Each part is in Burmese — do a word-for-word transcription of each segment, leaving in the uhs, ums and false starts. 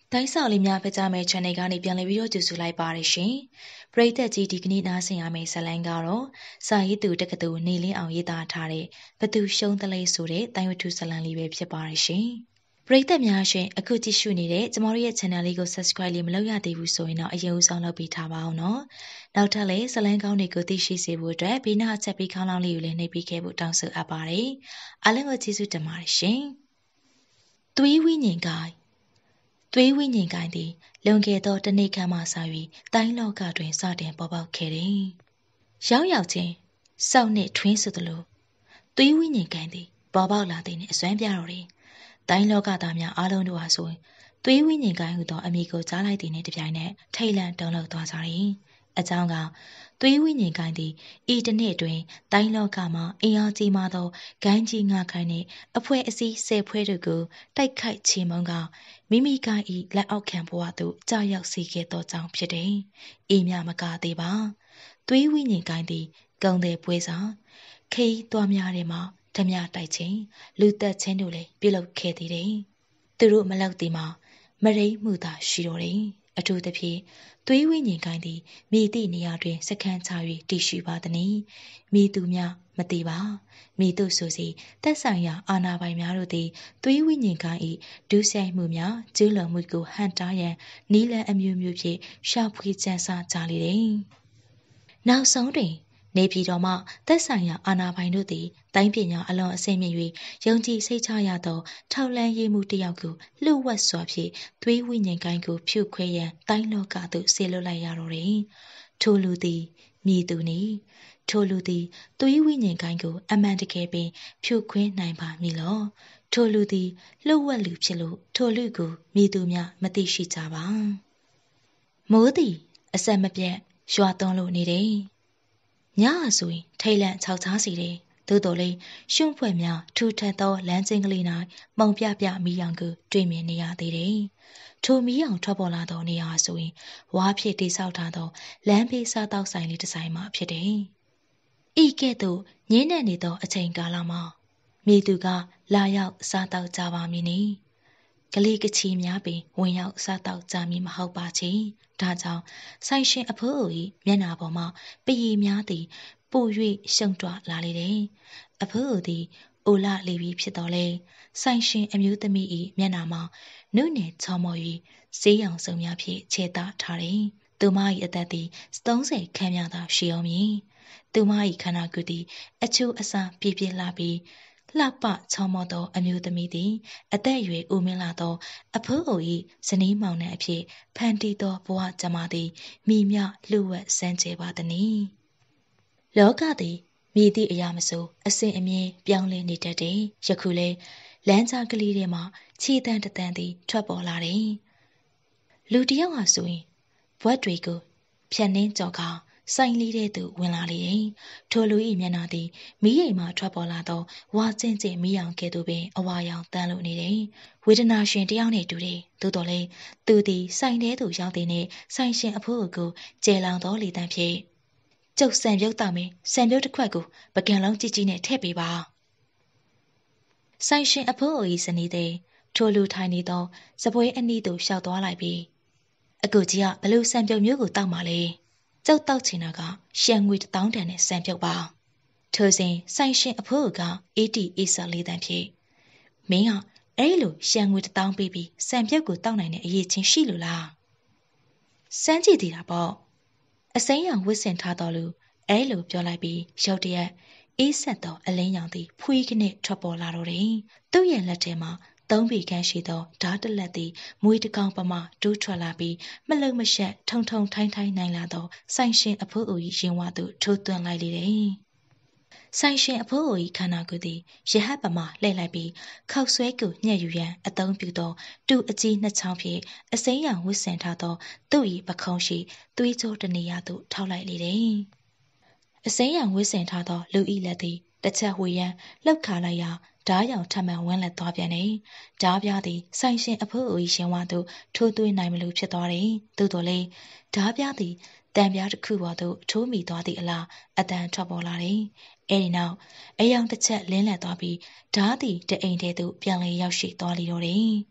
တိုင်းဆောက်လေးများဖကြမဲ့ channel ကနေပြန်လည်ပြီးတော့ကြိုဆိုလိုက်ပါရရှင်။ပရိသတ်ကြီးဒီကနေ့နားဆင်ရမယ့်ဇာတ်လမ်းကတော့စာရေးသူတက္ကသိုလ်နေလင်းအောင်ရေးသားထားတဲ့ဘသူရှုံးသလဲဆိုတဲ့တိုင်းဝတ္ထုဇာတ်လမ်းလေးပဲဖြစ်ပါရရှင်။ပရိသတ်များရှင်အခုကြည့်ရှုနေတဲ့ကျမတို့ရဲ့ channel လေးကို subscribe လေးမလုပ်ရသေးဘူးဆိုရင်တော့အရင်ဦးဆုံးလုပ်ပေးထားပါအောင်နော်။နောက်ထပ်လည်းဇာတ်လမ်းကောင်းတွေကိုသိရှိစေဖို့အတွက်ဘေးနားအချက်ပေးခေါင်းလောင်းလေးကိုလည်းနှိပ်ပေးခဲ့ဖို့တောင်းဆိုအပ်ပါတယ်။အားလုံးကိုကျေးဇူးတင်ပါတယ်ရှင်။သွေးဝိညာဉ်ကိုသွေးဝိညာဉ်ကိုင်းသည်လွန်ခဲ့သောတနေ့ခန့်မှစ၍တိုင်းလောကတွင်စတင်ပေါ်ပေါက်ခဲ့တယ်။ရောက်ရောက်ချင်းစောက်နှင့်ထွင်းဆိုသလိုသွေးဝိညာဉ်ကိုင်းသည်ပေါ်ပေါက်လာသည်နှင့်အစွမ်းပြတော်တယ်။တိုင်းလောကသားများအားလုံးတို့ဟာဆိုရင်သွေးဝိညာဉ်ကိုင်းဟုသောအမည်ကိုကြားလိုက်သည်နှင့်တပြိုင်နက်ထိတ်လန့်တုန်လှုပ်သွားကြတယ်။အကြောင်းကသွေးဝိညာဉ်ကိုင်းသည်ဤတစ်နှစ်တွင်တိုင်းလောကမှာအင်အားကြီးမားသောဂိုင်းကြီးငါခိုင်းနှင့်အဖွဲ့အစည်းဆယ်ဖွဲ့တို့ကိုတိုက်ခိုက်ချေမှုန်းကမိမိကိုင်းဤလက်အောက်ခံဘဝသို့ကြာရောက်စေခဲ့သောကြောင့်ဖြစ်တယ်။ဤမြမကသေးပါ။သွေးဝိညာဉ်ကိုင်းသည်ကုံတဲ့ပွဲစားခီးသွားများထဲမှာဓမြတိုက်ခြင်းလူသက်ခြင်းတို့လည်းပြုလုပ်ခဲ့သေးတယ်။သူတို့မလောက်သည်မှာမရိမ့်မှုသာရှိတော်တယ်။အထူးသဖြင့်သွေးဝိညာဉ်ကိုင်းသည်မိသည့်နေရာတွင်စခန်းချ၍တည်ရှိပါသည်။မိသူများမသိပါမိတို့ဆိုစီသက်ဆိုင်ရာအာဏာပိုင်များတို့သည်သွေးဝိညာဉ်ကိုင်း၏ဒုစရိုက်မှုများကျူးလွန်မှုကိုဟန့်တားရန်နီလန်အမျိုးမျိုးဖြင့်ရှာဖွေကြံစကြလေတယ်။နောက်ဆုံးတွင်နေပြည်တော်မှသက်ဆိုင်ရာအာဏာပိုင်တို့သည်တိုင်းပညာအလွန်အဆင့်မြင့်၍ယုံကြည်စိတ်ချရသောထောက်လှမ်းရေးမှုတစ်ယောက်ကိုလှုပ်ဝက်စွာဖြင့်သွေးဝိညာဉ်ကိုင်းကိုဖြုတ်ခွဲရန်တိုင်းလောကသို့ဆေလွတ်လိုက်ရတော်တယ်။ထိုလူသည်မြည်သူနေထိုလူသည်သွေးဝိညာဉ်ကိုင်းကိုအမှန်တကယ်ပင်ဖြုတ်ခွင်းနိုင်ပါမည်လောထိုလူသည်လှုပ်ဝက်လူဖြစ်လို့ထိုလူကိုမြည်သူများမသိရှိကြပါမိုးသည်အဆက်မပြတ်ရွာသွန်းလို့နေတယ်ညအဆိုရင်ထိတ်လန့်ခြောက်ခြားစီတယ်သို့တော်လည်းရှုံ့ဖွဲ့များထူထပ်သောလမ်းကျင်းကလေး၌မှုံပြပြမီးရောင်ကိုတွေ့မြင်နေရသေးတယ်ထိုမီးရောင်ထွက်ပေါ်လာသောနေရာဆိုရင်ဝါးဖြစ်တိဆောက်ထားသောလမ်းဘေးစားတောက်ဆိုင်လေးတစ်ဆိုင်မှဖြစ်တယ်ဤကဲ့သို့ငင်းနေနေသောအချိန်ကာလမှာမိသူကလာရောက်စားတောက်ကြပါမည်နီကလေးကချီများပင်ဝင်ရောက်စားတောက်ကြမည်မဟုတ်ပါချေဒါကြောင့်ဆိုင်ရှင်အဖိုးအို၏မျက်နှာပေါ်မှပရီများသည်ပို၍ရှုံတွလာလေတယ်အဖိုးအိုသည်အိုလလီပြီးဖြစ်တော်လဲဆိုင်ရှင်အမျိုးသမီး၏မျက်နှာမှာနုနယ်ချောမော်၍ဈေးရောင်စုံများဖြင့်ခြေသားထားတယ်သူမ၏အသက်သည်သုံးဆယ်ခန့်များသာရှိအောင်မည်သူမ၏ခန္ဓာကိုယ်သည်အချို့အစားပြည့်ပြည့်လှပြီးလှပချောမောသောအမျိုးသမီးသည်အသက်အရွယ်ဦးမင်းလာသောအဖိုးအို၏ဇနီးမောင်နှံအဖြစ်ဖန်တီးသောဘဝကြမ္မာသည်မိမြလှဝက်စမ်းကြဲပါသည်။လောကသည်မိသည့်အရာမဆိုအစဉ်အမြဲပြောင်းလဲနေတတ်တယ်။ယခုလဲလမ်းကြားကလေးထဲမှာခြေတန်းတတန်းသည်ထွက်ပေါ်လာတယ်။လူတယောက်ဟာဆိုရင်ဘွက်တွေကိုဖြတ်နှင်းကြော်ကာဆိုင်လေးတဲ့သူဝင်လာလေတယ်။ထိုလူ၏မျက်နှာသည်မီးရိမ်မှထွက်ပေါ်လာသောဝါကျင့်ကျင့်မီးရောင်ကဲ့သို့ပင်အဝါရောင်တန်းလို့နေတယ်။ဝေဒနာရှင်တယောက်နဲ့တူတယ်။သို့တော်လည်းသူသည်ဆိုင်ထဲသို့ရောက်တဲ့နှင့်ဆိုင်ရှင်အဖိုးကိုကျဲလောင်သောလေတံဖြင့်ကျုပ်ဆံပြုတ်တောက်မယ်ဆံပြုတ်တစ်ခွက်ကိုပကံလုံးကြီးကြီးနဲ့ထည့်ပေးပါ။ဆိုင်ရှင်အဖိုး၏ဇနီးသည်ထိုလူထိုင်နေသောစပွဲအနီးသို့ရှောက်သွားလိုက်ပြီးအကူကြီးကဘလို့ဆံပြုတ်မျိုးကိုတောက်မှလဲကျုပ်တောက်ချင်တာကရှန်ငွေတစ်တောင်းတန်နဲ့ဆံပြုတ်ပါထိုစဉ်ဆိုင်ရှင်အဖိုးကအေးတီအေးစာလေးတန်းဖြင့်မင်းကအဲ့လိုရှန်ငွေတစ်တောင်းပေးပြီးဆံပြုတ်ကိုတောက်နိုင်တဲ့အရေးချင်းရှိလို့လားစမ်းကြည့်သေးတာပေါ့အစိမ်းရောင်ဝစ်စင်ထားတော်လူအဲ့လိုပြောလိုက်ပြီးရုတ်တရက်အေးဆက်သောအလင်းရောင်သည်ဖွေးခနဲ့ထွက်ပေါ်လာတော့တယ်သူ့ရဲ့လက်ထဲမှာသုံးပေခန့်ရှိသောဓာတ်တလက်သည်မွေးတကောင်ပမာတိုးထွက်လာပြီးမလုံမရှက်ထုံထုံထိုင်းထိုင်းနိုင်လာသောဆိုင်ရှင်အဖိုးအို၏ရင်ဝါသို့ထိုးသွင်းလိုက်လေတယ်။ဆိုင်ရှင်အဖိုးအို၏ခန္ဓာကိုယ်သည်ရဟတ်ပမာလှည့်လိုက်ပြီးခောက်ဆွဲကိုညှက်ယူရန်အသုံးပြုသောတူအကြီးနှစ်ချောင်းဖြင့်အစိမ်းရောင်ဝစ်ဆင်ထားသောသူ့၏ပခုံးရှိသွေးကြောတနေရာသို့ထောက်လိုက်လေတယ်။အစိမ်းရောင်ဝစ်ဆင်ထားသောလူ၏လက်သည်တစ်ချက်ဝေရန်လှုပ်ခါလိုက်ရာဓားရောင်ထမှန်ဝန်းလက်သွားပြန်တယ်။ဓားပြားသည်ဆိုင်ရှင်အဖိုးအို၏ရှင်ဝါသို့ထိုးသွင်းနိုင်မလို့ဖြစ်သွားတယ်။သို့တော်လည်းဓားပြားသည်တံပြားတစ်ခုပေါ်သို့ထိုးမိသွားသည့်အလားအတန်ထွက်ပေါ်လာတယ်။အဲဒီနောက်အယောင်တစ်ချက်လင်းလက်သွားပြီးဓားသည်တအိမ်ထဲသို့ပြန်လည်ရောက်ရှိသွားလေတော့တယ်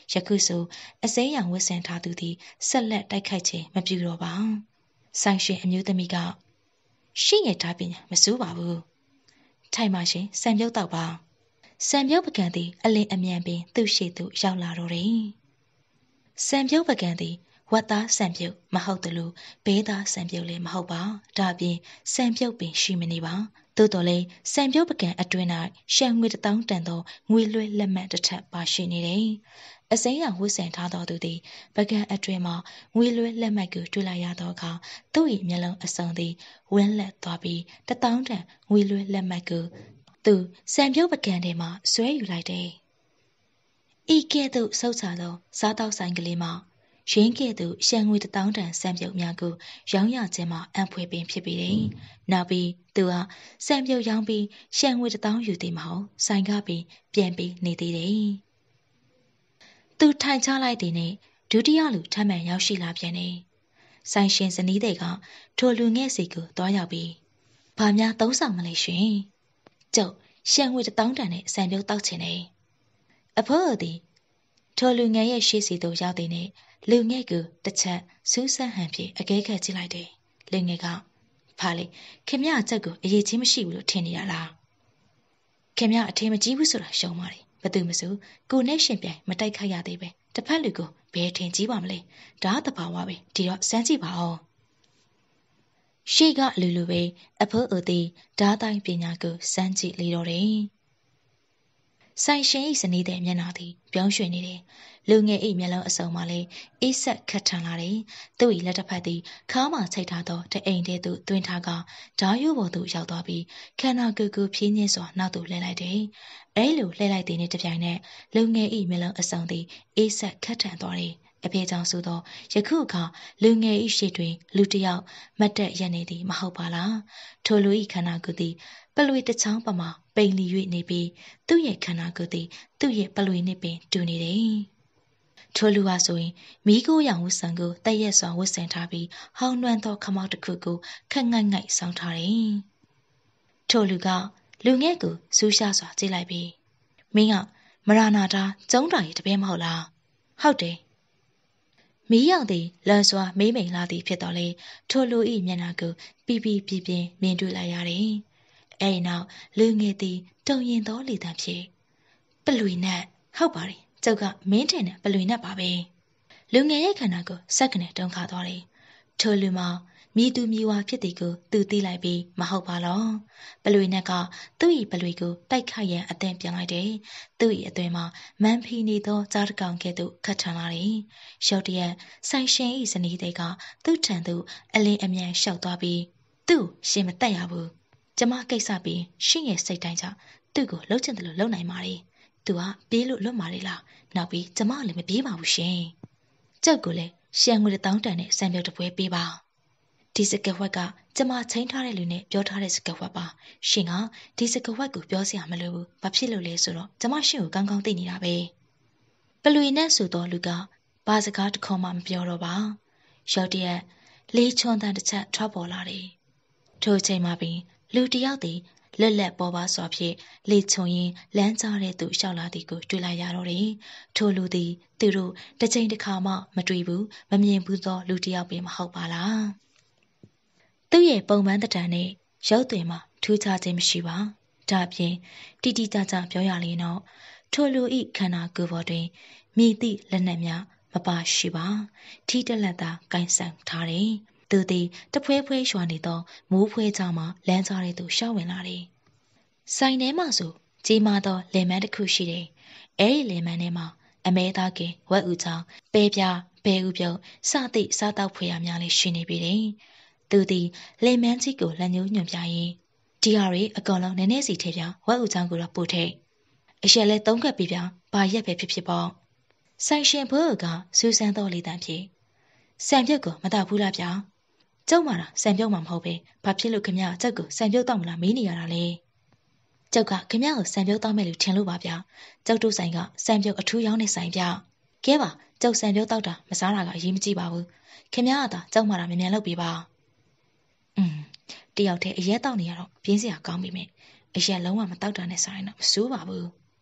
ယခုဆိုအစိမ်းရောင်ဝတ်ဆင်ထားသူသည်ဆက်လက်တိုက်ခိုက်ခြင်းမပြုတော့ပါဆိုင်ရှင်အမျိုးသမီးကရှိရထားပညာမစိုးပါဘူးထိုင်ပါရှင်စံပြုတ်တော့ပါစံပြုတ်ပကံသည်အလင်းအမြန်ပင်သူ့ရှိသို့ရောက်လာတော့တယ်စံပြုတ်ပကံသည်ဝတ်သားစံပြုတ်မဟုတ်သလိုဘေးသားစံပြုတ်လည်းမဟုတ်ပါဒါပြင်စံပြုတ်ပင်ရှိမနေပါသို့တော်လည်းစံပြုတ်ပကံအတွင်း၌ရှံငွေတစ်တောင်းတန်သောငွေလွှဲလက်မှတ်တစ်ထပ်ပါရှိနေတယ်အစိမ်းရောင်ဝတ်ဆင်ထားတော်သူသည်ပကံအတွင်းမှာငွေလွှဲလက်မှတ်ကိုတွေ့လိုက်ရသောအခါသူ့၏မျက်လုံးအစုံသည်ဝန်းလက်သွားပြီးတတောင်းတန်ငွေလွှဲလက်မှတ်ကိုသူစံပြုတ်ပကံထဲမှာဆွဲယူလိုက်တယ်ဤကဲ့သို့ဆုတ်ချသောစားတောက်ဆိုင်ကလေးမှာရင်းကဲ့သို့ရှံငွေတတောင်းတန်စံပြုတ်များကိုရောင်းရခြင်းမှာအံဖွေပင်ဖြစ်ပေတယ်။နောက်ပြီးသူဟာစံပြုတ်ရောင်းပြီးရှံငွေတတောင်းယူသည်မဟုတ်ဆိုင်ကပင်ပြန်ပြီးနေသေးတယ်။သူထိုင်ချလိုက်တဲ့နေ့ဒုတိယလူထပ်မံရောက်ရှိလာပြန်တယ်။ဆိုင်ရှင်ဇနီးတွေကထိုလူငယ်စီကိုတွားရောက်ပြီးဘာများသုံးဆောင်မလဲရှင်။ကျုပ်ရှံငွေတတောင်းတန်နဲ့စံပြုတ်တောက်ချင်တယ်။အဖိုးသည်ထိုလူငယ်ရဲ့ရှေ့စီသို့ရောက်တဲ့နေ့လူငယ်ကတစ်ချက်စူးစမ်းဟန်ဖြင့်အကဲခတ်ကြည့်လိုက်တယ်။လူငယ်ကဖာလေခင်မအချက်ကိုအရေးချင်းမရှိဘူးလို့ထင်နေရလား။ခင်မအထင်မကြီးဘူးဆိုတာရှုံးပါတယ်။ဘသူမဆိုကိုနဲ့ရှင်ပြိုင်မတိုက်ခိုက်ရသေးပဲ။တစ်ဖက်လူကိုဘယ်ထင်ကြီးပါမလဲ။ဒါတဘာဝပဲဒီတော့စမ်းကြည့်ပါဦး။ရှေ့ကလူလူပဲအဖိုးအသည်ဓာတိုင်းပညာကိုစမ်းကြည့်လေတော့တယ်။ဆိုင်ရှင်၏ဇနီးတဲ့မျက်နှာသည်ပြောင်းရွှေ့နေတယ်။လူငယ်၏မျက်လုံးအစုံမှလည်းအေးဆက်ခတ်ထန်လာတယ်။သူ့၏လက်တစ်ဖက်သည်ခါးမှချိတ်ထားသောတအိမ်ထဲသို့တွင်ထားကဓာရိုးပေါ်သို့ရောက်သွားပြီးခန္ဓာကိုယ်ကိုဖြင်းညင်းစွာနောက်သို့လှည့်လိုက်တယ်။အဲလိုလှည့်လိုက်တဲ့နေ့တစ်ပြိုင်နက်လူငယ်၏မျက်လုံးအစုံသည်အေးဆက်ခတ်ထန်သွားတယ်။အဖေကြောင့်ဆိုသောယခုအခါလူငယ်၏ရှေ့တွင်လူတစ်ယောက်မတ်တက်ရက်နေသည်မဟုတ်ပါလား။ထိုလူ၏ခန္ဓာကိုယ်သည်ပလွေတစ်ချောင်းပမာပိန်လီ၍နေပြီးသူ့ရဲ့ခန္ဓာကိုယ်သည်သူ့ရဲ့ပလွေနှင့်ပင်တူနေတယ်။ထိုလူဟာဆိုရင်မိခိုးရောင်ဝတ်ဆံကိုတည့်ရက်စွာဝတ်ဆင်ထားပြီးဟောင်းနှွမ်းသောခမောက်တစ်ခုကိုခက်ငိုက်ငိုက်ဆောင်းထားတယ်။ထိုလူကလူငယ်ကိုစူးရှားစွာကြည့်လိုက်ပြီးမင်းကမရနာတာကျုံးတာရီတပည့်မဟုတ်လား။ဟုတ်တယ်။မီးရောင်သည်လန်စွာမေးမိန်လာသည်ဖြစ်တော်လေထိုလူ၏မျက်နှာကိုပြပြပြပြမြင်တွေ့လိုက်ရတယ်။အဲဒီနောက်လူငယ်သည်တုံရင်သောလေတံဖြင့်ပလွေနဲ့ဟုတ်ပါတယ်ကျုပ်ကမင်းထင်တဲ့ပလွေနဲ့ပါပဲလူငယ်ရဲ့ခန္ဓာကိုစက်ကနေတုံခါသွားတယ်ထိုလူမှာမိသူမိဝါဖြစ်သည်ကိုသူသိလိုက်ပြီးမဟုတ်ပါလောပလွေနဲ့ကသူ့၏ပလွေကိုတိုက်ခိုက်ရန်အသင့်ပြန်လိုက်တယ်သူ့၏အသွင်မှာမန်ဖီနေသောကြားတကောင်ကဲ့သို့ခတ်ထန်လာတယ်ရုတ်တရက်ဆိုင်ရှင်၏ဇနီးတွေကသူ့ထံသို့အလင်းအမြန်လျှောက်သွားပြီးသူ့ရှင်မတက်ရဘူးကျမကိစ္စပြီးရှင့်ရဲ့စိတ်တိုင်းကြောင့်သူ့ကိုလှုပ်ချင်တယ်လို့လှုပ်နိုင်ပါလေသူကပြေးလို့လွတ်မာလေလားနောက်ပြီးကျမလည်းမပြေးပါဘူးရှင်ကျုပ်ကလည်းရှံငွေတောင်းတန်နဲ့စံပြုတ်တပွဲပေးပါဒီစကဝက်ကကျမချင်းထားတဲ့လူနဲ့ပြောထားတဲ့စကဝက်ပါရှင်ကဒီစကဝက်ကိုပြောစရာမလိုဘူးဘာဖြစ်လို့လဲဆိုတော့ကျမရှင်ကိုကောင်းကောင်းသိနေတာပဲပလွေနဲ့ဆိုတော့လူကဘာစကားတခေါမှမပြောတော့ပါရောက်တရက်လေးချွန်တန်တစ်ချက်ထွက်ပေါ်လာတယ်ထိုအချိန်မှာပင်လူတယောက်သည်လက်လက်ပေါ်ပါစွာဖြင့်လေချုံရင်လမ်းကြားတဲ့သူရှောက်လာသည်ကိုတွေ့လိုက်ရတော့တယ်။ထိုလူသည်သူတို့တစ်ချိန်တစ်ခါမှမတွေ့ဘူးမမြင်ဘူးသောလူတစ်ယောက်ပင်မဟုတ်ပါလား။သူ့ရဲ့ပုံပန်းတံနဲ့ရုပ်သွင်မှာထူးခြားခြင်းမရှိပါ။ဒါဖြင့်တိတိကျကျပြောရရင်တော့ထိုလူဤခန္ဓာကိုယ်ပေါ်တွင်မိသည့်လက်နက်များမပါရှိပါ။ထိတလက်သာကင်ဆန်ထားတယ်။သူသည်တဖွဲဖွဲရွှာနေသောမိုးဖွဲကြောင်မှလမ်းကြားတဲ့သူရှောက်ဝင်လာတယ်။ဆိုင်ထဲမှာဆိုကြီးမားသောလယ်မန်းတစ်ခုရှိတယ်။အဲဒီလယ်မန်းထဲမှာအမဲသားကင်ဝက်ဥချောင်းပဲပြားဘဲဥပြုတ်စသည့်စားတောက်ဖွယ်ရများလေးရှိနေပြီတယ်။သူသည်လယ်မန်းကြီးကိုလက်ညှိုးညွှန်ပြရင်းဒီဟာတွေအကောင်လုံးနည်းနည်းစီထည့်ပြဝက်ဥချောင်းကိုတော့ပို့ထိတ်အရှက်လဲသုံးခက်ပြပြဘာရက်ပဲဖြစ်ဖြစ်ပေါ့။ဆိုင်ရှင်ဘိုးကစူးစမ်းသောလေတံဖြင့်စံပြုတ်ကိုမတောက်ဘူးလားဗျာ။ကျုပ်မှတာစံပြုတ်မှမဟုတ်ပဲဘာဖြစ်လို့ခင်ဗျာကျုပ်ကိုစံပြုတ်တော့မလားမေးနေရတာလေကျုပ်ကခင်ဗျာကိုစံပြုတ်တော့မယ်လို့ထင်လို့ပါဗျာကျုပ်တို့ဆိုင်ကစံပြုတ်အထူးရောင်းနေဆိုင်ဗျကဲပါကျုပ်စံပြုတ်တော့တာမစားတာကအရေးမကြီးပါဘူးခင်ဗျာကသာကျုပ်မှတာမြန်မြန်လုပ်ပေးပါอืมတယောက်တည်းအရက်တောက်နေရတော့ပြင်းစရာကောင်းပြီမယ်အရက်လုံးဝမတောက်တာနဲ့ဆိုင်တော့မစိုးပါဘူး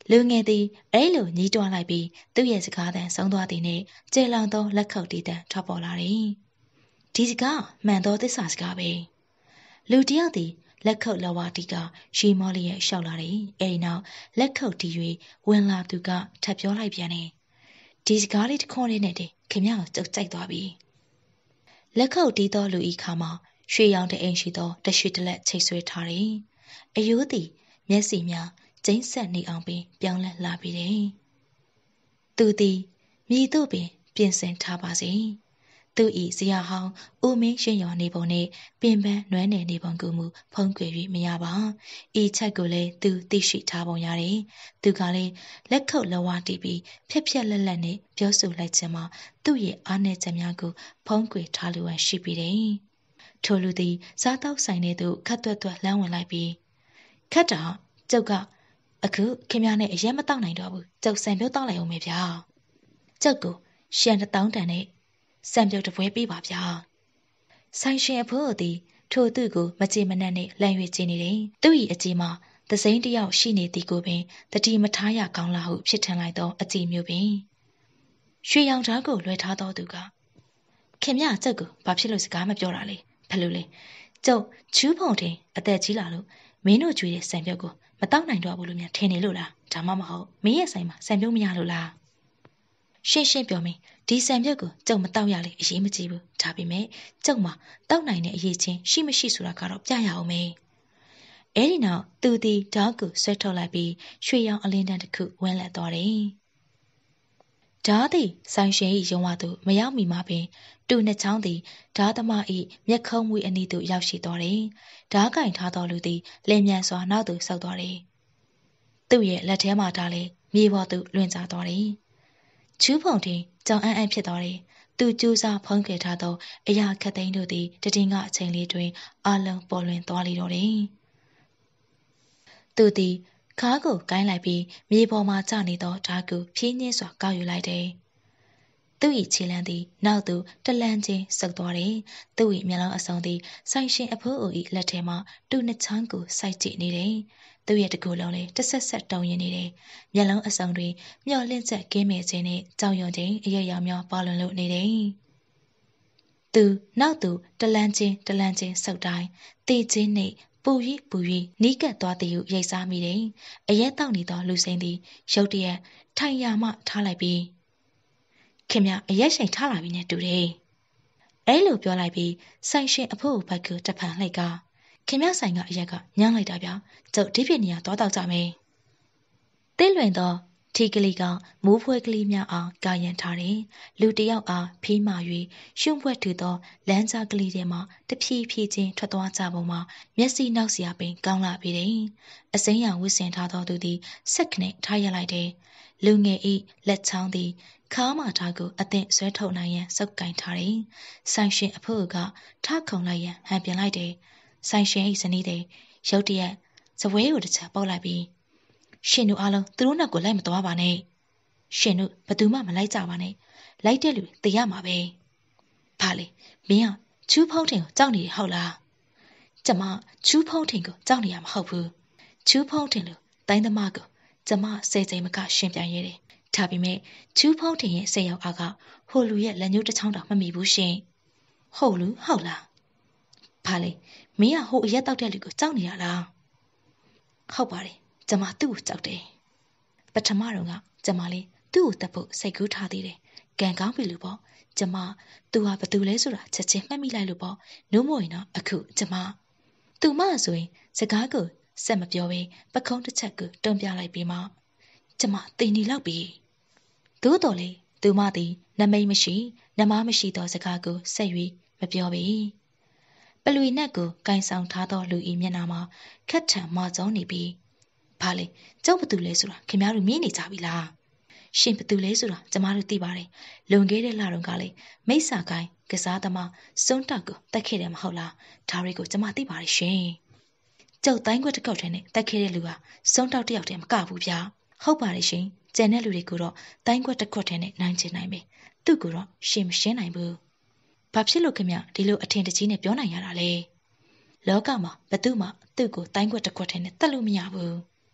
လူငယ်သည်အဲ့လိုညီးတွားလိုက်ပြီးသူ့ရဲ့စကားသံဆုံးသွားသည်နှင့်ကျေလောင်သောလက်ခုပ်တီးသံထွက်ပေါ်လာသည်ဒီစကားမှန်သောသစ္စာစကားပဲလူတယောက်သည်လက်ခုပ်လဝတီကရှီမောလီရဲ့ရှောက်လာတယ်အဲ့ဒီနောက်လက်ခုပ်တီး၍ဝင်လာသူကထပ်ပြောလိုက်ပြန်တယ်ဒီစကားလေးတစ်ခွန်းလေးနဲ့တည်းခင်ဗျားကိုကြုတ်ကြိုက်သွားပြီလက်ခုပ်တီးသောလူဤခါမှာရွှေရောင်တဲ့အိမ်ရှိသောတရွှေတလက်ချိတ်ဆွဲထားတယ်အယိုးသည်မျက်စိများကျိန်းဆက်နေအောင်ပင်ပြောင်းလဲလာပြီတယ်သူသည်မြည်တို့ပင်ပြင်ဆင်ထားပါစေသူဤဇရာဟောင်းဦးမင်းရှင်ရော်နေပုံနှင့်ပင်ပန်းနွမ်းနယ်နေပုံကိုမူဖုံးကွယ်၍မရပါဤချက်ကိုလည်းသူသိရှိထားပုံရတယ်သူကလည်းလက်ခုပ်လဝတီးပြီးဖြက်ဖြက်လက်လက်နဲ့ပြောဆိုလိုက်ခြင်းမှာသူ့ရဲ့အားနည်းချက်များကိုဖုံးကွယ်ထားလိုရရှိပြီတယ်ထိုလူသည်စားတောက်ဆိုင်ထဲသို့ခတ်သွက်သွက်လှမ်းဝင်လိုက်ပြီးခတ်တာကျုပ်ကအခုခင်ဗျားနဲ့အရက်မတောက်နိုင်တော့ဘူးကျုပ်ဆန်ပြုတ်တောက်လိုက်အောင်မေဗျာကျုပ်ကိုရှန်တစ်တောင်းတန်နဲ့စံပြုတ်တပွဲပေးပါဗျာဆိုင်ရှင်အဖိုးသည်ထိုသူကိုမကြေမနက်နဲ့လမ်း၍ကျင်းနေတယ်သူ၏အကြီးမှာသစိမ်းတယောက်ရှိနေသည်ကိုပင်တတိမထားရကောင်းလာဟုဖြစ်ထင်လိုက်သောအကြည့်မျိုးပင်ရွှေရောင်ဓာတ်ကိုလွှဲထားသောသူကခင်ဗျကျုပ်ကိုဘာဖြစ်လို့စကားမပြောတာလဲဘယ်လိုလဲကျုပ်ချူးဖုံတင်အသက်ကြီးလာလို့မင်းတို့ကြွေးတဲ့စံပြုတ်ကိုမတောက်နိုင်တော့ဘူးလို့များထင်နေလို့လားဒါမှမဟုတ်မင်းရဲ့ဆိုင်မှာစံပြုတ်မရလို့လားရှင်းရှင်းပြောမင်းဒီစံပြုတ်ကိုကျုံမတောက်ရလေအရေးမကြီးဘူးဒါပေမဲ့ကျုံမှာတောက်နိုင်တဲ့အရေးချင်းရှိမရှိဆိုတာကတော့ပြရအောင်မေအဲ့ဒီနောက်သူသည်ဓာတ်ကိုဆွဲထုတ်လိုက်ပြီးရွှေရောင်အလင်းတန်းတစ်ခုဝန်းလက်သွားတယ်ဓာတ်သည်ဆိုင်ရှင်၏ရုံဝသို့မရောက်မီမှာပင်တူနှစ်ချောင်းသည်ဓာတ်သမား၏မျက်ခုံးမွေးအနီးသို့ရောက်ရှိသွားတယ်ဓာတ်ကင်ထားသောလူသည်လင်းမြန်စွာနောက်သို့ဆုတ်သွားတယ်သူ့ရဲ့လက်ထဲမှာဓာတ်လည်းမြေပေါ်သို့လွင့်ကျသွားတယ်ချူးဖုံတင်ကြောင်အန်းအန်းဖြစ်သွားတယ်သူကြိုးစားဖုံးကွယ်ထားသောအရာခက်သိမ်းတို့သည်တည်ငါအချိန်လေးတွင်အလုံးပေါ်လွင်သွားလေတော့တယ်သူသည်ခါးကိုကိုင်းလိုက်ပြီးမြေပေါ်မှကျနေသောဓာတ်ကိုဖြင်းညင်းစွာကောက်ယူလိုက်တယ်သူ၏ခြေလမ်းသည်နောက်သို့တလန်းချင်းဆုပ်သွားတယ်သူ၏မျက်လုံးအစုံသည်ဆိုင်ရှင်အဖိုးအို၏လက်ထဲမှတူနှစ်ချောင်းကိုစိုက်ကြည့်နေတယ်သူရဲ့တကူလုံးလည်းတဆက်ဆက်တုံရင်နေတယ်မျက်လုံးအစုံတွင်မျောလင့်ချက်ကင်းမဲ့ခြင်းနှင့်ကြောင်ရွံ့ခြင်းအရရောင်များပါလွင်လို့နေတယ်သူနောက်သို့တလန်းချင်းတလန်းချင်းဆုပ်တိုင်းတေးခြင်းနှင့်ပူ၍ပူ၍နီးကပ်သွားသည်ဟုရိတ်စားမိတယ်အရက်တောက်နေသောလူစိမ်းသည်ရုတ်တရက်ထိုင်ရာမှထားလိုက်ပြီးခင်ဗျအရက်ရှိန်ထားလာပြီနဲ့တူတယ်အဲလိုပြောလိုက်ပြီးဆိုင်ရှင်အဖိုးဘက်ကတဖန်လှိတ်ကားခင်ဗျဆိုင်ကအရက်ကညှမ်းလိုက်တာဗျကျုပ်ဒီဖြစ်နေရသွားတော့ကြမယ်တိလွင်သောထီကလေးကမိုးဖွဲကလေးများအောင်ကာယံထားတယ်လူတယောက်အားဖီးမာ၍ရှုံ့ဘွက်ထူသောလမ်းကြားကလေးထဲမှတဖြည်းဖြည်းချင်းထွက်သွားကြပုံမှာမျက်စိနောက်စရာပင်ကောင်းလာပြီတယ်အစိမ်းရောင်ဝစ်စင်ထားသောသူသည်စက်ခနဲ့ထားရလိုက်တယ်လူငယ်၏လက်ချောင်းသည်ခါးမှထားကိုအသင့်ဆွဲထုတ်နိုင်ရန်စုပ်ကင်ထားတယ်ဆိုင်ရှင်အဖိုးကထခုံလိုက်ရန်ဟန်ပြင်လိုက်တယ်ဆိုင်ရှင်၏ဇနီးသည်ရုတ်တရက်ဇပွဲကိုတစ်ချက်ပုတ်လိုက်ပြီးရှင်တို့အားလုံးသူတို့နောက်ကိုလိုက်မသွားပါနဲ့ရှင်တို့ဘယ်သူမှမလိုက်ကြပါနဲ့လိုက်တဲ့လူသိရမှာပဲဘာလဲမင်းကချူးဖုံးထင်ကိုကြောက်နေရဟုတ်လားကျမချူးဖုံးထင်ကိုကြောက်နေရမဟုတ်ဘူးချူးဖုံးထင်လို့တိုင်းသမားကိုကျမဆယ်ချိန်မကရှင်ပြန်ရဲတယ်ဒါပေမဲ့ချူးဖုံးထင်ရဲ့ဆယ်ယောက်အားကဟိုလူရဲ့လက်ညှိုးတစ်ချောင်းတောင်မမီဘူးရှင်ဟုတ်လူဟုတ်လားဘာလဲမင်းကဟိုအရက်တောက်တဲ့လူကိုကြောက်နေရလားဟုတ်ပါတယ်ကျမသူ့ကိုကြောက်တယ်ပထမတော့ကကျမလေးသူ့ကိုတက်ဖို့စိတ်ကူးထားသေးတယ်ကံကောင်းပြီလို့ပေါ့ကျမသူဟာဘသူလဲဆိုတာချက်ချင်းမှတ်မိလိုက်လို့ပေါ့နှုံးမဝင်တော့အခုကျမသူမဆိုရင်စကားကိုစက်မပြောဘဲပခုံးတစ်ချက်ကိုတုံပြလိုက်ပြီးမှကျမတင်နေလောက်ပြီသို့တော်လေသူမသည်နမိတ်မရှိနမမရှိသောစကားကိုဆက်၍မပြောပေပလွေနက်ကိုကင်ဆောင်ထားသောလူဤမျက်နှာမှာခက်ထန်မကျုံနေပြီးဘာလဲကျုပ်ဘသူလဲဆိုတာခင်ဗျားတို့မြင်နေကြပြီလားရှင်ဘသူလဲဆိုတာကျမတို့သိပါတယ်လွန်ခဲ့တဲ့လတုန်းကလေမိစ္ဆာကိုင်းကစားသမားစွန်းတောက်ကိုတက်ခဲ့တယ်မဟုတ်လားဒါတွေကိုကျမသိပါတယ်ရှင်ကျုပ်တိုင်းခွက်တစ်ခေါက်ထဲနဲ့တက်ခဲ့တဲ့လူဟာစွန်းတောက်တယောက်တည်းမကဘူးဗျာဟုတ်ပါတယ်ရှင်ကျန်တဲ့လူတွေကိုတော့တိုင်းခွက်တစ်ခွက်ထဲနဲ့နိုင်ချင်နိုင်ပဲသူ့ကိုတော့ရှင်မရှင်းနိုင်ဘူးဘာဖြစ်လို့ခင်ဗျဒီလိုအထင်တကြီးနဲ့ပြောနိုင်ရတာလဲလောကမှာဘသူမှသူ့ကိုတိုင်းခွက်တစ်ခွက်ထဲနဲ့တက်လို့မရဘူး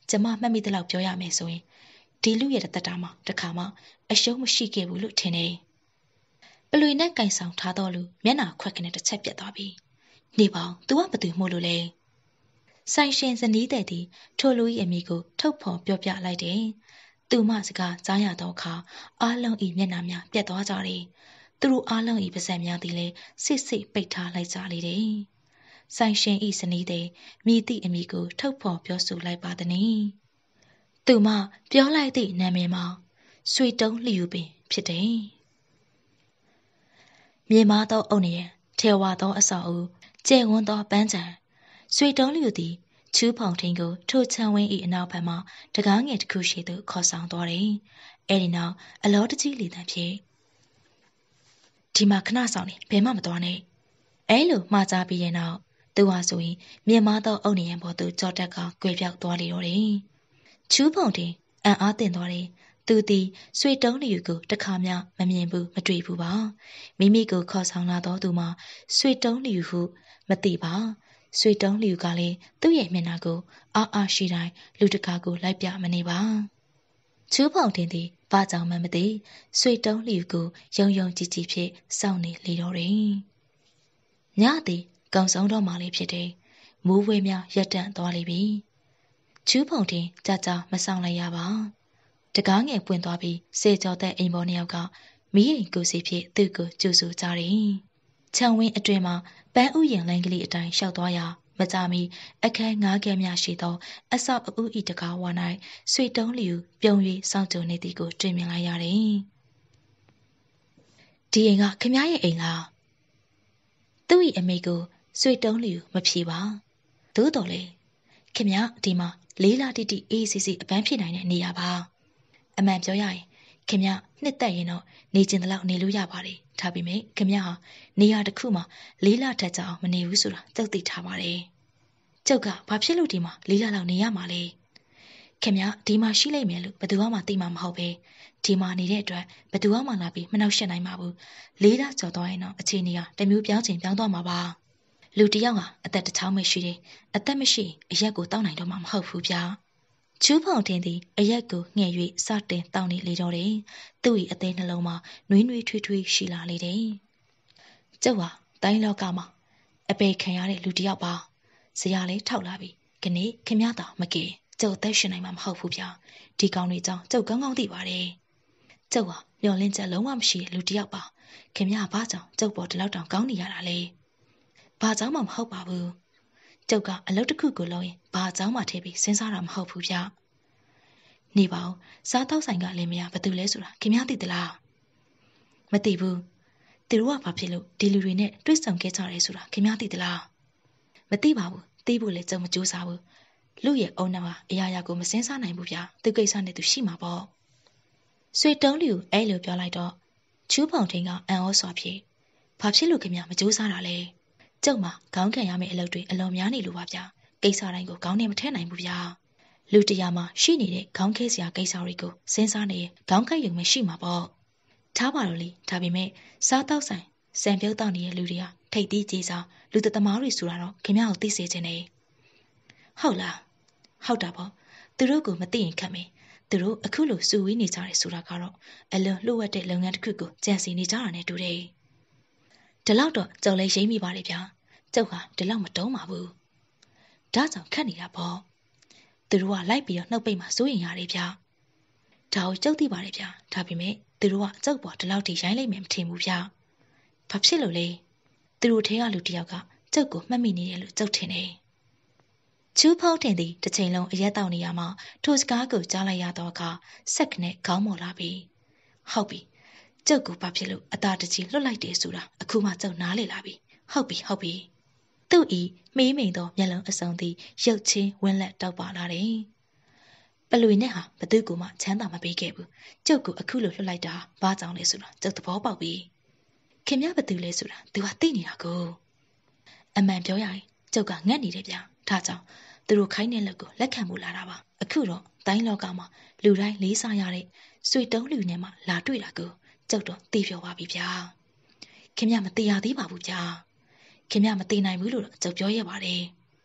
ကျမမှတ်မိသလောက်ပြောရမယ်ဆိုရင်ဒီလူရဲ့တက်တာမှာတခါမှအရှုံးမရှိခဲ့ဘူးလို့ထင်တယ်ပလွေနဲ့ကင်ဆောင်ထားတော့လူမျက်နှာခွက်ကနေတစ်ချက်ပြတ်သွားပြီနေပေါင်း तू ကဘသူမို့လို့လဲဆိုင်ရှင်ဇနီးတဲ့သည်ထိုလူ၏အမိကိုထုတ်ဖော်ပြောပြလိုက်တယ်သူမစကားကြားရသောအခါအားလုံး၏မျက်နှာများပြတ်သွားကြတယ်သူတို့အားလုံး၏ပါးစပ်များသည်လည်းစစ်စစ်ပိတ်ထားလိုက်ကြလေတယ်ဆိုင်ရှင်၏ဇနီးတဲ့မိသည့်အမိကိုထုတ်ဖော်ပြောဆိုလိုက်ပါသည်။သူမပြောလိုက်သည့်နာမည်မှာဆွေတုံးလျူပင်ဖြစ်တယ်။မြေမားသောအုတ်နရံထေဝါသောအဆောက်အဦကျဲဝန်းသောပန်းချံဆွေတုံးလျူသည်ချူးဖောင်ထင်းကိုထိုချံဝင်း၏အနောက်ဘက်မှတကားငယ်တစ်ခုရှိသို့ခေါ်ဆောင်သွားတယ်။အဲဒီနောက်အလောတကြီးလေတံဖြင့်ဒီမှာခဏဆောင်နေဘယ်မှမသွားနဲ့။အဲလိုမှားကြပြီးတဲ့နောက်သူဟာဆိုရင်မြေမားသောအုတ်နရံပေါ်သို့ကြောတက်ကကွယ်ပြောက်သွားလေတော့တယ်။ချူးဖောင်ထင်းအံ့အားသင့်သွားတယ်။သူသည်ဆွေတုံးလျူကိုတခါမှမမြင်ဘူးမတွေ့ဘူးပါမိမိကိုခေါ်ဆောင်လာတော့သူမှာဆွေတုံးလျူဟုမသိပါဆွေတုံးလျူကလည်းသူ့ရဲ့မျက်နှာကိုအားအားရှိတိုင်းလူတကာကိုလိုက်ပြမနေပါချူးဖောင်တင်သည်ဘာကြောင့်မှမသိဆွေတုံးလျူကိုယုံယုံကြည်ကြည်ဖြင့်စောင့်နေလေတော့တယ်ညသည်ကောင်းဆောင်တော့မှလေးဖြစ်တယ်မိုးဝဲများရက်တန့်သွားလိမ့်ပြီချူးဖောင်တင်ကြာကြာမဆောင်လိုက်ရပါတကားငယ်ပွင့်သွားပြီးစေကျော်တဲ့အိမ်ပေါ်နှစ်ယောက်ကမီးအိမ်ကိုစီဖြစ်သူ့ကိုကြိုဆိုကြတယ်။ခြံဝင်းအတွင်မှာပန်းဥယျာဉ်လိုင်းကလေးအတိုင်းရှောက်သွားရာမကြမီအခန်းငါးခန်းများရှိသောအဆောက်အဦဤတကားဝါ၌ဆွေတုံးလျူပြုံ၍စောင့်ကြိုနေသည်ကိုတွေ့မြင်လိုက်ရတယ်။ဒီအိမ်ကခမရဲ့အိမ်လား။သူ့၏အမေကိုဆွေတုံးလျူမဖြေပါ။သို့တော်လေခမဒီမှာလေးလာတိတိအေးစီစီအပန်းဖြစ်နိုင်တဲ့နေရာပါ။အမှန်ပြောရရင်ခင်ဗျနှစ်သက်ရင်တော့နေကျင်တဲ့လောက်နေလို့ရပါတယ်ဒါပေမဲ့ခင်ဗျဟာနေရာတစ်ခုမှာလေးလထက်ကြအောင်မနေဘူးဆိုတာကြောက်သိထားပါတယ်ကျုပ်ကဘာဖြစ်လို့ဒီမှာလေးလလောက်နေရမှာလဲခင်ဗျဒီမှာရှိလိမ့်မယ်လို့ဘယ်သူမှသိမှာမဟုတ်ပဲဒီမှာနေတဲ့အတွက်ဘယ်သူမှလာပြီးမနှောက်ယှက်နိုင်မှာဘူးလေးလကျော်သွားရင်တော့အခြေအနေကတမျိုးပြောင်းချင်ပြောင်းသွားမှာပါလူတယောက်ဟာအသက်တစ်ချောင်းပဲရှိတယ်အသက်မရှိအရက်ကိုတောက်နိုင်တော့မှာမဟုတ်ဘူးဗျာချူးဖောင်တင်သည်အရက်ကိုငှဲ့၍စတင်တောင်းနေလေတော့တယ်။သူ့၏အသေးနှလုံးမှာနှွေးနှွေးထွေးထွေးရှိလာလေတယ်။ကျုပ်ဟာတိုင်းလောကမှာအပေခံရတဲ့လူတစ်ယောက်ပါ။ဇရာလေးထောက်လာပြီ။ခနေ့ခင်ဗျားသာမကယ်ကျုပ်သက်ရှင်နိုင်မှာမဟုတ်ဘူးဗျာ။ဒီကောင်တွေကြောင့်ကျုပ်ကောင်းကောင်းသိပါတယ်။ကျုပ်ဟာမျောလင်းချက်လုံးဝမရှိတဲ့လူတစ်ယောက်ပါ။ခင်ဗျားဘာကြောင့်ကျုပ်ပေါ်ဒီလောက်တောင်ကောင်းနေရတာလဲ။ဘာကြောင့်မှမဟုတ်ပါဘူး။ကျုပ်ကအလုပ်တစ်ခုကိုလုပ်ရင်ဘာအကြောင်းမှထည့်ပြီးစဉ်းစားတာမဟုတ်ဘူးဗျ။နေပါဦးစားတောက်ဆိုင်ကလည်းမရဘာတူလဲဆိုတာခင်ဗျားသိသလား။မသိဘူး။သူတို့ကဘာဖြစ်လို့ဒီလူတွေနဲ့တွေ့ဆုံခဲ့ကြရဲဆိုတာခင်ဗျားသိသလား။မသိပါဘူး။သိဖို့လည်းကြုံမကြိုးစားဘူး။လူရဲ့အုံနောက်ဟာအရာရာကိုမစဉ်းစားနိုင်ဘူးဗျာ။သူကိစ္စနဲ့သူရှိမှာပေါ့။ဆွေတုံးလျူအဲလိုပြောလိုက်တော့ချူးဖောင်ထင်းကအံ့ဩစွာဖြင့်ဘာဖြစ်လို့ခင်ဗျားမကြိုးစားတာလဲ။ကျုပ်မှာခေါင်းခံရမယ့်အလုပ်တွေအလွန်များနေလို့ပါဗျာကိစ္စတိုင်းကိုခေါင်းနဲ့မထည့်နိုင်ဘူးဗျာလူတရားမှာရှိနေတဲ့ခေါင်းခဲစရာကိစ္စတွေကိုစဉ်းစားနေခေါင်းခက်ရုံမရှိမှာပေါ့ထားပါတော့လေဒါပေမဲ့စားတောက်ဆိုင်စံပြုတ်တောက်နေတဲ့လူတွေကထိတ်သီးကြီးစားလူသမားတွေဆိုတာတော့ခင်ဗျားကိုသိစေချင်တယ်ဟုတ်လားဟုတ်တာပေါ့သူတို့ကိုမသိရင်ခက်မယ်သူတို့အခုလိုစုဝေးနေကြတယ်ဆိုတာကတော့အလွန်လှုပ်ဝက်တဲ့လုပ်ငန်းတစ်ခုကိုကြံစည်နေကြတာနဲ့တူတယ်ဒီလောက်တော့ကြုံလဲရိမ့်မိပါလေဗျာကျုပ်ဟာဒီလောက်မတုံးပါဘူးဒါကြောင့်ခက်နေတာပေါ့သူတို့ကလိုက်ပြီးတော့နှုတ်ပိတ်မှစိုးရင်ရတယ်ဗျာဒါကိုကျုပ်သိပါတယ်ဗျာဒါပေမဲ့သူတို့ကကျုပ်ပေါ်ဒီလောက်ထိရိုင်းလိုက်မယ်မထင်ဘူးဗျာဘာဖြစ်လို့လဲသူတို့ထဲကလူတစ်ယောက်ကကျုပ်ကိုမှတ်မိနေတယ်လို့ကျုပ်ထင်တယ်ချူးဖောက်တင်သည်တစ်ချိန်လုံးအရက်တောက်နေရမှထိုစကားကိုကြားလိုက်ရတော့အခါစက်ကနေခေါင်းမော်လာပြီးဟုတ်ပြီကျုပ်ကိုဘာဖြစ်လို့အသာတကြီးလွတ်လိုက်တယ်ဆိုတာအခုမှကျုပ်နားလေလာပြီဟုတ်ပြီဟုတ်ပြီသူ့ဤမေးမိန်သောမျက်လုံးအစုံသည်ရုပ်ချင်းဝင်းလက်တောက်ပါလာတယ်ပလွေနဲ့ဟာဘသူ့ကိုမှချမ်းသာမပေးခဲ့ဘူးကျုပ်ကိုအခုလိုလွတ်လိုက်တာဘာကြောင့်လဲဆိုတာကျုပ်သဘောပေါက်ပြီခင်ဗျားဘသူလဲဆိုတာသူကသိနေတာကိုအမှန်ပြောရရင်ကျုပ်ကငတ်နေတယ်ဗျာဒါကြောင့်သူတို့ခိုင်းတဲ့လက်ကိုလက်ခံဖို့လာတာပါအခုတော့တိုင်းလောကမှာလူတိုင်းလေးစားရတဲ့ဆွေတုံးလူနဲ့မှလာတွေ့တာကိုကျုပ်တော့သိပြောပါပြီဗျာခင်ဗျမသိရသေးပါဘူးဗျာခင်ဗျမသိနိုင်ဘူးလို့တော့ကျုပ်ပြောရပါတယ်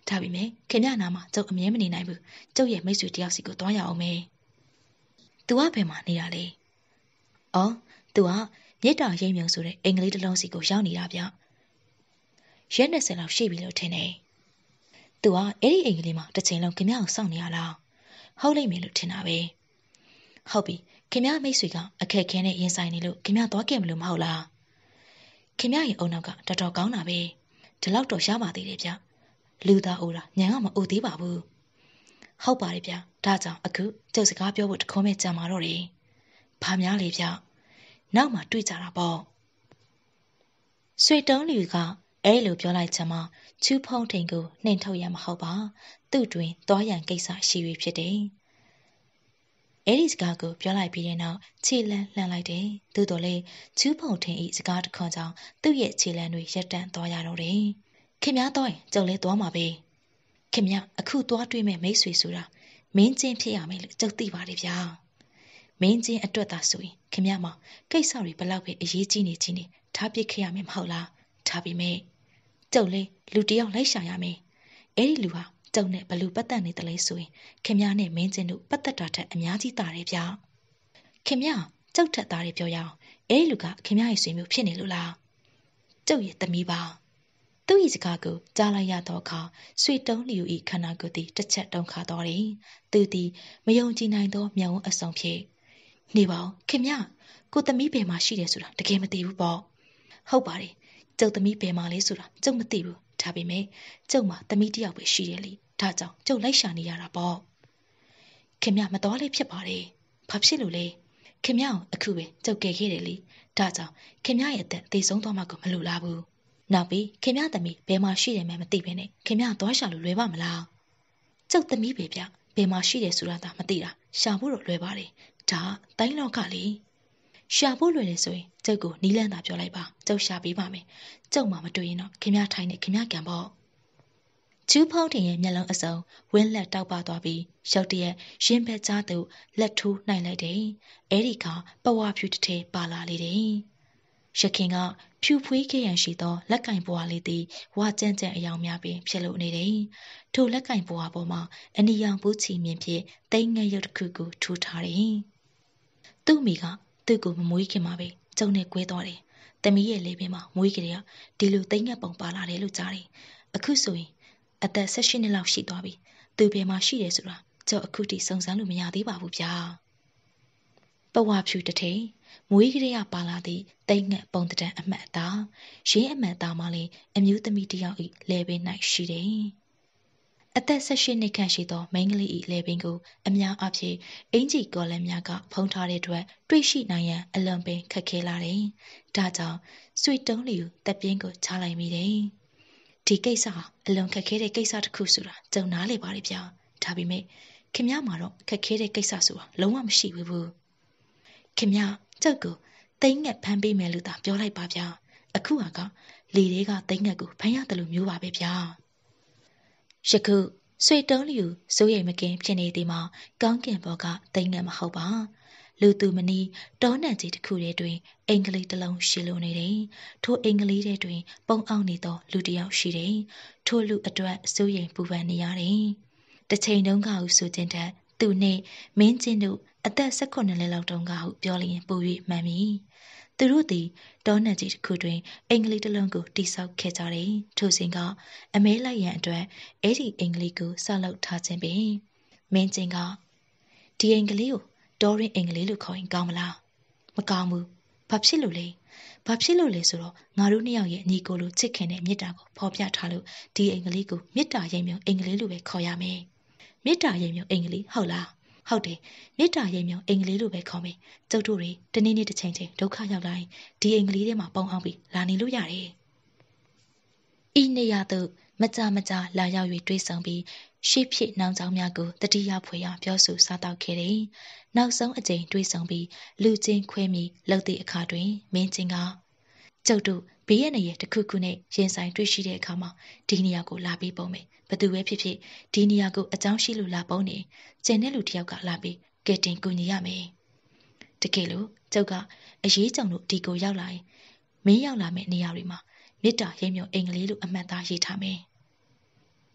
ဒါပေမဲ့ခင်ဗျာနာမှာကျုပ်အမြဲမနေနိုင်ဘူးကျုပ်ရဲ့မိတ်ဆွေတယောက်စီကိုတွားရအောင်မယ်။ तू ကဘယ်မှာနေတာလဲ။အော် तू ကမြေတာရိပ်မြုံဆိုတဲ့အင်္ဂလိပ်တစ်လုံးစီကိုရောက်နေတာဗျ။ရက်နှစ်ဆယ်လောက်ရှိပြီလို့ထင်တယ်။ तू ကအဲ့ဒီအင်္ဂလိပ်မှာတစ်ချိန်လုံးခင်ဗျာကိုစောင့်နေရလား။ဟုတ်လိမ့်မယ်လို့ထင်တာပဲ။ဟုတ်ပြီခင်ဗျာမိတ်ဆွေကအခက်ခဲနဲ့ရင်ဆိုင်နေလို့ခင်ဗျာသွားခဲ့မလို့မဟုတ်လား။ခင်ဗျာရဲ့အုံနောက်ကတော်တော်ကောင်းတာပဲ။ဒီလောက်တော့ရပါသေးတယ်ဗျ။လူသားအိုတာညံကမအိုသေးပါဘူး။ဟုတ်ပါတယ်ဗျ။ဒါကြောင့်အခုကျုပ်စကားပြောဖို့တခုံးမဲ့ကြံမာတော့တယ်။ဘာများလေဗျ။နောက်မှတွေ့ကြတာပေါ့။ဆွေတုံးလူကအဲ့လိုပြောလိုက်ချင်မှချူးဖုံးထိန်ကိုနှင်ထုတ်ရမှာဟုတ်ပါ။သူ့တွင်သွားရန်ကိစ္စရှိ၍ဖြစ်တယ်။အဲ့ဒီစကားကိုပြောလိုက်ပြီးတဲ့နောက်ခြေလန်းလှမ်းလိုက်တယ်။သို့တော်လည်းချူးဖုံးထိန်ဤစကားတစ်ခွန်းကြောင့်သူ့ရဲ့ခြေလန်းတွေရက်တန့်သွားရတော့တယ်။ခင်ဗျားတော့ကျုပ်လည်းသွားမှာပဲ။ခင်ဗျာအခုသွားတွေ့မဲ့မိတ်ဆွေဆိုတာမင်းချင်းဖြစ်ရမယ်လို့ကျုပ်သိပါတယ်ဗျာ။မင်းချင်းအတွက်သာဆိုရင်ခင်ဗျားမှာကိစ္စတွေဘလောက်ပဲအရေးကြီးနေချင်းနေထားပစ်ခဲ့ရမယ်မဟုတ်လား။ဒါပေမဲ့ကျုပ်လည်းလူတယောက်လိုက်ရှာရမယ်။အဲ့ဒီလူဟာကျုပ်နဲ့ဘလူပတ်သက်နေတယ်လေဆိုရင်ခင်ဗျားနဲ့မင်းချင်းတို့ပတ်သက်တာထက်အများကြီးတာတယ်ဗျာ။ခင်ဗျာကျုပ်ထက်သားတွေပြောရအောင်အဲ့ဒီလူကခင်ဗျားရဲ့ဆွေမျိုးဖြစ်နေလို့လား။ကျုပ်ရဲ့သမီးပါ။သူ့၏စကားကိုကြားလိုက်ရတော့အခါဆွေတုံးလီယူ၏ခန္ဓာကိုယ်သည်တစ်ချက်တုန်ခါသွားတယ်။သူသည်မယုံကြည်နိုင်သောမျက်ဝန်းအစုံဖြင့်နေပါဦးခင်ဗျကိုသမီးဘယ်မှာရှိတယ်ဆိုတာတကယ်မသိဘူးပေါ့။ဟုတ်ပါတယ်ကျုပ်သမီးဘယ်မှာလဲဆိုတာကျုပ်မသိဘူး။ဒါပေမဲ့ကျုပ်မှာသမီးတစ်ယောက်ပဲရှိတယ်လေ။ဒါကြောင့်ကျုပ်လိုက်ရှာနေရတာပေါ့။ခင်ဗျမတော်လေးဖြစ်ပါတယ်။ဘာဖြစ်လို့လဲ။ခင်ဗျကိုအခုပဲကျုပ်ကယ်ခဲ့တယ်လေ။ဒါကြောင့်ခင်ဗျရဲ့အသက်သေဆုံးသွားမှကိုမလိုလားဘူး။နောက်ပြီးခင်ဗျသမီးဘယ်မှာရှိတယ်မှမသိဘဲနဲ့ခင်ဗျသွားရှာလို့လွယ်ပါမလား။ကျုပ်သမီးပဲဗျ။ဘယ်မှာရှိတယ်ဆိုတာသာမသိတာရှာဖို့တော့လွယ်ပါတယ်။ဒါတိုင်းလောကလေ။ရှာဖို့လွယ်တယ်ဆိုရင်ကျုပ်ကိုနီးလန်းသာပြောလိုက်ပါကျုပ်ရှာပေးပါမယ်ကျုပ်မှမတွေ့ရင်တော့ခင်ဗျထိုင်နေခင်ဗျကံပေါ့ကျူးဖောင်းတင်ရဲ့မျက်လုံးအစုံဝင်းလက်တောက်ပသွားပြီးရုတ်တရက်ရင်းဘက်ကြားသို့လက်ထိုးနိုင်လိုက်တယ်အဲ့ဒီကပဝါဖြူတစ်ထည်ပါလာလေတယ်ရခင်ကဖြူဖွေးခဲ့ရန်ရှိသောလက်ကင်ပွားလေးသည်ဝါကြမ်းကြမ်းအယောင်များပင်ဖြစ်လို့နေတယ်ထိုလက်ကင်ပွားပေါ်မှာအနီရောင်ဘူးချီမြင်ဖြင့်တိမ်ငယ်ရုပ်တစ်ခုကိုထိုးထားတယ်သူ့မိကသူ့ကိုမမွေးခင်မှာပဲကျုံနဲ့ကွဲသွားတယ်။သမီးရဲ့လေပင်မှာမွေးကြတဲ့ဒီလိုသိမ့်ငက်ပုံပါလာတယ်လို့ကြားတယ်။အခုဆိုရင်အသက်၁၈နှစ်လောက်ရှိသွားပြီ။သူဘယ်မှာရှိတယ်ဆိုတာကျုပ်အခုထိစုံစမ်းလို့မရသေးပါဘူးဗျာ။ပဝါဖြူတစ်ထိန်မွေးကြတဲ့ပါလာသည့်သိမ့်ငက်ပုံတံအမှတ်အသားရင်းအမှတ်အသားမှလည်းအမျိုးသမီးတစ်ယောက်၏လေပင်၌ရှိတယ်။အသက်၁၈နှစ်ခန့်ရှိသောမိန်းကလေး၏လေပင်ကိုအများအားဖြင့်အင်ဂျီကော်လန်များကဖုံးထားတဲ့အတွက်တွေ့ရှိနိုင်ရန်အလွန်ပင်ခက်ခဲလာတယ်။ဒါကြောင့်ဆွေတုံးလီကိုတပ်ပြင်းကိုချလိုက်မိတယ်။ဒီကိစ္စဟာအလွန်ခက်ခဲတဲ့ကိစ္စတစ်ခုဆိုတာကြုံနားလေပါလေဗျာ။ဒါပေမဲ့ခင်ဗျားမှာတော့ခက်ခဲတဲ့ကိစ္စဆိုတာလုံးဝမရှိဘူး။ခင်ဗျားကျုပ်ကိုသိမ့်ငက်ဖမ်းပေးမယ်လို့သာပြောလိုက်ပါဗျာ။အခုဟာကလေတွေကသိမ့်ငက်ကိုဖမ်းရတယ်လို့မျိုးပါပဲဗျာ။ယခုဆွေတုံးလီကိုစိုးရိမ်မကင်းဖြစ်နေသည်မှာကောင်းကင်ဘော်ကသိမ့်ငက်မဟုတ်ပါလူသူမနီတောနံကြီးတစ်ခုထဲတွင်အင်္ဂလိပ်တစ်လုံးရှိလိုနေတယ်ထိုအင်္ဂလိပ်ထဲတွင်ပုံအောင်နေသောလူတစ်ယောက်ရှိတယ်ထိုလူအတွက်စိုးရိမ်ပူပန်နေရတယ်တစ်ချိန်တုန်းကဟုဆိုခြင်းတက်သူနှင့်မင်းချင်းတို့အသက်၁၈နှစ်လောက်တုန်းကဟုပြောလျင်ပို၍မှန်မည်သူတို့သည်တောနံကြီးတစ်ခုတွင်အင်္ဂလိပ်တစ်လုံးကိုတိဆောက်ခဲ့ကြတယ်ထိုစဉ်ကအမဲလိုက်ရန်အတွက်အဲ့ဒီအင်္ဂလိပ်ကိုဆောက်လုပ်ထားခြင်းပင်မင်းချင်းကဒီအင်္ဂလိပ်ကိုဒေါ်ရင်အင်္ဂလိပ်လို့ခေါ်ရင်ကောင်းမလားမကောင်းဘူးဘာဖြစ်လို့လဲဘာဖြစ်လို့လဲဆိုတော့ငါတို့နှစ်ယောက်ရဲ့ညီကိုလိုချစ်ခင်တဲ့မေတ္တာကိုဖော်ပြထားလို့ဒီအင်္ဂလိပ်ကိုမေတ္တာရိပ်မြုံအင်္ဂလိပ်လို့ပဲခေါ်ရမယ်မေတ္တာရိပ်မြုံအင်္ဂလိပ်ဟုတ်လားဟုတ်တယ်မေတ္တာရိပ်မြုံအင်္ဂလိပ်လို့ပဲခေါ်မယ်ကျုပ်တို့တွေတနေ့နေ့တစ်ချိန်ချိန်ဒုက္ခရောက်လာရင်ဒီအင်္ဂလိပ်ထဲမှာပုံအောင်ပြီးလာနေလို့ရတယ်ဤနေရာသို့မကြမကြလာရောက်၍တွေးဆောင်ပြီးရှေ့ဖြစ်နောင်ကြောင်းများကိုတတိယဖွယ်ရပြောဆိုစားတောက်ခဲ့တယ်။နောက်ဆုံးအကြိမ်တွေးဆောင်ပြီးလူချင်းခွဲမိလှုပ်သည့်အခါတွင်မင်းချင်းကကျုပ်တို့ဘေးရနေရတခုခုနဲ့ရင်ဆိုင်တွေ့ရှိတဲ့အခါမှာဒီနေရာကိုလာပြီးပုံမယ်။ဘသူပဲဖြစ်ဖြစ်ဒီနေရာကိုအကြောင်းရှိလို့လာပုံနေကျန်တဲ့လူတစ်ယောက်ကလာပြီးကဲတင်ကူညီရမယ်။တကယ်လို့ကျုပ်ကအရေးကြောင့်လို့ဒီကိုရောက်လာရင်မင်းရောက်လာမယ့်နေရာတွေမှာမေတ္တာရိပ်မြုံအင်္ဂလိပ်လိုအမှတ်သားရေးထားမယ်။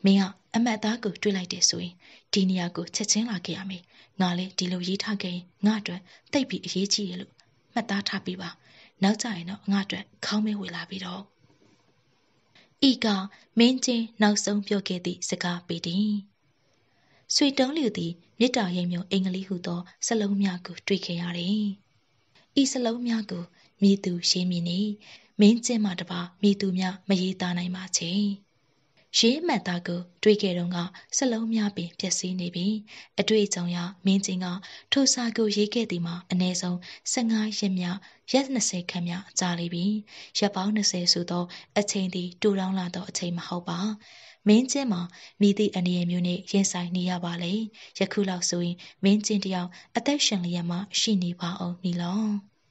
မင်းကအမတ်သားကိုတွေ့လိုက်တယ်ဆိုရင်ဒီနေရာကိုချက်ချင်းလာခဲ့ရမယ်ငါလည်းဒီလိုရေးထားခဲ့ရင်ငါအတွက်တိတ်ပြီးအရေးကြီးရလို့မှတ်သားထားပြီးပါနောက်ကြရင်တော့ငါအတွက်ခေါင်းမဲဝေလာပြီးတော့ဤကမင်းချင်းနောက်ဆုံးပြောခဲ့သည့်စကားပေသည်ဆွေတုံးလျူသည်မြစ်တာရိပ်မြုံအင်္ဂလိပ်ဟုသောစလုံးများကိုတွေ့ခဲ့ရတယ်ဤစလုံးများကိုမိသူရေးမိနေမင်းချင်းမှတပါမိသူများမရေးသားနိုင်ပါချေရေးမှတ်သားကိုတွေ့ခဲ့တော့ကစလုံးများပင်ပျက်စီးနေပြီအတွေ့အကြုံရမင်းချင်းကထိုစာကိုရေးခဲ့သည်မှာအနည်းဆုံးဆယ့်ငါးရက်မြရက်၂၀ခန့်မြကြာလိပြီရက်ပေါင်း၂၀ဆိုသောအချိန်သည်တူတောင်းလာသောအချိန်မဟုတ်ပါမင်းချင်းမှာမိသည့်အနေအမျိုးနှင့်ရင်ဆိုင်နေရပါလေယခုလောက်ဆိုရင်မင်းချင်းတယောက်အသက်ရှင်လျက်မှရှိနေပါအောင်နီလော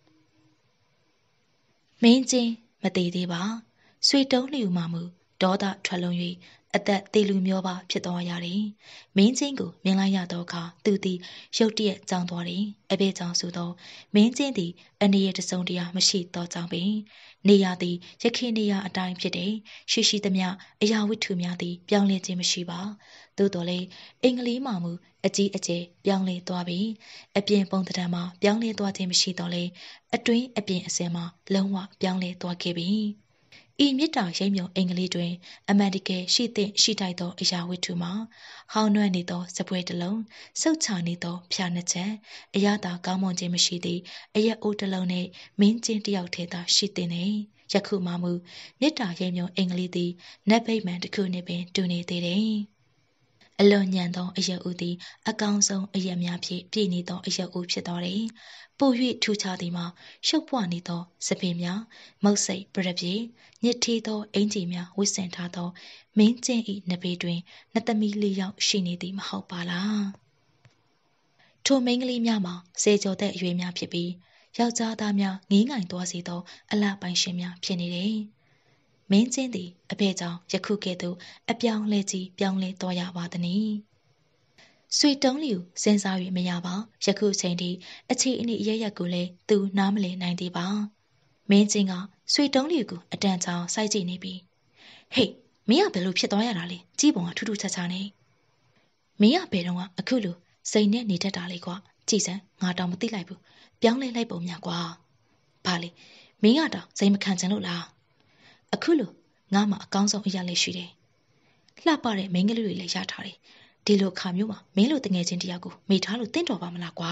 မင်းချင်းမသေးသေးပါဆွေတုံးလျူမှမူဒေါသထွက်လွန်၍အသက်သေးလူမျိုးပါဖြစ်သွားရတယ်။မင်းချင်းကိုမြင်လိုက်ရသောအခါသူသည်ရုတ်တရက်ကြောင်သွားတယ်။အဘဲကြောင့်ဆိုသောမင်းချင်းသည်အနေရတစုံတရာမရှိသောကြောင့်ပင်နေရသည်ရခင်နေရအတိုင်းဖြစ်တယ်။ရှိရှိသမျှအရာဝတ္ထုများသည်ပြောင်းလဲခြင်းမရှိပါ။သို့တော်လည်းအင်္ဂလိပ်မှာမူအကြီးအကျယ်ပြောင်းလဲသွားပြီ။အပြင်ပုံသဏ္ဍာန်မှာပြောင်းလဲသွားခြင်းမရှိတော့လေအတွင်းအပြင်အစင်မှာလုံးဝပြောင်းလဲသွားခဲ့ပြီ။ဤမြစ်တာရိပ်မြုံအင်္ဂလိပ်တွင်အမှန်တကယ်ရှိသင့်ရှိထိုက်သောအရာဝတ္ထုမှာဟောင်းနွမ်းနေသောစပွဲတစ်လုံးစုတ်ချနေသောဖြာနှစ်ချက်အရသာကောင်းမွန်ခြင်းမရှိသည့်အရက်အိုးတစ်လုံးနှင့်မင်းချင်းတစ်ယောက်ထဲသာရှိသင့်နေယခုမှမူမြစ်တာရိပ်မြုံအင်္ဂလိပ်သည်နတ်ဗိမာန်တစ်ခုနှင့်ပင်တူနေသေးတယ်အလွန်ညံသောအရက်ဦးသည်အကောင်းဆုံးအရက်များဖြင့်ပြည့်နေသောအရက်ဦးဖြစ်တော်တယ်။ပို၍ထူခြားသည်မှာရှုပ်ပွားနေသောစပင်များမုတ်စိတ်ပရပြေညစ်ထေးသောအင်ကြီးများဝစ်ဆင်ထားသောမင်းကျင်း၏နဘေးတွင်နှစ်သမီးလေးယောက်ရှိနေသည်မဟုတ်ပါလား။ထိုမိန်းကလေးများမှာစေကျော်တဲ့အရွယ်များဖြစ်ပြီးယောက်ျားသားများငေးငိုင်သွားစေသောအလှပိုင်ရှင်များဖြစ်နေတယ်။မင်းချင်းသည်အဖေကြောင့်ယခုကဲ့သို့အပြောင်းလဲကြီးပြောင်းလဲသွားရပါသည်။ဆွေတုံးလျူစဉ်းစား၍မရပါယခုချိန်ထိအခြေအနေအရရက်ကိုလည်းသူနားမလည်နိုင်သေးပါ။မင်းချင်းကဆွေတုံးလျူကိုအတန်ချောင်စိုက်ကြည့်နေပြီ။ဟေးမင်းကဘယ်လိုဖြစ်သွားရတာလဲကြီးပုံကထူးထူးခြားခြားနေ။မင်းကဘယ်တော့မှအခုလိုစိတ်နဲ့နေတတ်တာလေကွာကြည်စမ်းငါတောင်မသိလိုက်ဘူးပြောင်းလဲလိုက်ပုံများကွာ။ဘာလဲမင်းကတောင်စိတ်မခံချင်လို့လား။အခုလိုငါမှအကောင်းဆုံးအရာလေးရှိတယ်။လှပတဲ့မိန်းကလေးတွေလည်းရထားတယ်။ဒီလိုခါမျိုးမှာမင်းလိုတငယ်ချင်းတယောက်ကိုမိထားလို့တင့်တော်ပါမလားကွာ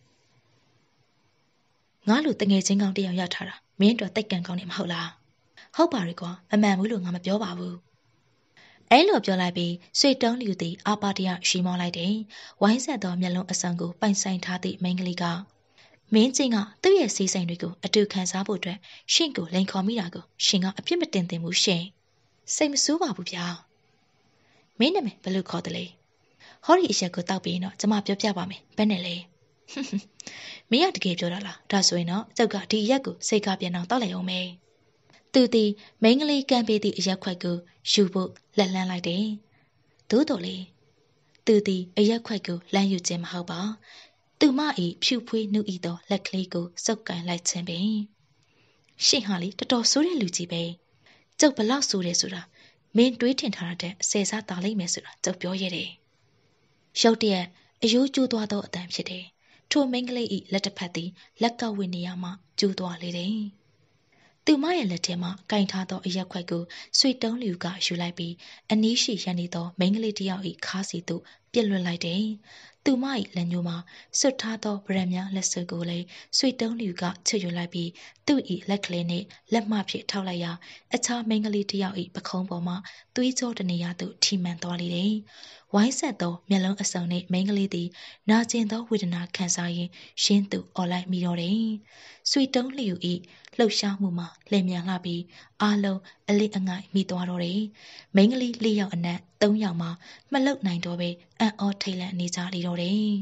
။ငါလိုတငယ်ချင်းကောင်းတယောက်ရထားတာမင်းတို့တိတ်ကန်ကောင်းနေမဟုတ်လား။ဟုတ်ပါရဲ့ကွာမမှန်ဘူးလို့ငါမပြောပါဘူး။အဲလိုပြောလိုက်ပြီးဆွေတုံးလျူသည်အာပါတရရှိမောလိုက်တယ်။ဝိုင်းဆက်သောမျက်လုံးအဆန်ကိုပိုင်ဆိုင်ထားသည့်မိန်းကလေးကမင်းချင်းကသူ့ရဲ့စီးစိမ်တွေကိုအတူခံစားဖို့အတွက်ရှင့်ကိုလိန်ခေါ်မိတာကိုရှင်ကအပြစ်မတင်သင့်ဘူးရှင်စိတ်မဆိုးပါဘူးဗျာမင်းနာမည်ဘယ်လိုခေါ်တယ်လဲဟောဒီအရက်ကိုတောက်ပြီးတော့ကျမပြောပြပါမယ်ဘယ်နဲ့လဲမင်းကတကယ်ပြောတာလားဒါဆိုရင်တော့ကျုပ်ကဒီအရက်ကိုစိတ်ကားပြန်အောင်တောက်လိုက်အောင်မယ်သူသည်မိန်းကလေးကမ်းပေးသည့်အရက်ခွက်ကိုယူဖို့လက်လန်းလိုက်တယ်သို့တော်လေသူသည်အရက်ခွက်ကိုလမ်းယူခြင်းမဟုတ်ပါသူမ၏ဖြူဖွေးနှုတ်ဤသောလက်ကလေးကိုစုပ်ကန်လိုက်ခြင်းပင်ရှင်ဟာလေတော်တော်ဆိုးတဲ့လူကြီးပဲကျုပ်ဘလောက်ဆိုးတယ်ဆိုတာမင်းတွေးထင်ထားတဲ့ဆယ်စားတာလိုက်မယ်ဆိုတာကျုပ်ပြောရတယ်ရုတ်တရက်အယိုးကျိုးသွားသောအတန်ဖြစ်တယ်ထိုမိန်းကလေး၏လက်တစ်ဖက်သည်လက်ကဝစ်နေရမှကျိုးသွားလေတယ်သူမရဲ့လက်ထဲမှာကင်ထားသောအရက်ခွက်ကိုဆွေတုံးလျူကယူလိုက်ပြီးအနီးရှိရန်နေသောမိန်းကလေးတစ်ယောက်၏ခါးစီသို့ပြစ်လွှတ်လိုက်တယ်သူမ၏လက်ညှိုးမှာဆွတ်ထားသောဗရက်များလက်စွပ်ကိုလည်းဆွေတုံးလျူကချွတ်ယူလိုက်ပြီးသူ့၏လက်ကလေးနှင့်လက်မဖြင့်ထောက်လိုက်ရာအခြားမိန်းကလေးတစ်ယောက်၏ပခုံးပေါ်မှသွေးကြောတနေရာသို့ထိမှန်သွားလေတယ်။ဝိုင်းဆက်သောမျက်လုံးအစုံနှင့်မိန်းကလေးသည်နာကျင်သောဝေဒနာခံစားရင်းရှင်းသူအော်လိုက်မိတော့တယ်။ဆွေတုံးလျူ၏လှုပ်ရှားမှုမှာလျင်မြန်လှပြီးအားလုံးအလစ်အငိုက်မိသွားတော့တယ်။မိန်းကလေးလေးယောက်အနက်သုံးယောက်မှမလှုပ်နိုင်တော့ပဲအံ့ဩထိတ်လန့်နေကြလေတော့တယ်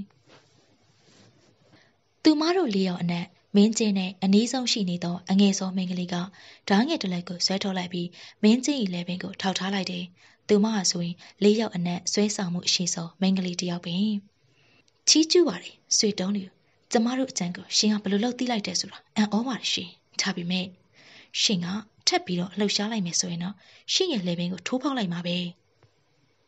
။သူမတို့လေးယောက်အနက်မင်းကျင်းနဲ့အနီးဆုံးရှိနေသောအငယ်ဆုံးမိန်းကလေးကဓာငယ်တစ်လက်ကိုဆွဲထုတ်လိုက်ပြီးမင်းကျင်း၏လက်ပင်ကိုထောက်ထားလိုက်တယ်။သူမဟာဆိုရင်လေးယောက်အနက်ဆွဲဆောင်မှုအရှိဆုံးမိန်းကလေးတစ်ယောက်ပင်ချီးကျူးပါတယ်ဆွေတုံးလျူကျမတို့အကြံကိုရှင်ကဘယ်လိုလုပ်သိလိုက်တယ်ဆိုတာအံ့ဩပါတယ်ရှင်ဒါပေမဲ့ရှင်ကထပ်ပြီးတော့လှုပ်ရှားလိုက်မယ်ဆိုရင်တော့ရှင်ရဲ့လက်ပင်ကိုထိုးပေါက်လိုက်မှာပဲ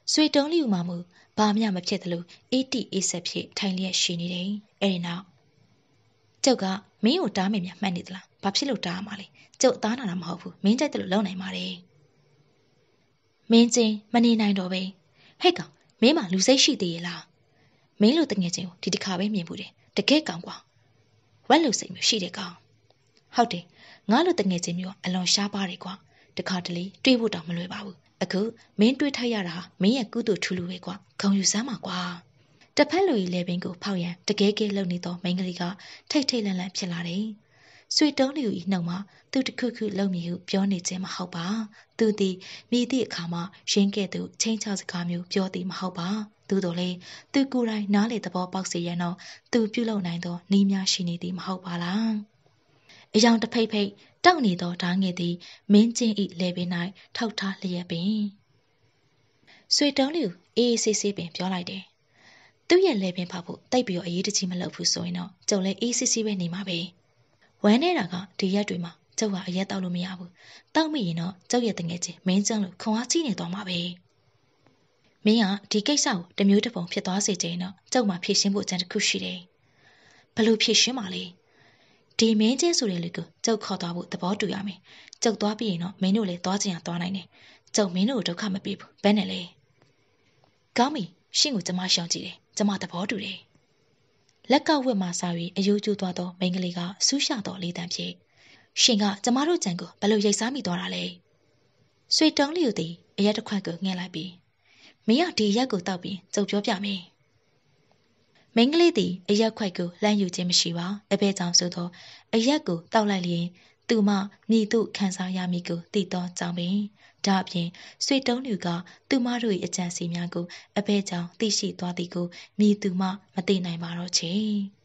ဆွေတုံးလီဦးမှာမူဘာမှမဖြစ်တယ်လို့အေးတီအေးဆက်ဖြစ်ထိုင်လျက်ရှိနေတယ်အဲ့ဒီနောက်ကျုပ်ကမင်းကိုတားမိမြမှတ်နေသလားဘာဖြစ်လို့တားရမှာလဲကျုပ်သားနာတာမဟုတ်ဘူးမင်းကြိုက်တယ်လို့လုပ်နိုင်ပါတယ်မင်းချင်းမနေနိုင်တော့ပဲဟဲ့ကောင်မင်းမလူစိတ်ရှိသေးရဲ့လားမင်းလိုတငယ်ချင်းကိုဒီတစ်ခါပဲမြင်ဘူးတယ်တကယ်ကောင်ကွာဝက်လူစိတ်မျိုးရှိတဲ့ကောင်ဟုတ်တယ်ငါလိုတငယ်ချင်းမျိုးအလွန်ရှားပါတယ်ကွာတခါတလေတွေးဖို့တောင်မလွယ်ပါဘူးအခုမင်းတွေးထိုက်ရတာဟာမင်းရဲ့ကုသိုလ်ထူးလူပဲကွာဂုံယူစမ်းပါကွာတစ်ဖက်လူကြီးလေပင်ကိုဖောက်ရန်တကယ်ကဲလုံနေသောမိန်းကလေးကထိတ်ထိတ်လန့်လန့်ဖြစ်လာတယ်ဆွေတုံးလူကြီးနှုတ်မှာသူတခုခုလုံမြည်ဟုပြောနေခြင်းမဟုတ်ပါသူသည်မိသည့်အခါမှရင်းကဲ့သို့ချင်းချစကားမျိုးပြောသည်မဟုတ်ပါသို့တော်လည်းသူကိုယ်တိုင်နားလေသဘောပေါက်စေရန်တော့သူပြုလုပ်နိုင်သောနည်းများရှိနေသည်မဟုတ်ပါလားအယောင်တစ်ဖိတ်ဖိတ်တောက်နေသောဓာငယ်သည်မင်းချင်းဤလေပင်၌ထောက်ထားလျက်ပင်ဆွေတုံးလူအေးအေးဆေးဆေးပင်ပြောလိုက်တယ်သူ့ရဲ့လေပင်ဖောက်ဖို့တိတ်ပြီးတော့အရေးတကြီးမလုပ်ဘူးဆိုရင်တော့ကျုံလည်းအေးဆေးဆေးပဲနေမှာပဲဝမ်းနေတာကဒီရက်တွေမှာကျုပ်ကအရက်တောက်လို့မရဘူးတောက်မိရင်တော့ကျုပ်ရဲ့တငယ်ချင်းမင်းကျန်းလို့ခွန်အားကြီးနေသွားမှာပဲမင်းကဒီကိစ္စကိုတမျိုးတစ်ပုံဖြစ်သွားစေချင်တော့ကျုပ်မှဖြည့်ရှင်းဖို့အကြံတစ်ခုရှိတယ်ဘလို့ဖြည့်ရှင်းပါလဲဒီမင်းချင်းဆိုတဲ့လူကိုကျုပ်ခေါ်သွားဖို့သဘောတူရမယ်ကျုပ်သွားပြီးရင်တော့မင်းတို့လည်းသွားချင်ရသွားနိုင်တယ်ကျုပ်မင်းတို့ကိုဒုက္ခမပေးဘူးဘယ်နဲ့လဲကောင်းပြီရှင့်ကိုကျမရှောင်ကြည့်တယ်ကျမသဘောတူတယ်လက်ကဝတ်မှစာ၍အယိုးကျိုးသွားသောမိန်းကလေးကဆူးရှသောလေးတန်းဖြင့်ရှင်ကကျမတို့ကြံကိုဘလို့ရိတ်စားမိသွားတာလဲဆွေတုံးလီကိုသည်အရက်တစ်ခွက်ကိုငှက်လိုက်ပြီးမင်းကဒီရက်ကိုတောက်ပြီးကျုပ်ပြောပြမယ်မိန်းကလေးသည်အရက်ခွက်ကိုလှမ်းယူခြင်းမရှိပါအဘဲကြောင့်ဆိုသောအရက်ကိုတောက်လိုက်လျင်သူမမိသူခံစားရမည်ကိုသိသောကြောင့်ပင်ဒါအပြင်ဆွေတုံးလူကသူမတို့၏အကြံစီများကိုအဘဲကြောင့်သိရှိသွားသည်ကိုမိသူမမသိနိုင်ပါတော့ချေ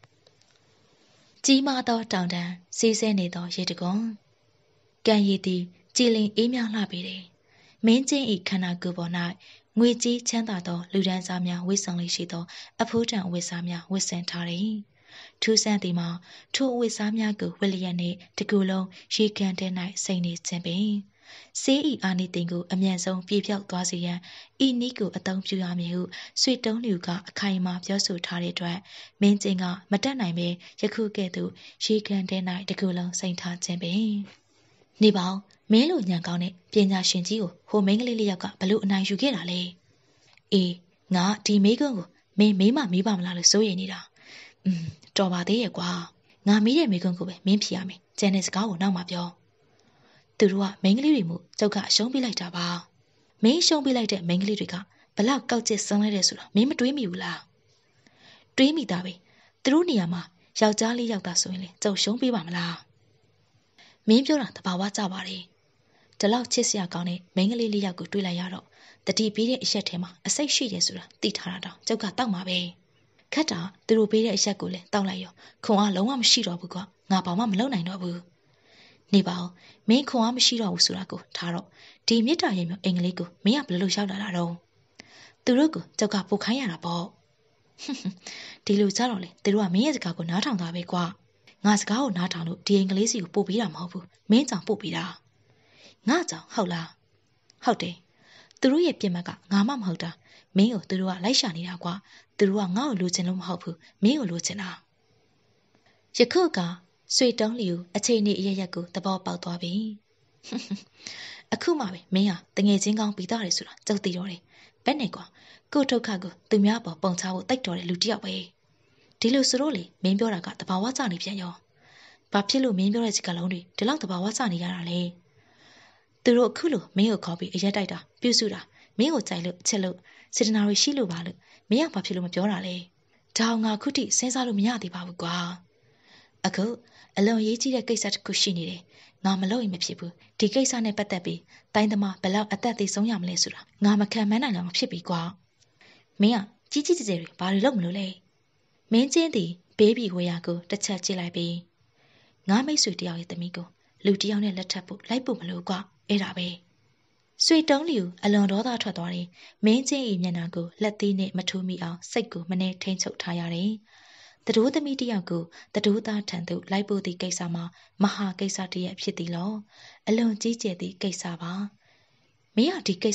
ကြီးမားသောတောင်တန်းစီးဆဲနေသောရေတံခွန်ကံရည်သည်ကြည်လင်အေးမြလှပေတယ်မင်းချင်း၏ခန္ဓာကိုယ်ပေါ်၌ငွေကြီးချမ်းသာသောလူဒန်းစားများဝတ်ဆောင်လေးရှိသောအဖိုးတန်အဝတ်စားများဝတ်ဆင်ထားတယ်ထူးဆန်းသည်မှာထိုအဝတ်စားများကိုဝတ်လျက်နှင့်တကူလုံးရေကန်တဲ၌စိမ့်နေခြင်းပင်ဆေးဤအာနိသင်ကိုအမြန်ဆုံးပြေပြောက်သွားစေရန်ဤနည်းကိုအသုံးပြုရမည်ဟုဆွေတုံးလူကအခိုင်အမာပြောဆိုထားတဲ့အတွက်မင်းချင်းကမတက်နိုင်ပဲယခုကဲ့သို့ရေကန်တဲ၌တကူလုံးစိမ့်ထားခြင်းပင်နေပေါင်းမင်းလိုညံကောင်းတဲ့ပညာရှင်ကြီးကိုဟိုမိန်းကလေးလေးယောက်ကဘလို့အနိုင်ယူခဲ့တာလဲအေးငါဒီမိကွန်းကိုမင်းမေးမှမေးပါမလားလို့စိုးရိမ်နေတာอืมတော်ပါသေးရဲ့ကွာငါမေးတဲ့မိကွန်းကိုပဲမင်းဖြေရမယ်ကျန်တဲ့စကားကိုနောက်မှပြောသူတို့ကမိန်းကလေးတွေမို့ကျုပ်ကအရှုံးပေးလိုက်တာပါမင်းရှုံးပေးလိုက်တဲ့မိန်းကလေးတွေကဘလောက်ကောက်ကျစ်စမ်းလိုက်တဲ့ဆိုတာမင်းမတွေးမိဘူးလားတွေးမိတာပဲသူတို့နေရာမှာယောက်ျားလေးယောက်သားဆိုရင်လေကျုပ်ရှုံးပေးပါမလားမင်းပြောတာတဘာဝကြပါတယ်ဒီလောက်ချစ်စရာကောင်းတဲ့မိန်းကလေးလေးယောက်ကိုတွေ့လိုက်ရတော့တတိပေးတဲ့အရက်ထဲမှာအစိတ်ရှိတယ်ဆိုတာသိထားတာတောင်ကျုပ်ကတောက်မှာပဲခက်တာသူတို့ပေးတဲ့အရက်ကိုလည်းတောက်လိုက်ရောခွန်အားလုံးဝမရှိတော့ဘူးကွာငါဘာမှမလုပ်နိုင်တော့ဘူးနေပါဦးမင်းခွန်အားမရှိတော့ဘူးဆိုတာကိုထားတော့ဒီမြစ်တာရင်မျိုးအင်္ဂလိပ်ကိုမင်းကဘယ်လိုရောက်လာတာတော့သူတို့ကိုကျုပ်ကပို့ခိုင်းရတာပေါ့ဒီလိုကြတော့လေသူတို့ကမင်းရဲ့စကားကိုနားထောင်တာပဲကွာငါစကားကိုနားထောင်လို့ဒီအင်္ဂလိပ်စီကိုပို့ပေးတာမဟုတ်ဘူးမင်းကြောင့်ပို့ပေးတာငါကြောင့်ဟုတ်လားဟုတ်တယ်သူတို့ရဲ့ပြစ်မှတ်ကငါမှမဟုတ်တာမင်းကိုသူတို့ကလိုက်ရှာနေတာကွာသူတို့ကငါ့ကိုလိုချင်လို့မဟုတ်ဘူးမင်းကိုလိုချင်တာယခုကဆွေတုံးလီကိုအချိန်နဲ့အရရက်ကိုသဘောပေါက်သွားပြီအခုမှပဲမင်းဟာတငယ်ချင်းကောင်းပြီးသားတယ်ဆိုတာကြုံသိတော့တယ်ဘယ်နဲ့ကွာကိုဒုက္ခကိုသူများပေါ်ပုံချဖို့တိုက်တော်တဲ့လူတစ်ယောက်ပဲဒီလိုဆိုတော့လေမင်းပြောတာကတဘာဝကျနေပြန်ရောဘာဖြစ်လို့မင်းပြောတဲ့စကားလုံးတွေဒီလောက်တဘာဝကျနေရတာလဲသူတို့အခုလိုမင်းကိုခေါ်ပြီးအရက်တိုက်တာပြုစုတာမင်းကိုကြိုက်လို့ချစ်လို့စေတနာတွေရှိလို့ပါလို့မင်းကဘာဖြစ်လို့မပြောတာလဲဒါအောင်ငါခုထိစဉ်းစားလို့မရသေးပါဘူးကွာအခုအလွန်ရေးကြီးတဲ့ကိစ္စတစ်ခုရှိနေတယ်ငါမလုပ်ရင်မဖြစ်ဘူးဒီကိစ္စနဲ့ပတ်သက်ပြီးတိုင်းသမားဘယ်လောက်အသက်သေးဆုံးရမလဲဆိုတာငါမခံမနိုင်တော့မဖြစ်ပြီကွာမင်းကကြီးကြီးကျယ်ကျယ်တွေဘာတွေလုပ်မလို့လဲမင်းချင်းသည်ဘေးဘီဝေယာကိုတစ်ချက်ကြည့်လိုက်ပြီးငါမိတ်ဆွေတယောက်ရဲ့သမီးကိုလူတယောက်နဲ့လက်ထပ်ဖို့လိုက်ဖို့မလို့ကွာအဲ့ဒါပဲဆွေတုံးလီကိုအလွန်ဒေါသထွက်သွားတယ်မင်းချင်း၏မျက်နှာကိုလက်သေးနဲ့မထိုးမိအောင်စိတ်ကိုမနှဲထိန်ချုပ်ထားရတယ်တတိုးသမီးတယောက်ကိုတတိုးသားထံသို့လိုက်ပို့သည့်ကိစ္စမှာမဟာကိစ္စတည်းဖြစ်သည်လောအလွန်ကြီးကျယ်သည့်ကိစ္စပါမင်းကဒီကိစ္စကို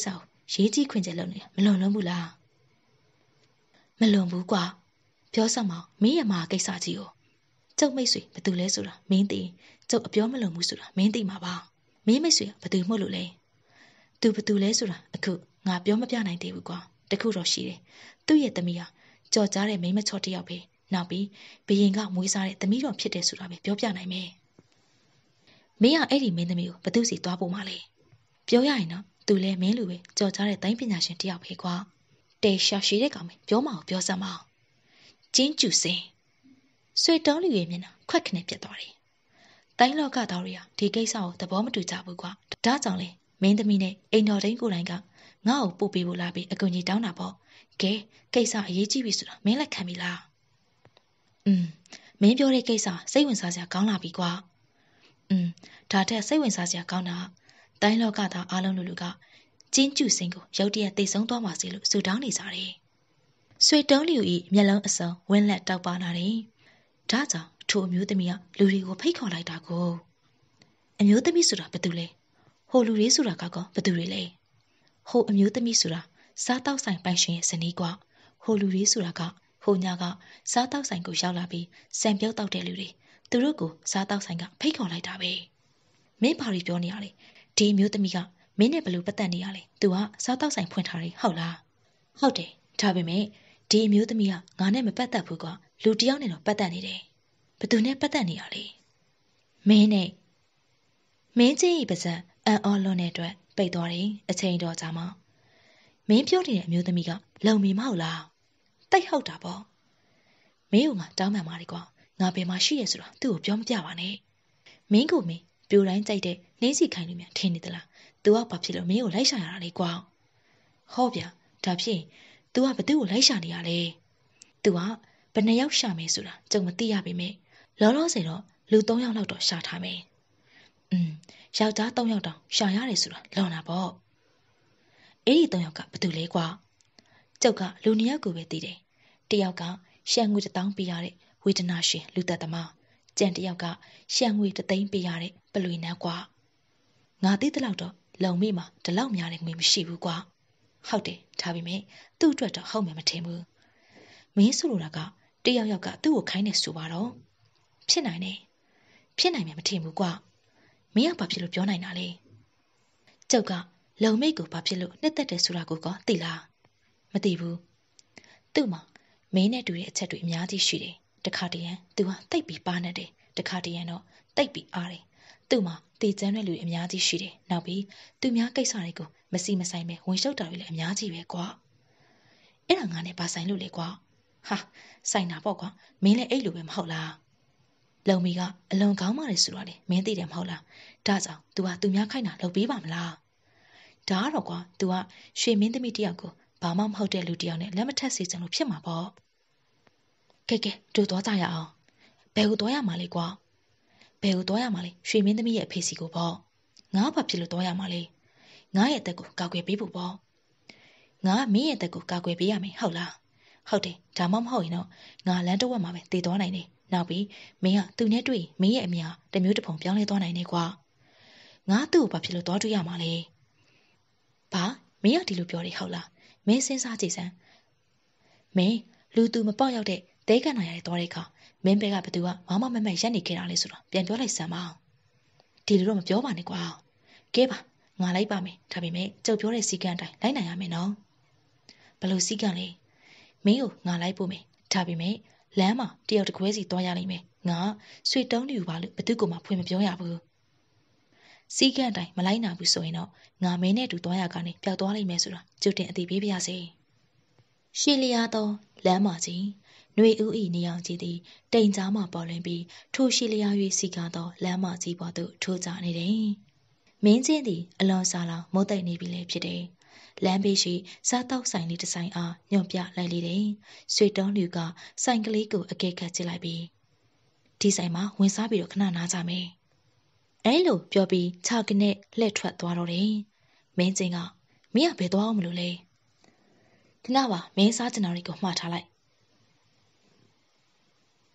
ရေးကြီးခွင့်ကျက်လုပ်နေမလွန်လွန်းဘူးလားမလွန်ဘူးကွာပြောစမ်းမမင်းရဲ့မကိစ္စကြီးကိုကျုပ်မိတ်ဆွေဘသူလဲဆိုတာမင်းသိကျုပ်အပြောမလွန်ဘူးဆိုတာမင်းသိမှာပါမင်းမိတ်ဆွေဘသူမှုလို့လဲသူဘသူလဲဆိုတာအခုငါပြောမပြနိုင်သေးဘူးကွာတခုတော့ရှိတယ်သူ့ရဲ့သမီးဟာကြော်ကြားတဲ့မိန်းမချော့တစ်ယောက်ပဲနောက်ပြီးဘယင်ကမွေးစားတဲ့သမီးတော်ဖြစ်တယ်ဆိုတာပဲပြောပြနိုင်မယ်မင်းကအဲ့ဒီမင်းသမီးကိုဘသူစီသွားဖို့မလဲပြောရရင်တော့သူလဲမင်းလူပဲကြော်ကြားတဲ့တိုင်းပညာရှင်တစ်ယောက်ပဲကွာတေရှာရှိတဲ့ကောင်ပဲပြောမအောင်ပြောစမ်းမအောင်ကျင်းကျူစင်ဆွေတောင်းလူရဲ့မျက်နှာခွက်ခနဲ့ပြတ်သွားတယ်တိုင်းလောကသားတွေကဒီကိစ္စကိုသဘောမတူကြဘူးကွာဒါကြောင့်လေမင်းသမီးနဲ့အိမ်တော်တိုင်းကိုယ်တိုင်ကငါ့ကိုပို့ပေးဖို့လာပြီးအကူကြီးတောင်းတာပေါ့ကဲကိစ္စအရေးကြီးပြီဆိုတာမင်းလက်ခံပြီလားอืมမင်းပြောတဲ့ကိစ္စစိတ်ဝင်စားစရာကောင်းလာပြီကွာอืมဒါထက်စိတ်ဝင်စားစရာကောင်းတာတိုင်းလောကသားအားလုံးလူလူကကျင်းကျူစင်ကိုရုတ်တရက်တိတ်ဆုံးသွားပါစေလို့ဆုတောင်းနေကြတယ်ဆွေတုံးလျူဤမျက်လုံးအစုံဝင်းလက်တောက်ပါလာတယ်ဒါကြောင့်ထိုအမျိုးသမီးကလူတွေကိုဖိတ်ခေါ်လိုက်တာကိုအမျိုးသမီးဆိုတာဘယ်သူလဲဟိုလူတွေဆိုတာကောဘယ်သူတွေလဲဟိုအမျိုးသမီးဆိုတာစားတောက်ဆိုင်ပိုင်ရှင်ရဲ့ဇနီးကွာဟိုလူတွေဆိုတာကဟိုညာကစားတောက်ဆိုင်ကိုရောက်လာပြီးစံပြုတ်တောက်တဲ့လူတွေသူတို့ကိုစားတောက်ဆိုင်ကဖိတ်ခေါ်လိုက်တာပဲမင်းဘာတွေပြောနေရလဲဒီအမျိုးသမီးကမင်းနဲ့ဘယ်လိုပတ်သက်နေရလဲသူကစားတောက်ဆိုင်ဖွင့်ထားတယ်ဟုတ်လားဟုတ်တယ်ဒါပေမဲ့ဒီအမျိုးသမီးကငါနဲ့မပတ်သက်ဘူးကွာလူတယောက်နဲ့တော့ပတ်သက်နေတယ်ဘသူနဲ့ပတ်သက်နေရလဲမင်းနဲ့မင်းချင်းဤပါစံအန်အော်လွန်တဲ့အတွက်ပိတ်သွားတယ်အချိန်တော်ကြာမှမင်းပြောနေတဲ့အမျိုးသမီးကလုံမီမဟုတ်လားတိတ်ဟုတ်တာပေါ့မင်းကငါတောင်းပန်ပါလေကွာငါဘယ်မှာရှိရဆိုတာသူ့ကိုပြောမပြပါနဲ့မင်းကိုမင်းပြိုတိုင်းကြိုက်တဲ့နှင်းစီခိုင်လို့မြန်ထင်နေသလား तू ကဘာဖြစ်လို့မင်းကိုလိုက်ရှာရတာလဲကွာဟောဗျာဒါဖြင့် तू ကဘသူ့ကိုလိုက်ရှာနေရလဲ तू ကဘယ်နှယောက်ရှာမယ်ဆိုတာကြုံမသိရပေမဲ့လောလောဆယ်တော့လူသုံးယောက်လောက်တော့ရှာထားမယ်อืมယောက်ျားသုံးယောက်တောင်ရှာရတယ်ဆိုတာလွန်တာပေါ့အဲ့ဒီသုံးယောက်ကဘသူလဲကွာကျုပ်ကလူနှစ်ယောက်ကိုပဲသိတယ်တယောက်ကရှန်ငွေတစ်တောင်းပေးရတဲ့ဝေဒနာရှင်လူသက်သမားကျန်တယောက်ကရှန်ငွေတစ်သိန်းပေးရတဲ့ပလွေနန်းကွာငါသိတဲ့လောက်တော့လုံမိမှာဒီလောက်များတဲ့ငွေမရှိဘူးကွာဟုတ်တယ်ဒါပေမဲ့သူ့အတွက်တော့ဟုတ်မယ်မထင်ဘူးမင်းဆိုလိုတာကတယောက်ယောက်ကသူ့ကိုခိုင်းနေဆိုပါတော့ဖြစ်နိုင်တယ်ဖြစ်နိုင်မယ်မထင်ဘူးကွာမင်းကဘာဖြစ်လို့ပြောနိုင်တာလဲကျုပ်ကလုံမိတ်ကိုဘာဖြစ်လို့နှစ်သက်တယ်ဆိုတာကိုကောသိလားမသိဘူးသူ့မှာမင်းနဲ့တူတဲ့အချက်တွေအများကြီးရှိတယ်တခါတရံသူဟာတိတ်ပြီးပါနေတယ်တခါတရံတော့တိတ်ပြီးအားတယ်သူ့မှာတည်ကျမ်းတဲ့လူတွေအများကြီးရှိတယ်နောက်ပြီးသူများကိစ္စတွေကိုမစီမဆိုင်ပဲဝင်ရှုပ်တာတွေလည်းအများကြီးပဲကွာအဲ့ဒါငါနဲ့ဘာဆိုင်လို့လဲကွာဟာဆိုင်တာပေါ့ကွာမင်းလည်းအဲ့လိုပဲမဟုတ်လားလုံမီကအလွန်ကောင်းပါလေဆိုတော့လေမင်းသိတယ်မဟုတ်လားဒါကြောင့် तू ကသူများခိုင်းတာလုပ်ပေးပါမလားဒါကတော့ကွာ तू ကရွှေမင်းသမီးတယောက်ကိုဘာမှမဟုတ်တဲ့လူတယောက်နဲ့လက်မထက်စေချင်လို့ဖြစ်မှာပေါ့ကဲကဲတို့သွားကြရအောင်ဘယ်ကိုသွားရမှာလဲကွာဘယ်ကိုသွားရမှာလဲရွှေမင်းသမီးရဲ့အဖေစီကိုပေါ့ငါဘာဖြစ်လို့သွားရမှာလဲငါရဲ့အသက်ကိုကာကွယ်ပေးဖို့ပေါ့ငါမင်းရဲ့အသက်ကိုကာကွယ်ပေးရမယ်ဟုတ်လားဟုတ်တယ်ဒါမှမဟုတ်ရင်တော့ငါလမ်းတစ်ဝက်မှာပဲတည်သွားနိုင်တယ်နောက်ပြီးမင်းကသူနဲ့တွေ့မင်းရဲ့အမြင်တမျိုးတစ်ပုံပြောင်းလဲသွားနိုင်တယ်ကွာငါသူ့ကိုဘာဖြစ်လို့သွားတွေ့ရမှာလဲဘာမင်းကဒီလိုပြောတယ်ဟုတ်လားမင်းစဉ်းစားကြည့်စမ်းမင်းလူသူမပေါက်ရောက်တဲ့ဒဲကန်နာရတဲ့သွားတဲ့အခါမင်းဘက်ကဘသူကမမမမရက်နေခဲ့တာလဲဆိုတော့ပြန်ပြောလိုက်စမ်းပါဒီလိုတော့မပြောပါနဲ့ကွာကဲပါငါလိုက်ပါမယ်ဒါပေမဲ့ကျုပ်ပြောတဲ့စီကံအတိုင်းလိုက်နိုင်ရမယ်နော်ဘလို့စီကံလဲမင်းကိုငါလိုက်ဖို့မယ်ဒါပေမဲ့လမ်းမှာတယောက်တစ်ခွဲစီသွားရလိမ့်မယ်ငါဆွေတုံးလူပါလို့ဘသူကမှဖွင့်မပြောရဘူးစီကံအတိုင်းမလိုက်နိုင်ဘူးဆိုရင်တော့ငါမင်းနဲ့တူသွားရကနေပျောက်သွားလိမ့်မယ်ဆိုတာကြိုတင်အသိပေးပါရစေရှေလျာသောလမ်းမကြီးနှွေဦးဤနေအောင်ကြီးသည်တိမ်ကြားမှပေါ်လွင်ပြီးထိုရှေလျာ၍စီကားသောလမ်းမကြီးပေါ်သို့ထိုးကျနေတယ်မင်းချင်းသည်အလွန်စားလောင်မုတ်တိတ်နေပြီလေဖြစ်တယ်လမ်းဘေးရှိစားတောက်ဆိုင်လေးတစ်ဆိုင်အားညွန့်ပြလိုက်လေတယ်ဆွေတုံးလူကဆိုင်ကလေးကိုအကဲခတ်ကြည့်လိုက်ပြီးဒီဆိုင်မှာဝင်စားပြီးတော့ခဏနားကြမယ်အဲလိုပြောပြီးခြောက်ကနေလှည့်ထွက်သွားတော့တယ်မင်းချင်းကမင်းကဘယ်သွားအောင်မလို့လဲခဏပါမင်းစားကျင်တော်တွေကိုမှားထားလိုက်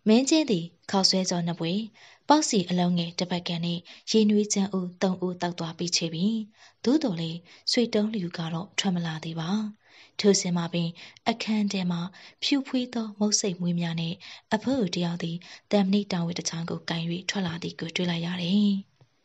မင်းချင်းသည်ခောက်ဆွဲကြောနှစ်ပွေပေါက်စီအလုံးငယ်တစ်ပတ်ကန်နဲ့ရေနွေးချမ်းဦးသုံးဦးတောက်သွားပြီးချေပြီသို့တော်လေဆွေတုံးလျူကတော့ထွက်မလာသေးပါထိုစဉ်မှာပင်အခန်းထဲမှာဖြူဖွေးသောမုတ်စိတ်မွေးများနဲ့အဖိုးတယောက်သည်တမ်မဏိတောင်ဝေတချောင်းကိုကန်၍ထွက်လာသည်ကိုတွေ့လိုက်ရတယ်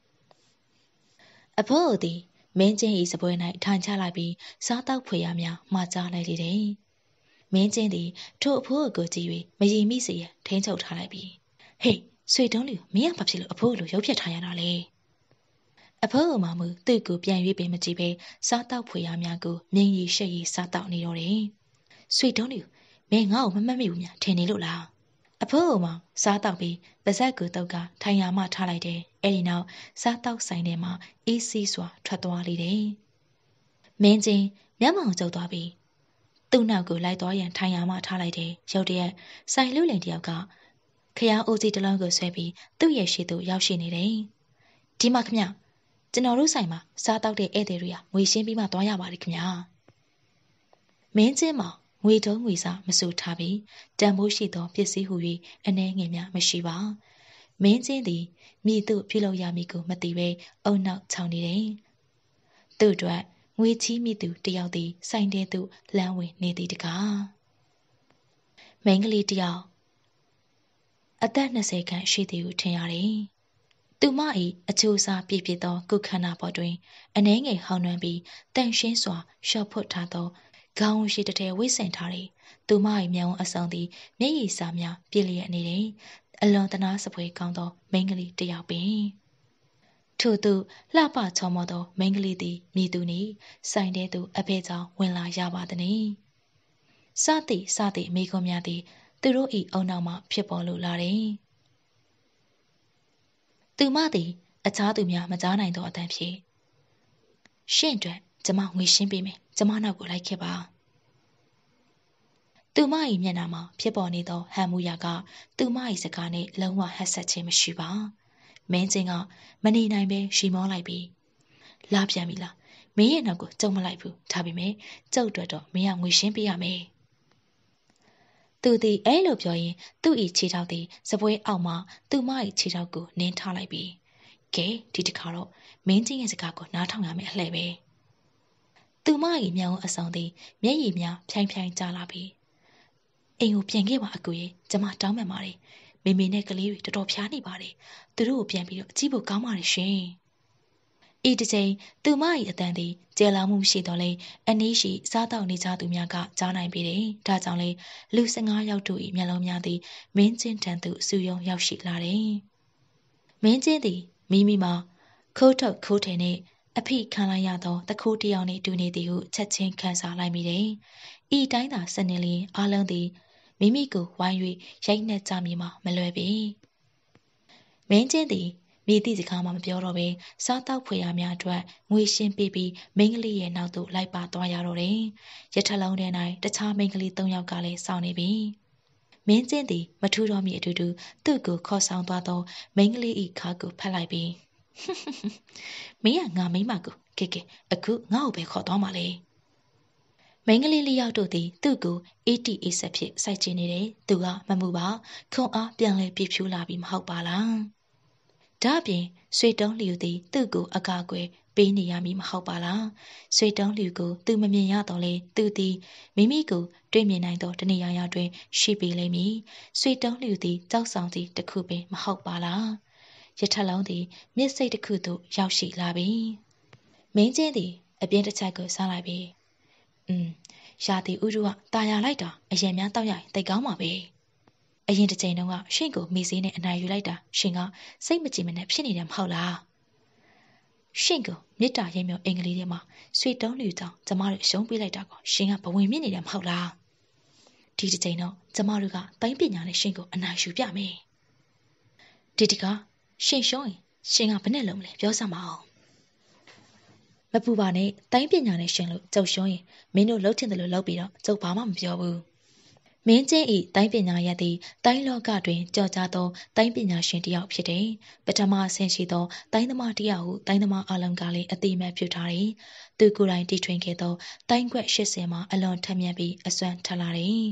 အဖိုးသည်မင်းချင်း၏စပွဲ၌ထိုင်ချလိုက်ပြီးစားတောက်ဖွေရများမှားကြားလိုက်လေတယ်မင်းချင်းသည်ထိုအဖိုးကိုကြည့်၍မယီမိစေရထိန်းချုပ်ထားလိုက်ပြီးဟေးဆွေတုံးလျူမင်းကဘာဖြစ်လို့အဖိုးလိုရုပ်ပြတ်ထားရတာလဲအဖိုးအမမူသူ့ကိုပြန်၍ပင်မကြည့်ပဲစားတောက်ဖွေရများကိုမြင်ရည်ရှက်ရည်စားတောက်နေတော့တယ်ဆွေတုံးလျူမင်းငါ့ကိုမမှတ်မိဘူးများထင်နေလို့လားအဖိုးအမစားတောက်ပြီးပါဇက်ကိုတုတ်ကထိုင်ရမှထားလိုက်တယ်အဲ့ဒီနောက်စားတောက်ဆိုင်ထဲမှာအေးစီးစွာထွက်သွားလေတယ်မင်းချင်းမျက်မှောင်ကျုပ်သွားပြီးသူ့နောက်ကိုလိုက်သွားရန်ထိုင်ရမှထားလိုက်တယ်ရုတ်တရက်ဆိုင်လူလင်တယောက်ကခရားအိုးကြီးတစ်လုံးကိုဆွဲပြီးသူ့ရဲ့ရှေ့သို့ရောက်ရှိနေတယ်ဒီမှာခမကျွန်တော်တို့ဆိုင်မှာစားတောက်တဲ့ဧည့်သည်တွေကငွေရှင်းပြီးမှသွားရပါတယ်ခင်ဗျာမင်းချင်းမှာငွေတုံးငွေစားမစိုးထားပြီးတန်ဖိုးရှိသောပစ္စည်းဟူ၍အနှဲငယ်များမရှိပါမင်းချင်းသည်မိတို့ပြုလုပ်ရမည်ကိုမသိဘဲအုံနောက်ချောင်းနေတယ်သူ့အတွက်ငွေချီးမိသူတယောက်သည်ဆိုင်ထဲသို့လမ်းဝင်နေသည်တကားမိန်းကလေးတယောက်အသက်နှစ်ဆယ်ခန့်ရှိသည်ဟုထင်ရတယ်သူမ၏အချိုးစားပြည့်ပြည့်သောကုခန္ဓာပေါ်တွင်အနှဲငယ်ဟောင်းနှံပြီးတန်ရှင်းစွာရှော့ဖွတ်ထားသောခေါင်းရှိတဲ့ဝိဆင်ထားတယ်သူမ၏မျက်ဝန်းအစုံသည်မျက်ရည်စာများပြည့်လျက်နေတယ်အလွန်တနာစပွဲကောင်းသောမိန်းကလေးတယောက်ပင်ထို့သူလှပချောမောသောမိန်းကလေးသည်မိသူနီဆိုင်ထဲသို့အဖေကြောင့်ဝင်လာရပါသည်။စသည်စသည်မိကွန်များသည်သူတို့၏အုံနောက်မှဖြစ်ပေါ်လို့လာတယ်။သူမသည်အခြားသူများမကြားနိုင်သောအတန်ဖြင့်ရှင့်အတွက်ကျမငွေရှင်းပေးမယ်ကျမနောက်ကိုလိုက်ခဲ့ပါသူမ၏မျက်နှာမှာဖြစ်ပေါ်နေသောဟန်မူရာကသူမ၏စကားနှင့်လုံးဝဟပ်ဆက်ခြင်းမရှိပါမင်းချင်းကမနေနိုင်ပဲရှီမောလိုက်ပြီးလာပြန်ပြီလားမင်းရဲ့နောက်ကိုကြုံမလိုက်ဘူးဒါပေမဲ့ကျုပ်အတွက်တော့မင်းကငွေရှင်းပေးရမယ်သူသည်အဲ့လိုပြောရင်သူ့၏ခြေထောက်သည်စပွဲအောက်မှသူမ၏ခြေထောက်ကိုနင်းထားလိုက်ပြီးကဲဒီတစ်ခါတော့မင်းချင်းရဲ့စကားကိုနားထောင်ရမယ်အလှဲ့ပဲသူမ၏မျက်ဝန်းအဆောင်သည်မျက်ရည်များဖြိုင်ဖြိုင်ကျလာပြီးအိမ်ကိုပြန်ခဲ့ပါအကူရဲ့ကျမတောင်းပန်ပါတယ်မေမေနဲ့ကလေးတွေတော်တော်ဖျားနေပါတယ်သူတို့ကိုပြန်ပြီးတော့အကြည့်ဖို့ကောင်းပါတယ်ရှင်ဤတစ်ချိန်သူမ၏အတန်သည်ကျဲလာမှုမရှိတော့လဲအနည်းရှိစားတောက်နေကြသူများကကြားနိုင်ပေတယ်ဒါကြောင့်လဲလူ၁၅ယောက်တို့၏မျက်လုံးများသည်မင်းချင်းတန်သို့စူယုံရောက်ရှိလာတယ်မင်းချင်းသည်မိမိမှာခိုးထုတ်ခိုးထည်နှင့်အဖိခံလိုက်ရသောတခိုးတယောက်နှင့်တူနေသည်ဟုချက်ချင်းခံစားလိုက်မိတယ်ဤတိုင်းသာစနေလျင်အလုံးသည်မိမိကိုဝိုင်း၍ရိုက်နှက်ကြမည်မှာမလွယ်ပေမင်းချင်းသည်မိသည့်စကားမှမပြောတော့ဘဲစားတောက်ဖွယ်ရများအတွက်ငွေရှင်းပေးပြီးမိန်းကလေးရဲ့နောက်သို့လိုက်ပါသွားရတော့တယ်ရထလုံးထဲ၌တခြားမိန်းကလေး၃ယောက်ကလည်းစောင့်နေပြီမင်းချင်းသည်မထူးတော့မီအတူတူသူ့ကိုခေါ်ဆောင်သွားသောမိန်းကလေး၏ခါကိုဖက်လိုက်ပြီးမင်းကငါမိန်းမကိုကဲကဲအခုငါ့ကိုပဲခေါ်သွားမှာလေမိန်းကလေးလေးယောက်တို့သည်သူ့ကိုအေးတီအေးဆက်ဖြစ်စိုက်ချနေတယ်သူကမမှုပါခွန်အားပြန်လဲပြဖြူးလာပြီးမဟုတ်ပါလားဒါ့ပြင်ဆွေတုံးလျူသည်သူ့ကိုအကာအကွယ်ပေးနေရမည်မဟုတ်ပါလားဆွေတုံးလျူကိုသူမမြင်ရတော့လေသူသည်မိမိကိုတွေ့မြင်နိုင်သောတနေရာရာတွင်ရှိပေလိမ့်မည်ဆွေတုံးလျူသည်ကြောက်ဆောင်သည့်တစ်ခုပင်မဟုတ်ပါလားရထလုံးသည်မျက်စိတ်တစ်ခုသို့ရောက်ရှိလာပြီမင်းချင်းသည်အပြင်းတစ်ချက်ကိုစားလိုက်ပြီးอืมရာသီဥတုကตายရလိုက်တာအရင်များတောက်ရရင်တိတ်ကောင်းပါပဲအရင်တစ်ချိန်တုန်းကရှင့်ကိုမိစေးနဲ့အနိုင်ယူလိုက်တာရှင်ကစိတ်မကြည်မနဲ့ဖြစ်နေတယ်မဟုတ်လားရှင့်ကိုမေတ္တာရိပ်မြော်အင်္ဂလိပ်ထဲမှာဆွေတုံးလူကြောင့်ကျမတို့ရှုံးပေးလိုက်တာကိုရှင်ကဘဝင်မြင့်နေတယ်မဟုတ်လားဒီတစ်ချိန်တော့ကျမတို့ကတိုင်းပညာနဲ့ရှင့်ကိုအနိုင်ယူပြမယ်ဒီတကရှင်ရှုံးရင်ရှင်ကဘယ်နဲ့လုံးမလဲပြောစမ်းပါအောင်မပူပါနဲ့တိုင်းပညာနဲ့ရှင်လို့ကျုပ်ရှုံးရင်မင်းတို့လှုပ်ချင်တယ်လို့လှုပ်ပြီးတော့ကျုပ်ဘာမှမပြောဘူးမင်းချင်းဤတိုင်းပညာရသည်တိုင်းလောကတွင်ကြော်ကြားသောတိုင်းပညာရှင်တစ်ယောက်ဖြစ်တယ်ပထမအဆင့်ရှိသောတိုင်းသမားတစ်ယောက်ဟုတိုင်းသမားအလုံးကလည်းအတိအမှတ်ပြုထားတယ်သူကိုယ်တိုင်တည်ထွင်ခဲ့သောတိုင်းခွက်၈၀မှာအလွန်ထက်မြက်ပြီးအစွမ်းထက်လာတယ်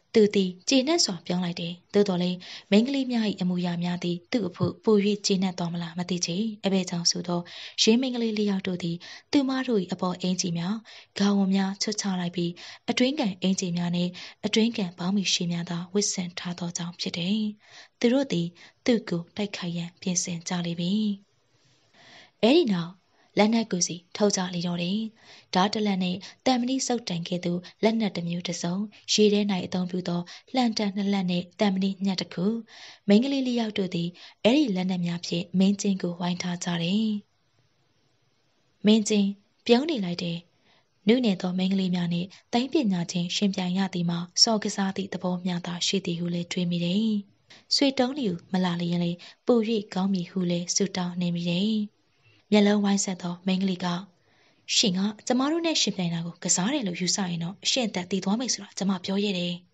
သူသည်ကျေနပ်စွာပြောင်းလိုက်တယ်သို့တော်လည်းမိန်းကလေးများ၏အမူအရာများသည်သူ့အဖို့ပို၍ကျေနပ်သွားမလားမသိချေအဘဲကြောင့်ဆိုသောရင်းမိန်းကလေးလေးယောက်တို့သည်သူမတို့၏အပေါ်အင်ကြီးများဂါဝံများချွတ်ချလိုက်ပြီးအတွင်းကန်အင်ကြီးများနှင့်အတွင်းကန်ပေါင်းမီရှိများသာဝစ်ဆင်ထားသောကြောင့်ဖြစ်တယ်သူတို့သည်သူ့ကိုတိုက်ခိုက်ရန်ပြင်ဆင်ကြလိမ့်မည်အဲဒီနောက်လက်နက်ကိုစီထုတ်ကြလေတော့တယ်။ဓာတ်တလက်နဲ့တံမဏိစုပ်တန်ကဲ့သို့လက်နက်တစ်မျိုးတစ်စုံရေထဲ၌အသုံးပြုသောလှန်တန်နှစ်လက်နဲ့တံမဏိညှက်တစ်ခုမိန်းကလေးလေးယောက်တို့သည်အဲ့ဒီလက်နက်များဖြင့်မင်းချင်းကိုဝိုင်းထားကြတယ်။မင်းချင်းပြုံးနေလိုက်တယ်။နုနယ်သောမိန်းကလေးများနှင့်တိုင်းပညာချင်းရှင်ပြိုင်ရသည်မှာစော်ကစားသည့်သဘောများသာရှိသည်ဟုလည်းတွေးမိတယ်။ဆွေတုံးလျူမလာလျင်လေပို၍ကောင်းမည်ဟုလည်းဆုတောင်းနေမိတယ်။မျက်လုံးဝိုင်းဆက်သောမိန်းကလေးကရှင်ကကျမတို့နဲ့ရှင်ပြိုင်တာကိုကစားတယ်လို့ယူဆရင်တော့အရှင်သက်တည်သွားမယ်ဆိုတာကျမပြောရတယ်။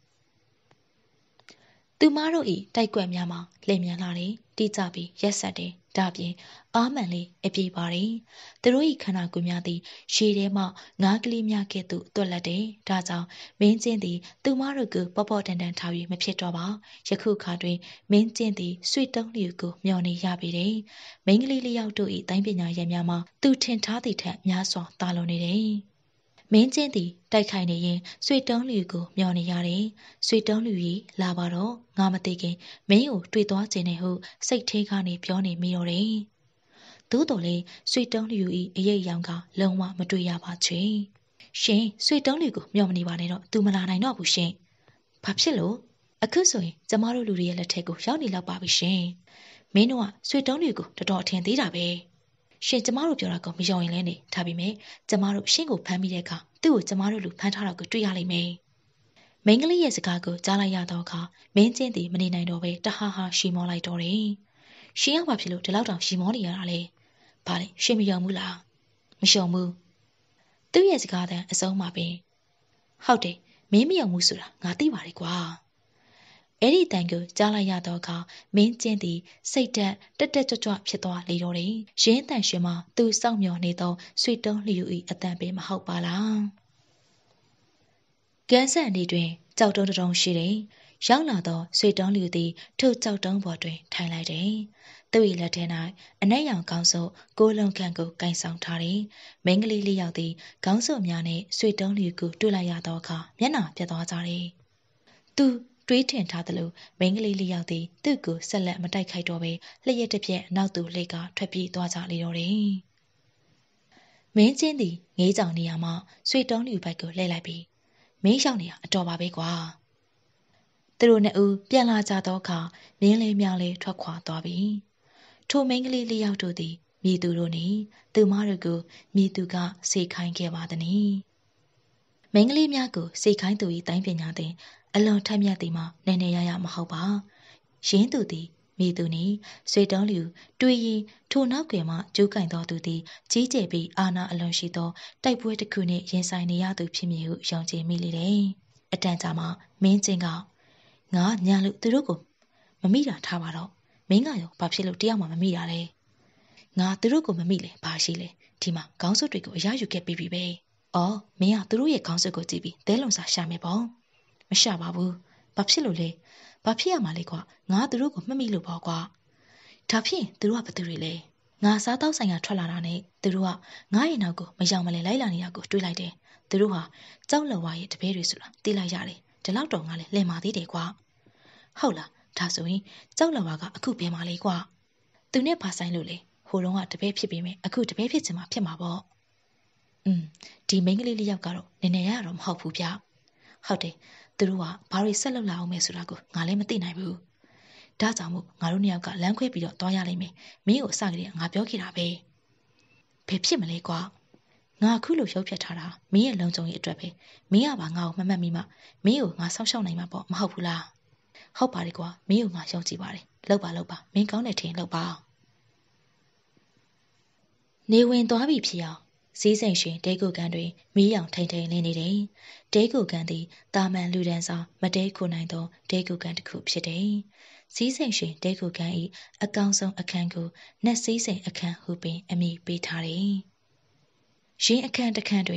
သူမတို့ဤတိုက်ကွက်များမှာလင်မြန်လာတယ်တိကျပြီးရက်ဆက်တယ်ဒါပြင်အားမှန်လေးအပြေပါတယ်သူတို့ဤခန္ဓာကိုယ်များသည်ရေထဲမှငါးကလေးများကဲ့သို့တွက်လက်တယ်ဒါကြောင့်မင်းချင်းသည်သူမတို့ကိုပေါ့ပေါ့တန်တန်ထား၍မဖြစ်တော့ပါယခုခါတွင်မင်းချင်းသည်ဆွေတုံးလျူကိုမျောနေရပေတယ်မိန်းကလေးလေးယောက်တို့ဤတိုင်းပညာရည်များမှာသူထင်ထားသည့်ထက်များစွာတာလွန်နေတယ်မင်းချင်းသည်တိုက်ခိုက်နေရင်ဆွေတုံးလျူကိုမျောနေရတယ်။ဆွေတုံးလျူကြီးလာပါတော့ငါမသိခင်မင်းကိုတွေ့သွားခြင်းနဲ့ဟုစိတ်ထဲကနေပြောနေမိတော့တယ်။သို့တော်လည်းဆွေတုံးလျူ၏အရေးအယောင်ကလုံးဝမတွေ့ရပါချေ။ရှင်ဆွေတုံးလျူကိုမျောမနေပါနဲ့တော့သူမလာနိုင်တော့ဘူးရှင်။ဘာဖြစ်လို့အခုဆိုရင်ကျမတို့လူတွေရဲ့လက်ထက်ကိုရောက်နေလောက်ပါပြီရှင်။မင်းတို့ကဆွေတုံးလျူကိုတော်တော်အထင်သေးတာပဲ။ရှင်ကျမတို့ပြောတာကိုမယုံရင်လည်းနေဒါပေမဲ့ကျမတို့ရှင်းကိုဖမ်းမိတဲ့အခါသူ့ကိုကျမတို့လူဖမ်းထားတာကိုတွေ့ရလိမ့်မယ်။မိန်းကလေးရဲ့စကားကိုကြားလိုက်ရတော့အခါမင်းချင်းသည်မနေနိုင်တော့ပဲတဟားဟာရှီမောလိုက်တော့တယ်။ရှင်ရောက်ပါဖြစ်လို့ဒီလောက်တောင်ရှီမောနေရတာလေ။ဘာလဲရှင်မယုံဘူးလား။မယုံဘူး။သူ့ရဲ့စကားတန်အဆုံးမှာပင်ဟုတ်တယ်မင်းမယုံဘူးဆိုတာငါသိပါတယ်ကွာ။အဲ့ဒီတန်ကိုကြားလိုက်ရတော့အခါမင်းကျင်းသည်စိတ်တက်တက်တက်ကြွကြွဖြစ်သွားလေတော့တယ်။ရင်းတန်ရှင်မှာသူစောင့်မျှော်နေသောဆွေတုံးလျူ၏အတန်ပင်မဟုတ်ပါလား။ကန်းဆန်ဒီတွင်ကြောက်တုံးတုံးရှိတယ်။ရောက်လာသောဆွေတုံးလျူသည်ထိုကြောက်တုံးပေါ်တွင်ထိုင်လိုက်တယ်။သူ၏လက်ထဲ၌အနက်ရောင်ကောင်းစုပ်ကိုးလုံးခန့်ကိုကင်ဆောင်ထားတယ်။မိန်းကလေးလေးယောက်သည်ကောင်းစုပ်များနှင့်ဆွေတုံးလျူကိုတွေ့လိုက်ရသောအခါမျက်နှာပြတ်သွားကြတယ်။သူတွေးထင်ထားသလိုမိန်းကလေးလေးယောက်သည်သူ့ကိုဆက်လက်မတိုက်ခိုက်တော့ပဲလျှက်တစ်ပြက်နောက်သူလှိတ်ကထွက်ပြေးသွားကြလေတော့တယ်။မင်းချင်းသည်ငေးကြောင်နေရမှဆွေတုံးလျူဘက်ကိုလှည့်လိုက်ပြီးမင်းရောက်နေရအတော်ပါပဲကွာ။သူတို့နှစ်ဦးပြန်လာကြသောအခါမင်းလေးများလေးထွက်ခွာသွားပြီ။ထိုမိန်းကလေးလေးယောက်တို့သည်မိသူတို့နှင့်သူမတို့ကိုမိသူကစေခိုင်းခဲ့ပါသည်။မိန်းကလေးများကိုစေခိုင်းသူ၏တိုင်းပညာသည်အလွန်ထက်မြက်သည်မှာနည်းနည်းရရမဟုတ်ပါရင်းသူသည်မိသူနီဆွေတုံးလျူတွေ့ရင်ထိုနောက်ကွယ်မှကျိုးကင်တော်သူသည်ကြီးကျယ်ပြီးအာနာအလွန်ရှိသောတိုက်ပွဲတစ်ခုနှင့်ရင်ဆိုင်နေရသူဖြစ်မည်ဟုယုံကြည်မိလေတယ်အတန်ကြာမှမင်းချင်းကငါညာလို့သူတို့ကိုမမိတာထားပါတော့မင်းကရောဘာဖြစ်လို့တယောက်မှမမိတာလဲငါသူတို့ကိုမမိလဲဘာရှိလဲဒီမှာခေါင်းစွပ်တွေကိုအရယူခဲ့ပြီးပြီပဲအော်မင်းကသူတို့ရဲ့ခေါင်းစွပ်ကိုကြည့်ပြီးသဲလုံစာရှာမယ်ပေါ့မရှာပါဘူးဘာဖြစ်လို့လဲဘာဖြစ်ရမှာလဲကွာငါသူတို့ကိုမှတ်မိလို့ပေါ့ကွာဒါဖြင့်သူတို့ကဘသူတွေလဲငါစားတော့ဆိုင်ကထွက်လာတာနဲ့သူတို့ကငါ့ရဲ့နောက်ကိုမရောက်မလဲလိုက်လာနေတာကိုတွေးလိုက်တယ်သူတို့ဟာကြောက်လဝါရဲ့တပည့်တွေဆိုတာသိလိုက်ရတယ်ဒီလောက်တော့ငါလည်းလင်မာသေးတယ်ကွာဟုတ်လားဒါဆိုရင်ကြောက်လဝါကအခုဘယ်မှာလဲကွာသူနဲ့ဘာဆိုင်လို့လဲဟိုတုန်းကတပည့်ဖြစ်ပြီးမယ်အခုတပည့်ဖြစ်ချင်မှဖြစ်မှာပေါ့อืมဒီမိန်းကလေးလေးယောက်ကတော့နည်းနည်းရတော့မဟုတ်ဘူးဗျဟုတ်တယ်သူတို့ကဘာတွေဆက်လုပ်လာအောင်မဲဆိုတာကိုငါလည်းမသိနိုင်ဘူးဒါကြောင့်မို့ငါတို့နှစ်ယောက်ကလမ်းခွဲပြီးတော့တွားရလိမ့်မယ်မင်းကိုအစကတည်းကငါပြောခဲ့တာပဲဘယ်ဖြစ်မလဲကွာငါအခုလိုရုပ်ဖြတ်ထားတာမင်းရဲ့လုံခြုံရေးအတွက်ပဲမင်းကပါငါ့ကိုမမှတ်မိမှမင်းကိုငါဆောက်ရှောက်နိုင်မှာပေါ့မဟုတ်ဘူးလားဟုတ်ပါတယ်ကွာမင်းကိုငါယုံကြည်ပါတယ်လောက်ပါလောက်ပါမင်းကောင်းတဲ့ထင်လောက်ပါနေဝင်သွားပြီဖြစ်အောင်စည်းစိမ်ရှင်တဲကိုကန်တွင်မီးရောင်ထိန်ထိန်လင်းနေတယ်။တဲကိုကန်သည်တာမန်လူဒန်းစားမတဲခုနိုင်သောတဲကိုကန်တစ်ခုဖြစ်တယ်။စည်းစိမ်ရှင်တဲကိုကန်၏အကောင်ဆုံးအခန်းကိုနတ်စည်းစိမ်အခန်းဟုပင်အမည်ပေးထားတယ်။ရင်းအခန်းတစ်ခန်းတွင်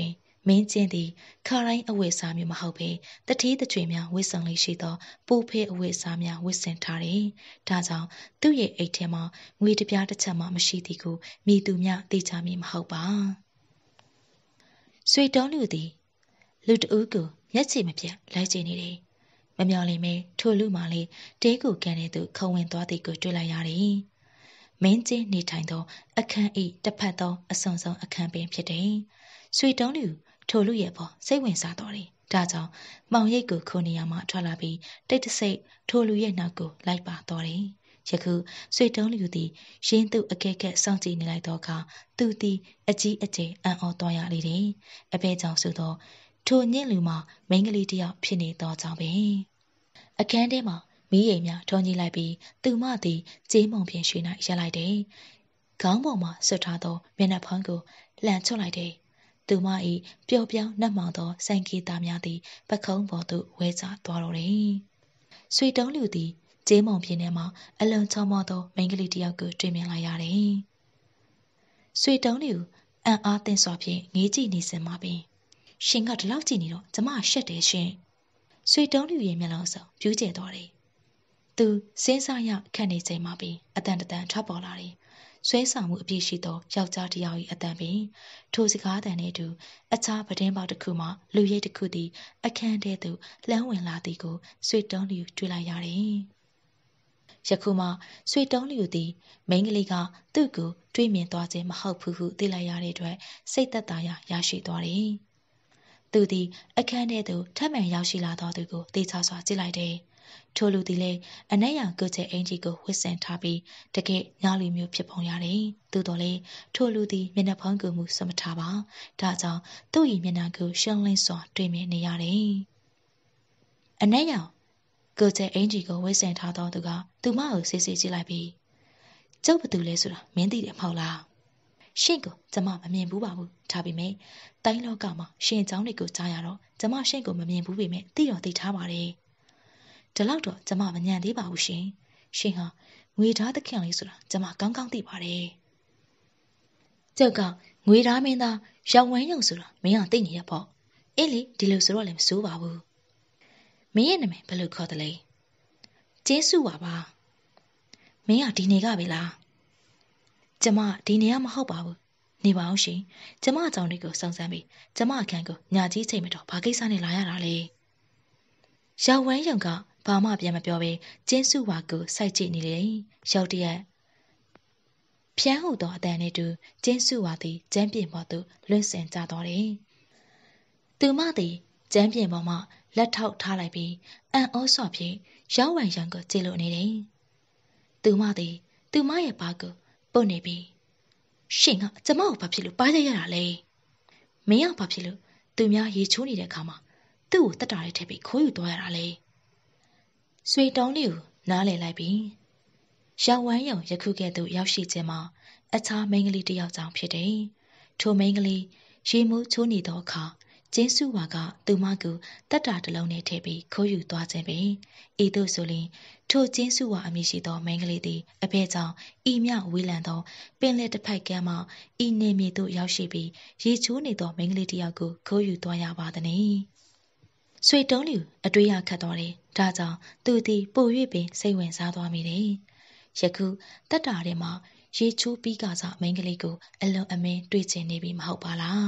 မင်းကျင်းသည်ခါတိုင်းအဝတ်အစားမျိုးမဟုတ်ပေတတိတကြွေများဝတ်ဆင်လေးရှိသောပူဖေးအဝတ်အစားများဝတ်ဆင်ထားတယ်။ဒါကြောင့်သူ့ရဲ့အိတ်ထဲမှာငွေတစ်ပြားတစ်ချက်မှမရှိသည်ကိုမိသူများသိချမည်မဟုတ်ပါ။ဆွေတုံးလူသည်လူတဦးကိုမျက်ခြေမပြတ်လိုက်ကြည့်နေတယ်။မမျော်လင့်မဲထိုလူမှလေတဲကိုကန်တဲ့သူခုံဝင်သွားသည်ကိုတွေ့လိုက်ရတယ်။မင်းကျင်းနေထိုင်သောအခန်းဤတစ်ဖက်သောအစွန်ဆုံးအခန်းပင်ဖြစ်တယ်။ဆွေတုံးလူထိုလူရဲ့ပေါ်စိတ်ဝင်စားတော်တယ်။ဒါကြောင့်မောင်ရိပ်ကိုခုနေရမှထွက်လာပြီးတိတ်တဆိတ်ထိုလူရဲ့နောက်ကိုလိုက်ပါတော်တယ်။ယခုဆွေတုံးလူသည်ရင်းသူအကဲကဲစောင့်ကြည့်နေလိုက်သောအခါသူသည်အကြီးအကျယ်အံ့ဩသွားရလေတယ်။အဘဲကြောင့်ဆိုသောထိုညင့်လူမှာမိန်းကလေးတယောက်ဖြစ်နေသောကြောင့်ပဲ။အခန်းထဲမှာမီးရိမ်များထုံကြီးလိုက်ပြီးသူမသည်ကြေးမုံဖြင့်ရွှေ၌ရက်လိုက်တယ်။ခေါင်းပေါ်မှာဆွတ်ထားသောမျက်နှာဖုံးကိုလှန်ချွတ်လိုက်တယ်။သူမ၏ပျော်ပြောင်းနှက်မောင်သောစိုင်ကေတာများသည်ပခုံးပေါ်သို့ဝဲကျသွားတော့တယ်။ဆွေတုံးလူသည်ကြေးမုံပြင်းထဲမှာအလွန်ချောမောသောမိန်းကလေးတယောက်ကိုတွေ့မြင်လိုက်ရတယ်။ဆွေတုံးလူအံ့အားသင့်စွာဖြင့်ငေးကြည့်နေစင်မှာပင်ရှင်ကဒီလောက်ကြည့်နေတော့ကျမရှက်တယ်ရှင်။ဆွေတုံးလူရဲ့မျက်လုံးစုံပြူးကျဲသွားတယ်။သူစဉ်းစားရခက်နေချိန်မှာပင်အတန်တန်ထွက်ပေါ်လာတယ်။ဆွဲဆောင်မှုအပြည့်ရှိသောယောက်ျားတစ်ယောက်၏အတန်ပင်ထိုစကားတန်နဲ့တူအခြားပဒင်းပေါက်တစ်ခုမှလူရိပ်တစ်ခုသည်အခန်းထဲသို့လှမ်းဝင်လာသည်ကိုဆွေတုံးလူတွေ့လိုက်ရတယ်။ယခုမှဆွေတုံးလူသည်မိန်းကလေးကသူ့ကိုတွေ့မြင်သွားခြင်းမဟုတ်ဘူးဟုသိလိုက်ရတဲ့အတွက်စိတ်သက်သာရာရရှိသွားတယ်။သူသည်အခန်းထဲသို့ထပ်မံရောက်ရှိလာသောသူကိုတေချာစွာကြည့်လိုက်တယ်။ထိုလူသည်လည်းအနက်ရောင်ကုတ်ချဲအင်ကြီးကိုဝတ်ဆင်ထားပြီးတကယ်ညလူမျိုးဖြစ်ပုံရတယ်။သို့တော်လည်းထိုလူသည်မျက်နှာဖုံးကိုမူစမထားပါ။ဒါကြောင့်သူ့၏မျက်နှာကိုရှင်းလင်းစွာတွေ့မြင်နေရတယ်။အနက်ရောင်ကုတ်ချဲအင်ကြီးကိုဝတ်ဆင်ထားသောသူကသူမကိုဆေးဆေးကြည့်လိုက်ပြီးကျုပ်ဘသူလဲဆိုတာမင်းသိတယ်မဟုတ်လား။ရှင့်ကိုကျမမမြင်ဘူးပါဘူး။ဒါပေမဲ့တိုင်းလောကမှာရှင်เจ้าတွေကိုကြားရတော့ကျမရှင့်ကိုမမြင်ဘူးပေမဲ့သိတော့သိထားပါတယ်။ဒီလောက်တော့ကျမမညံသေးပါဘူးရှင်။ရှင်ဟာငွေဓာတ်သခင်လေးဆိုတာကျမကောင်းကောင်းသိပါတယ်။ကျုပ်ကငွေဓာတ်မင်းသားရောင်ဝမ်းရုံဆိုတာမင်းကသိနေရပေါ့။အေးလေဒီလိုဆိုတော့လည်းမစိုးပါဘူး။မင်းရဲ့နာမည်ဘယ်လိုခေါ်တယ်လဲ။ကျင်းစုပါပါ။မင်းကဒီနေကပဲလား။ကျမဒီနေကမဟုတ်ပါဘူး။နေပါအောင်ရှင်။ကျမအကြောင်းလေးကိုစုံစမ်းပြီးကျမအခန်းကိုညာကြီးချိန်မတော်ဘာကိစ္စနဲ့လာရတာလဲ။ရောင်ဝမ်းရုံကဘာမှပြန်မပြောဘဲကျင်းစုဝါကိုစိုက်ကြည့်နေလေရောက်တရက်ဖြန်းဟုသောအတန်နဲ့တူကျင်းစုဝါသည်ကျမ်းပြင်ပေါ်သို့လွင့်စင်ကြတော်တယ်။သူမသည်ကျမ်းပြင်ပေါ်မှလက်ထောက်ထားလိုက်ပြီးအံ့ဩစွာဖြင့်ရောင်ဝမ်းရုံကိုကြည့်လို့နေတယ်။သူမသည်သူမရဲ့ဘာကိုပုတ်နေပြီးရှင်ကကျမကိုဘာဖြစ်လို့ပါရရတာလဲ။မင်းကဘာဖြစ်လို့သူများရေချိုးနေတဲ့အခါမှာသူ့ကိုတက်တာလေးထည့်ပြီးခိုးယူသွားရတာလဲ။ဆွေတုံးလေးကိုနားလည်လိုက်ပြီးရောင်ဝမ်းရုံယခုကဲ့သို့ရောက်ရှိခြင်းမှာအခြားမိန်းကလေးတစ်ယောက်ကြောင့်ဖြစ်တယ်။ထိုမိန်းကလေးရေမိုးချိုးနေသောအခါကျင်းစုဝါကသူမကိုတက်တာတစ်လုံးနဲ့ထည့်ပြီးခိုးယူသွားခြင်းပဲ။ဤသို့ဆိုရင်ထိုကျင်းစုဝါအမည်ရှိသောမိန်းကလေးသည်အဘဲကြောင့်ဤမြဝေးလံသောပင်လယ်တစ်ဖက်ကမ်းမှဤနေမြေသို့ရောက်ရှိပြီးရေချိုးနေသောမိန်းကလေးတစ်ယောက်ကိုခိုးယူသွားရပါသည်။ဆွေတုံးလူအတွေ့ရခတ်သွားတယ်။ဒါကြောင့်သူသည်ပို၍ပင်စိတ်ဝင်စားသွားမိတယ်။ယခုတက်တာထဲမှာရေချိုးပြီးကစားမိန်းကလေးကိုအလွန်အမင်းတွေ့ချင်နေပြီမဟုတ်ပါလား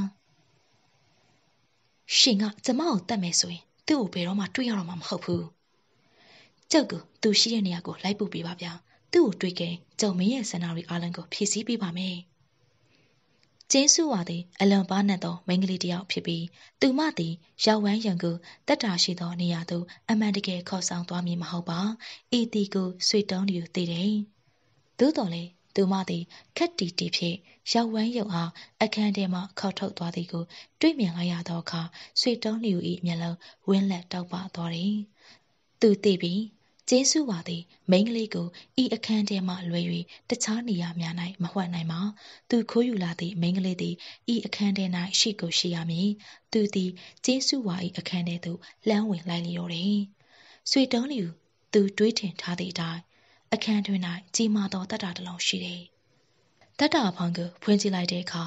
။ရှင်ကကျမကိုတတ်မယ်ဆိုရင်သူ့ကိုဘယ်တော့မှတွေ့ရတော့မှာမဟုတ်ဘူး။ကျုပ်ကသူရှိတဲ့နေရာကိုလိုက်ပို့ပေးပါဗျာ။သူ့ကိုတွေ့ခင်ကျုံမင်းရဲ့စန္ဒာရီအားလုံးကိုဖြည့်ဆည်းပေးပါမယ်။ကျင်းစုဝါသည်အလွန်ပါးနက်သောမိန်းကလေးတစ်ယောက်ဖြစ်ပြီးသူမသည်ရောက်ဝမ်းရံကိုတက်တာရှိသောနေရာသို့အမှန်တကယ်ခေါ်ဆောင်သွားမည်မဟုတ်ပါ။ဤတီကိုဆွေတုံးလူသိတယ်။သို့တော်လည်းသူမသည်ခက်တီတီဖြင့်ရောက်ဝမ်းရုံအားအခန်းထဲမှခေါက်ထုတ်သွားသည်ကိုတွေ့မြင်လိုက်ရသောအခါဆွေတုံးလူ၏မျက်လုံးဝင်းလက်တောက်ပသွားတယ်။သူသိပြီးကျင်းစုဝါသည်မိန်းကလေးကိုဤအခန်းထဲမှလွှဲ၍တခြားနေရာများ၌မဝှက်နိုင်ပါသူခိုးယူလာသည့်မိန်းကလေးသည်ဤအခန်းထဲ၌ရှိကိုရှိရမည်သူသည်ကျင်းစုဝါ၏အခန်းထဲသို့လှမ်းဝင်လိုက်လျော်တယ်ဆွေတုံးလူသူတွေးထင်ထားသည့်အတိုင်းအခန်းတွင်၌ကြီးမားသောတတ္တာတစ်လုံးရှိတယ်တတ္တာဖောင်ကိုဖွင့်ကြည့်လိုက်တဲ့အခါ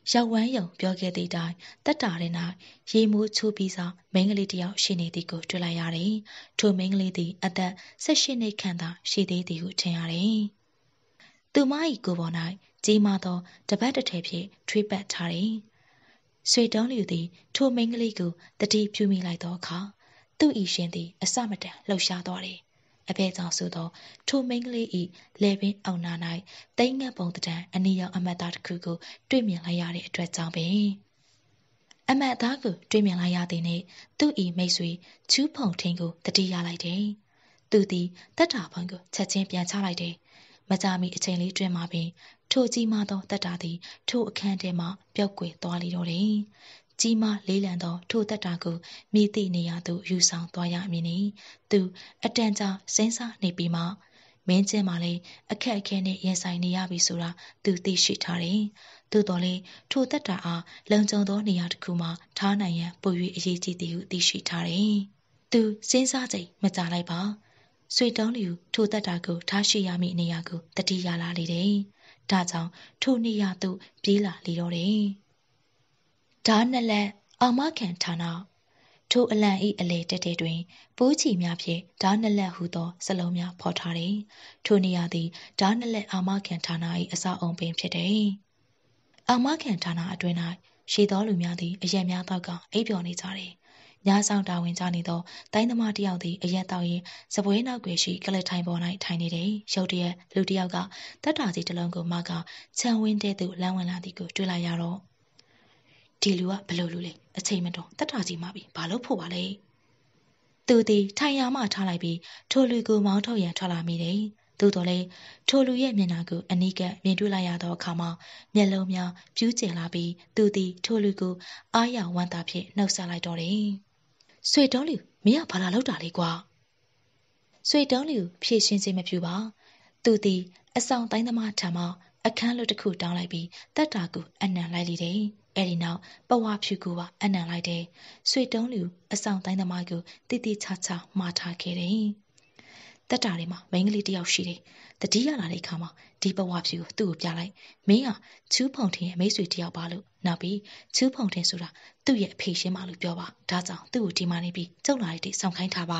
ရောက်ဝမ်းယုံပြောခဲ့သည့်တိုင်တက်တာတဲ့၌ရေမိုးချိုးပြီးစားမိန်းကလေးတစ်ယောက်ရှိနေသည်ကိုတွေ့လိုက်ရတယ်။ထိုမိန်းကလေးသည်အသက်၁၈နှစ်ခန့်သာရှိသေးသည်ဟုထင်ရတယ်။သူမ၏ကိုယ်ပေါ်၌ကြီးမားသောတပတ်တစ်ထည်ဖြင့်ထွေးပတ်ထားတယ်။ဆွေတုံးလူသည်ထိုမိန်းကလေးကိုတတိပြုမိလိုက်သောအခါသူ့၏ရှင်သည်အစမတန်လှုပ်ရှားသွားတယ်။အဘဲကြောင့်ဆိုသောထိုမိန်းကလေး၏လယ်ပင်အောက်နာ၌တိမ်ငတ်ပုံတံအနီရောင်အမတ်သားတစ်ခုကိုတွေ့မြင်လိုက်ရတဲ့အတွက်ကြောင့်ပင်အမတ်သားကိုတွေ့မြင်လိုက်ရသည်နှင့်သူ့၏မိတ်ဆွေချူးဖုံထင်းကိုတတိရလိုက်တယ်။သူသည်တက်တာဖုံကိုချက်ချင်းပြန်ချလိုက်တယ်။မကြာမီအချိန်လေးတွင်မှပင်ထိုကြီးမားသောတက်တာသည်ထိုအခန်းထဲမှပျောက်ကွယ်သွားလေတော့တယ်။ကြီးမားလေးလံသောထိုတက်တာကိုမိသည့်နေရာသို့ယူဆောင်သွားရမည်နီသူအတန်ကြာစဉ်းစားနေပြီးမှမင်းကျင်းမှလည်းအခက်အခဲနဲ့ရင်ဆိုင်နေရပြီဆိုတာသူသိရှိထားတယ်။သို့တော်လည်းထိုတက်တာအားလုံခြုံသောနေရာတစ်ခုမှထားနိုင်ရန်ပို၍အရေးကြီးသည်ဟုသိရှိထားတယ်။သူစဉ်းစားချိန်မကြာလိုက်ပါဆွေတုံးလျူထိုတက်တာကိုထားရှိရမည့်နေရာကိုတတိရလာလေတယ်။ဒါကြောင့်ထိုနေရာသို့ပြေးလာလေတော့တယ်။ဓာနှစ်လက်အာမခံဌာနထိုအလံဤအလေတက်တဲ့တွင်ပိုးချီများဖြင့်ဓာနှစ်လက်ဟုသောစလုံးများဖော်ထားတယ်။ထိုနေရာသည်ဓာနှစ်လက်အာမခံဌာန၏အဆောက်အုံပင်ဖြစ်တယ်။အာမခံဌာနအတွင်း၌ရှိသောလူများသည်အရက်များသောကအိပ်ပျော်နေကြတယ်။ညဆောင်တာဝန်ကြနေသောတိုင်းသမားတစ်ယောက်သည်အရက်တောက်ရင်စပွဲနောက်ွယ်ရှိကလထိုင်ပေါ်၌ထိုင်နေတယ်။ရုတ်တရက်လူတစ်ယောက်ကတက်တာစီတစ်လုံးကိုမကခြံဝင်းတဲ့သို့လမ်းဝင်လာသည်ကိုတွေ့လိုက်ရတော့ဒီလူကဘလို့လူလဲအချိန်မတော်တက်တာကြီးမှပြီဘာလို့ဖို့ပါလဲသူသည်ထိုင်ရမှထားလိုက်ပြီးထိုလူကိုမောင်းထုတ်ရန်ထွက်လာမိတယ်သို့တော်လည်းထိုလူရဲ့မျက်နှာကိုအနီးကပ်မြင်တွေ့လိုက်ရသောအခါမှာမျက်လုံးများပြူးကျင်လာပြီးသူသည်ထိုလူကိုအားရဝမ်းသာဖြင့်နှုတ်ဆက်လိုက်တော့တယ်ဆွေတုံးလူမင်းကဘာလာလောက်တာလဲကွာဆွေတုံးလူဖြည့်ရှင်းခြင်းမပြုပါသူသည်အဆောင်တိုင်းသမားထံမှအခန်းလွတ်တစ်ခုတောင်းလိုက်ပြီးတက်တာကိုအနံလိုက်လေတယ်အဲ့ဒီနောက်ပဝါဖြူကိုပါအနံလိုက်တယ်ဆွေတုံးလူအဆောင်တိုင်းသမားကိုတိတိချာချာမှားထားခဲ့တယ်တက်တာတွေမှာမိန်းကလေးတယောက်ရှိတယ်တတိယလာတဲ့အခါမှာဒီပဝါဖြူကိုသူ့ကိုပြလိုက်မင်းကချူးဖုံထင်းရဲ့မိတ်ဆွေတယောက်ပါလို့နောက်ပြီးချူးဖုံထင်းဆိုတာသူ့ရဲ့အဖေရှင်းမလို့ပြောပါဒါကြောင့်သူ့ကိုဒီမှာနေပြီးကျုပ်လာတဲ့ဆောင်ခိုင်းထားပါ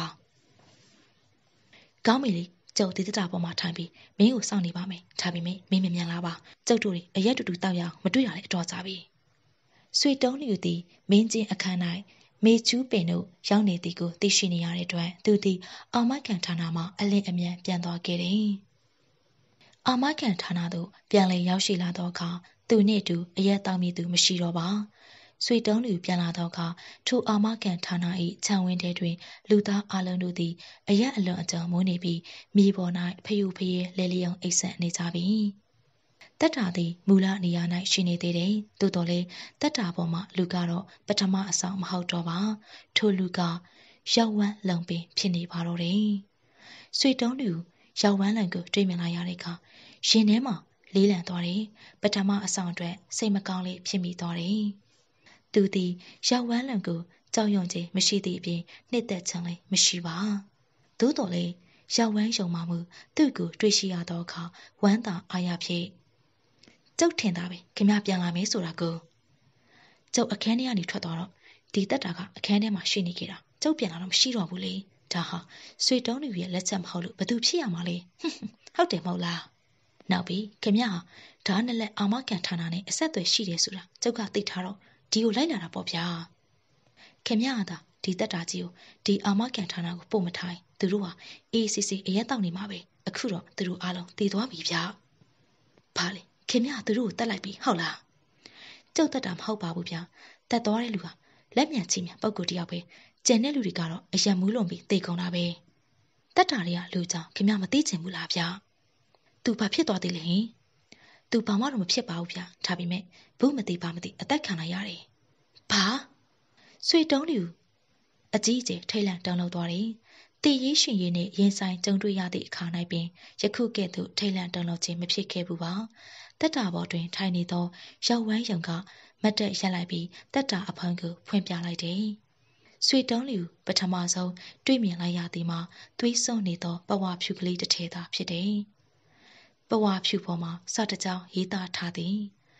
ကောင်းပြီလေကျုပ်ဒီတက်တာပေါ်မှာထိုင်ပြီးမင်းကိုစောင့်နေပါမယ်ဒါပေမဲ့မင်းမမြန်လာပါကျုပ်တို့တွေအရက်တူတူတောက်ရအောင်မတွေ့ရလဲအတော်ကြပြီဆွေတုံးလူသည်မင်းချင်းအခန်း၌မေချူးပင်တို့ရောက်နေသည်ကိုသိရှိနေရတဲ့အတွက်သူသည်အာမခံဌာနမှအလင်းအမြန်ပြန်သွားခဲ့တယ်။အာမခံဌာနသို့ပြန်လည်ရောက်ရှိလာသောအခါသူနှင့်အတူအရက်တောက်မိသူမရှိတော့ပါ။ဆွေတုံးလူပြန်လာသောအခါထိုအာမခံဌာန၏ခြံဝင်းထဲတွင်လူသားအလုံးတို့သည်အရက်အလွန်အကျွံမိုးနေပြီးမြေပေါ်၌ဖျူဖျဲလဲလျောင်အိပ်ဆက်နေကြပြီ။တက်တာသည်မူလနေရာ၌ရှိနေသေးတယ်။သို့တော်လည်းတက်တာပေါ်မှာလူကတော့ပထမအဆောင်မဟုတ်တော့ပါ။ထိုလူကရောက်ဝမ်းလုံပင်ဖြစ်နေပါတော့တယ်။ဆွေတုံးလူရောက်ဝမ်းလုံကိုတွေ့မြင်လာရတဲ့အခါရင်ထဲမှာလေးလံသွားတယ်။ပထမအဆောင်အတွက်စိတ်မကောင်းလေးဖြစ်မိသွားတယ်။သူသည်ရောက်ဝမ်းလုံကိုကြောက်ရွံ့ခြင်းမရှိသည့်အပြင်နှစ်သက်ခြင်းလည်းမရှိပါ။သို့တော်လည်းရောက်ဝမ်းယုံမှမူသူ့ကိုတွေ့ရှိရသောအခါဝမ်းသာအားရဖြင့်ကျုပ်ထင်တာပဲခင်ဗျပြန်လာမယ်ဆိုတာကိုကျုပ်အခန်းထဲကနေထွက်သွားတော့ဒီတက်တာကအခန်းထဲမှာရှိနေခဲ့တာကျုပ်ပြန်လာတော့မရှိတော့ဘူးလေဒါဟာဆွေတုံးလူရဲ့လက်ချက်မဟုတ်လို့ဘသူဖြစ်ရမှာလဲဟုတ်တယ်မဟုတ်လားနောက်ပြီးခင်ဗျဟာဓာနှစ်လက်အာမခံဌာနနဲ့အဆက်အသွယ်ရှိတယ်ဆိုတာကျုပ်ကသိထားတော့ဒီကိုလိုက်လာတာပေါ့ဗျာခင်ဗျဟာဒါဒီတက်တာကြီးကိုဒီအာမခံဌာနကိုပို့မထိုင်သူတို့ဟာအေးစစ်စစ်အရက်တောက်နေမှာပဲအခုတော့သူတို့အားလုံးတည်သွားပြီဗျာဘာလဲခင်ဗျာသူတို့ကိုတတ်လိုက်ပြီဟုတ်လားကျုပ်တတ်တာမဟုတ်ပါဘူးဗျာတတ်သွားတဲ့လူဟာလက်မြန်ချီမြန်ပုံကိုတယောက်ပဲကျန်တဲ့လူတွေကတော့အယံမူးလွန်ပြီးတေကုန်တာပဲတတ်တာတွေကလူကြောင့်ခင်ဗျာမသိချင်ဘူးလားဗျာသူဘာဖြစ်သွားသေးလဲဟင်သူဘာမှတော့မဖြစ်ပါဘူးဗျာဒါပေမဲ့ဘူးမသိပါမသိအသက်ခံလိုက်ရတယ်ဘာဆွေတုံးလူအကြီးအကျယ်ထိတ်လန့်တုန်လှုပ်သွားတယ်တည်ရေးရှင်ရေးနဲ့ရင်ဆိုင်ကြုံတွေ့ရသည့်အခါ၌ပင်ယခုကဲ့သို့ထိတ်လန့်တုန်လှုပ်ခြင်းမဖြစ်ခဲ့ဘူးပါတက်တာပေါ်တွင်ထိုင်နေသောရောက်ဝမ်းယုံကမတ်တက်ရက်လိုက်ပြီးတက်တာအဖုံးကိုဖွင့်ပြလိုက်တယ်။ဆွေတုံးလူပထမဆုံးတွေ့မြင်လိုက်ရသည်မှာသွေးစွန်းနေသောပဝါဖြူကလေးတစ်ထည်သာဖြစ်တယ်။ပဝါဖြူပေါ်မှာစတကြောင်ရေးသားထားသည်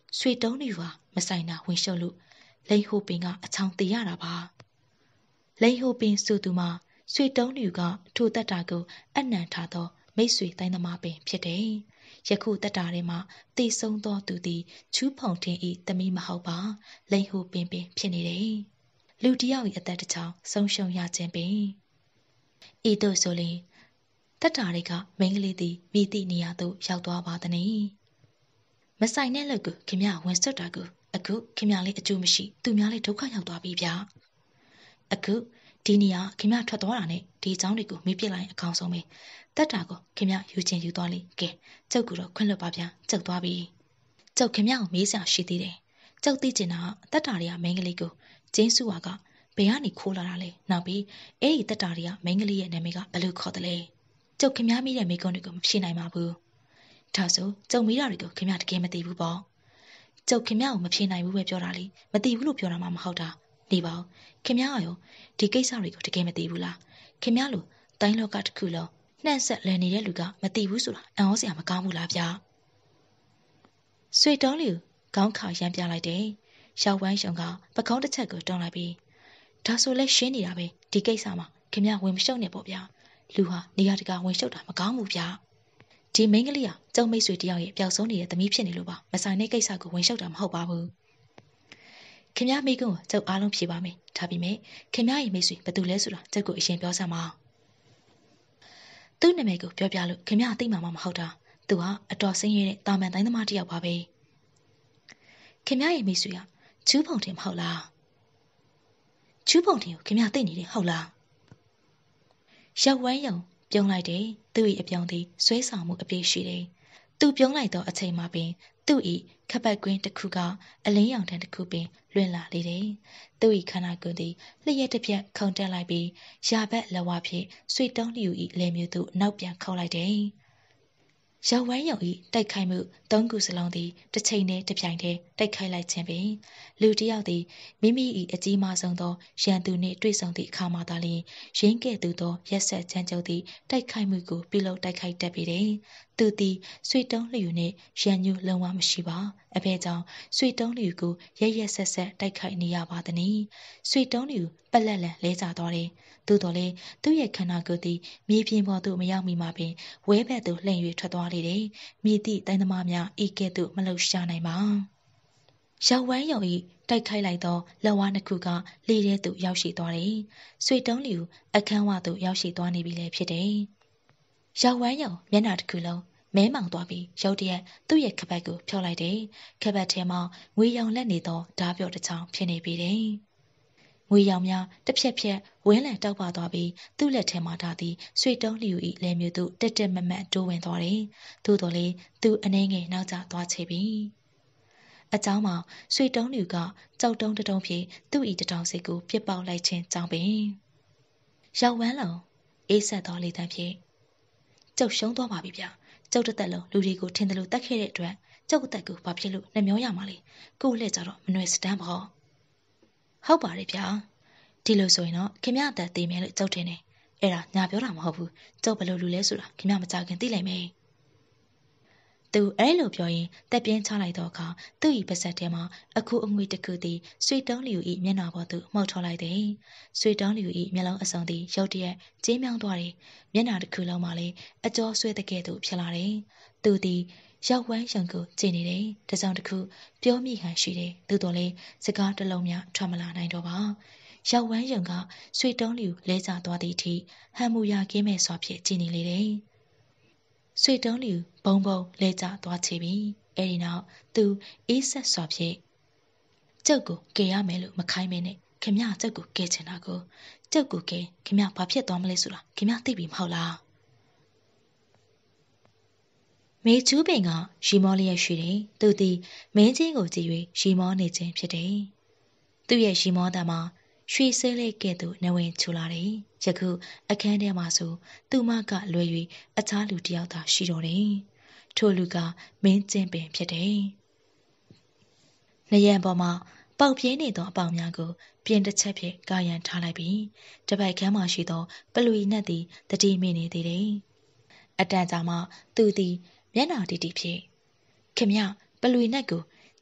ဆွေတုံးလူဟာမဆိုင်တာဝင်ရှုပ်လို့လိန်ဟိုပင်ကအချောင်တည်ရတာပါလိန်ဟိုပင်ဆိုသူမှာဆွေတုံးလူကထိုတက်တာကိုအနံထားသောမိတ်ဆွေတိုင်းသမားပင်ဖြစ်တယ်ယခုတက်တာထဲမှာတည်ဆုံးသောသူသည်ချူးဖုံထင်းဤသမီးမဟုတ်ပါလိန်ဟိုပင်ပင်ဖြစ်နေတယ်လူတယောက်၏အသက်တစ်ချောင်းဆုံးရှုံးရခြင်းပင်ဤသို့ဆိုရင်တက်တာတွေကမိန်းကလေးသည်မိသည့်နေရာသို့ရောက်သွားပါသည်။မဆိုင်တဲ့လက်ကိုခင်ဗျဝင်စွတ်တာကိုအခုခင်ဗျလေးအကျိုးမရှိသူများလေးဒုက္ခရောက်သွားပြီဗျ။အခုဒီနေရာခင်ဗျထွက်သွားတာနဲ့ဒီအကြောင်းတွေကိုမေးပြလိုက်အကောင်ဆုံးပဲ။တက်တာကိုခင်ဗျယူချင်းယူသွားလိကဲကျုပ်ကတော့ခွင့်လွတ်ပါဗျာကျုပ်သွားပြီ။ကျုပ်ခင်ဗျကိုမေးစရာရှိသေးတယ်။ကျုပ်သိချင်တာတက်တာတွေကမိန်းကလေးကိုကျင်းစုဝါကဘယ်ကနေခိုးလာတာလဲ။နောက်ပြီးအဲ့ဒီတက်တာတွေကမိန်းကလေးရဲ့နာမည်ကဘယ်လိုခေါ်တယ်လဲ။ကျုပ်ခင်ဗျမိတဲ့မိကုန်းတွေကိုမဖြေနိုင်ပါဘူး။ဒါဆိုကျုံမိတာတွေကိုခင်ဗျတကယ်မသိဘူးပေါ့ကျုပ်ခင်ဗျကိုမဖြေနိုင်ဘူးပဲပြောတာလေမသိဘူးလို့ပြောတာမှမဟုတ်တာနေပါဦးခင်ဗျကရောဒီကိစ္စတွေကိုတကယ်မသိဘူးလားခင်ဗျလို့တိုင်းလောကတစ်ခုလုံးနှံ့ဆက်လည်နေတဲ့လူကမသိဘူးဆိုတာအံ့ဩစရာမကောင်းဘူးလားဗျာဆွေတုံးလူခေါင်းခါရမ်းပြလိုက်တယ်ရောက်ဝမ်းရှုံကပကုံးတစ်ချက်ကိုတွန်းလိုက်ပြီးဒါဆိုလဲရှင်းနေတာပဲဒီကိစ္စမှာခင်ဗျဝင်မရှုံနဲ့ပေါ့ဗျာလူဟာနေရာတကာဝင်ရှုပ်တာမကောင်းဘူးဗျာဒီမိန်းကလေးကကျုံမိတ်ဆွေတယောက်ရဲ့ပျောက်ဆုံးနေတဲ့သမီးဖြစ်နေလို့ပါမဆိုင်တဲ့ကိစ္စကိုဝင်ရှုပ်တာမဟုတ်ပါဘူးခင်ဗျားမိကုန်းကိုကျုပ်အားလုံးဖြေပါမယ်ဒါပေမဲ့ခင်ဗျားရဲ့မိတ်ဆွေဘယ်သူလဲဆိုတာကျုပ်ကိုအရင်ပြောစမ်းပါသူ့နာမည်ကိုပြောပြလို့ခင်ဗျားသိမှာမဟုတ်တာသူဟာအတော်ဆင်းရဲတဲ့တာမန်တိုင်းသမားတယောက်ပါပဲခင်ဗျားရဲ့မိတ်ဆွေကချူးဖုံတင်မဟုတ်လားချူးဖုံတင်ကိုခင်ဗျားသိနေတယ်ဟုတ်လားရောက်ဝမ်းယုံပြုံးလိုက်တယ်သူ့၏အပြောင်းသည်ဆွဲဆောင်မှုအပြည့်ရှိတယ်သူပြုံးလိုက်သောအချိန်မှာပင်သူ့၏ခပ်ပတ်ကွင်းတစ်ခုကအလင်းရောင်တန်းတစ်ခုပင်လွင့်လာလေတယ်သူ့၏ခန္ဓာကိုယ်သည်လျှက်တစ်ပြက်ခုန်တက်လိုက်ပြီးရာဘက်လက်ဝါဖြင့်ဆွေတုံးလျူ၏လယ်မျိုးသို့နောက်ပြန်ခေါက်လိုက်တယ်ရောက်ဝမ်းယုံ၏တိုက်ခိုက်မှုသုံးခုစလုံးသည်တစ်ချိန်တည်းတစ်ပြိုင်တည်းတိုက်ခိုက်လိုက်ခြင်းပင်လူတစ်ယောက်သည်မိမိ၏အကြီးမားဆုံးသောရန်သူနှင့်တွေ့ဆုံသည့်အခါမှသာလျှင်ရင်းကဲ့သို့သောရက်ဆက်ချမ်းကျုပ်သည့်တိုက်ခိုက်မှုကိုပြုလုပ်တိုက်ခိုက်တတ်ပေတယ်။သူသည်ဆွေတုံးလျူနှင့်ရန်ညူလုံးဝမရှိပါ။အဘဲကြောင့်ဆွေတုံးလျူကိုရရက်ဆက်ဆက်တိုက်ခိုက်နေရပါသည်။ဆွေတုံးလျူပက်လက်လန်လဲကျသွားတယ်။သို့တော်လည်းသူ့ရဲ့ခန္ဓာကိုယ်သည်မြေပြင်ပေါ်သို့မရောက်မီမှာပင်ဝဲဘက်သို့လှည့်၍ထွက်သွားလေတယ်။မြည်သည့်တိုင်းသမားများဤကဲ့သို့မလှုပ်ရှားနိုင်ပါ။ရောက်ဝမ်းယုံ၏တိုက်ခိုက်လိုက်သောလက်ဝါးနှစ်ခုကလေထဲသို့ရောက်ရှိသွားတယ်။ဆွေတုံးလျူအခန်းဝသို့ရောက်ရှိသွားနေပြီလည်းဖြစ်တယ်။ရောက်ဝမ်းယုံမျက်နှာတစ်ခုလုံးမဲမောင်သွားပြီးရုတ်တရက်သူ့ရဲ့ခပတ်ကိုဖျောက်လိုက်တယ်။ခပတ်ထဲမှာငွေရောင်လက်နေသောဓာပြော့တစ်ချောင်းဖြစ်နေပြီတယ်။ငွေရောင်များတစ်ဖြက်ဖြက်ဝင်းလံတောက်ပါသွားပြီးသူ့လက်ထဲမှာဓာသည်ဆွေတုံးလျူ၏လက်မျိုးသို့တက်တက်မတ်မတ်တိုးဝင်သွားတယ်။သို့တော်လည်းသူအနေငယ်နောက်ကျသွားချေပြီ။အเจ้าမှာဆွေတုံးလျူကကြောက်တုံးတုံးဖြင့်သူ့၏တထောင်စိတ်ကိုပြစ်ပေါက်လိုက်ခြင်းကြောင့်ပင်ရောက်ဝမ်းလုံးအေးဆက်သောလေတံဖြင့်ကျုပ်ရှုံးသွားပါပြီဗျာကျုပ်တစ်သက်လုံးလူတွေကိုထင်တယ်လို့တတ်ခဲ့တဲ့အတွက်ကျုပ်အသက်ကိုဘာဖြစ်လို့နှမျောရမှာလဲကို့လက်ကြတော့မနှွယ်စတမ်းပေါ့ဟုတ်ပါတယ်ဗျာဒီလိုဆိုရင်တော့ခင်ဗျအသက်သေးမယ်လို့ကျုပ်ထင်တယ်အဲ့ဒါညာပြောတာမဟုတ်ဘူးကျုပ်ဘယ်လိုလူလဲဆိုတာခင်ဗျမကြခင်သိလိုက်မယ်သူအဲ့လိုပြောရင်တက်ပြင်းချလိုက်တော့အခါသူ့၏ပါးစပ်ထဲမှာအခုအငွေတစ်ခုသည်ဆွေတုံးလျူ၏မျက်နှာပေါ်သို့မှုတ်ထော်လိုက်သည်ဆွေတုံးလျူ၏မျက်လုံးအစုံသည်ရုတ်တရက်ကျင်းမြောင်းသွားတယ်မျက်နှာတစ်ခုလုံးမှာလည်းအကျော်ဆွဲတဲ့ကဲ့သို့ဖြစ်လာတယ်သူသည်ရောက်ဝမ်းရုံကိုကြည်နေတယ်တစောင်းတစ်ခုပြောမိဟန်ရှိတယ်သို့တော်လည်းစကားတစ်လုံးများထွက်မလာနိုင်တော့ပါရောက်ဝမ်းရုံကဆွေတုံးလျူလဲကျသွားသည့်အထိဟန်မူရကင်းမဲ့စွာဖြင့်ကြည်နေလေတယ်ဆွေတုံးလျူဘုံဘုံလဲကျသွားချေပြီအဲ့ဒီနောက်သူအေးဆက်စွာဖြင့်ကျုပ်ကိုကယ်ရမယ်လို့မခိုင်းမနဲ့ခင်ဗျကျုပ်ကိုကယ်ချင်တာကိုကျုပ်ကိုကယ်ခင်ဗျဘာဖြစ်သွားမလဲဆိုတာခင်ဗျသိပြီမဟုတ်လားမေချူးပင်ကရီမောလျက်ရှိတယ်သူသည်မင်းချင်းကိုကြည့်၍ရီမောနေခြင်းဖြစ်တယ်သူ့ရဲ့ရီမောတမှာရွှေစဲလေးကဲ့သို့နှဝင်ချူလာတယ်။ယခုအခန်းထဲမှာဆိုသူမကလွယ်၍အခြားလူတစ်ယောက်သာရှိတော့တယ်။ထိုလူကမင်းကျင်းပင်ဖြစ်တယ်။နရံပေါ်မှာပေါက်ပြင်းနေသောအပေါင်များကိုပြင်တစ်ချက်ဖြင့်ကာရန်ထားလိုက်ပြီးတပိုက်ခန်းမှာရှိသောပလူရီနတ်သည်တတိမိနေသေးတယ်။အတန်ကြာမှသူသည်မျက်နှာတီတီဖြင့်ခင်ဗျပလူရီနတ်ကို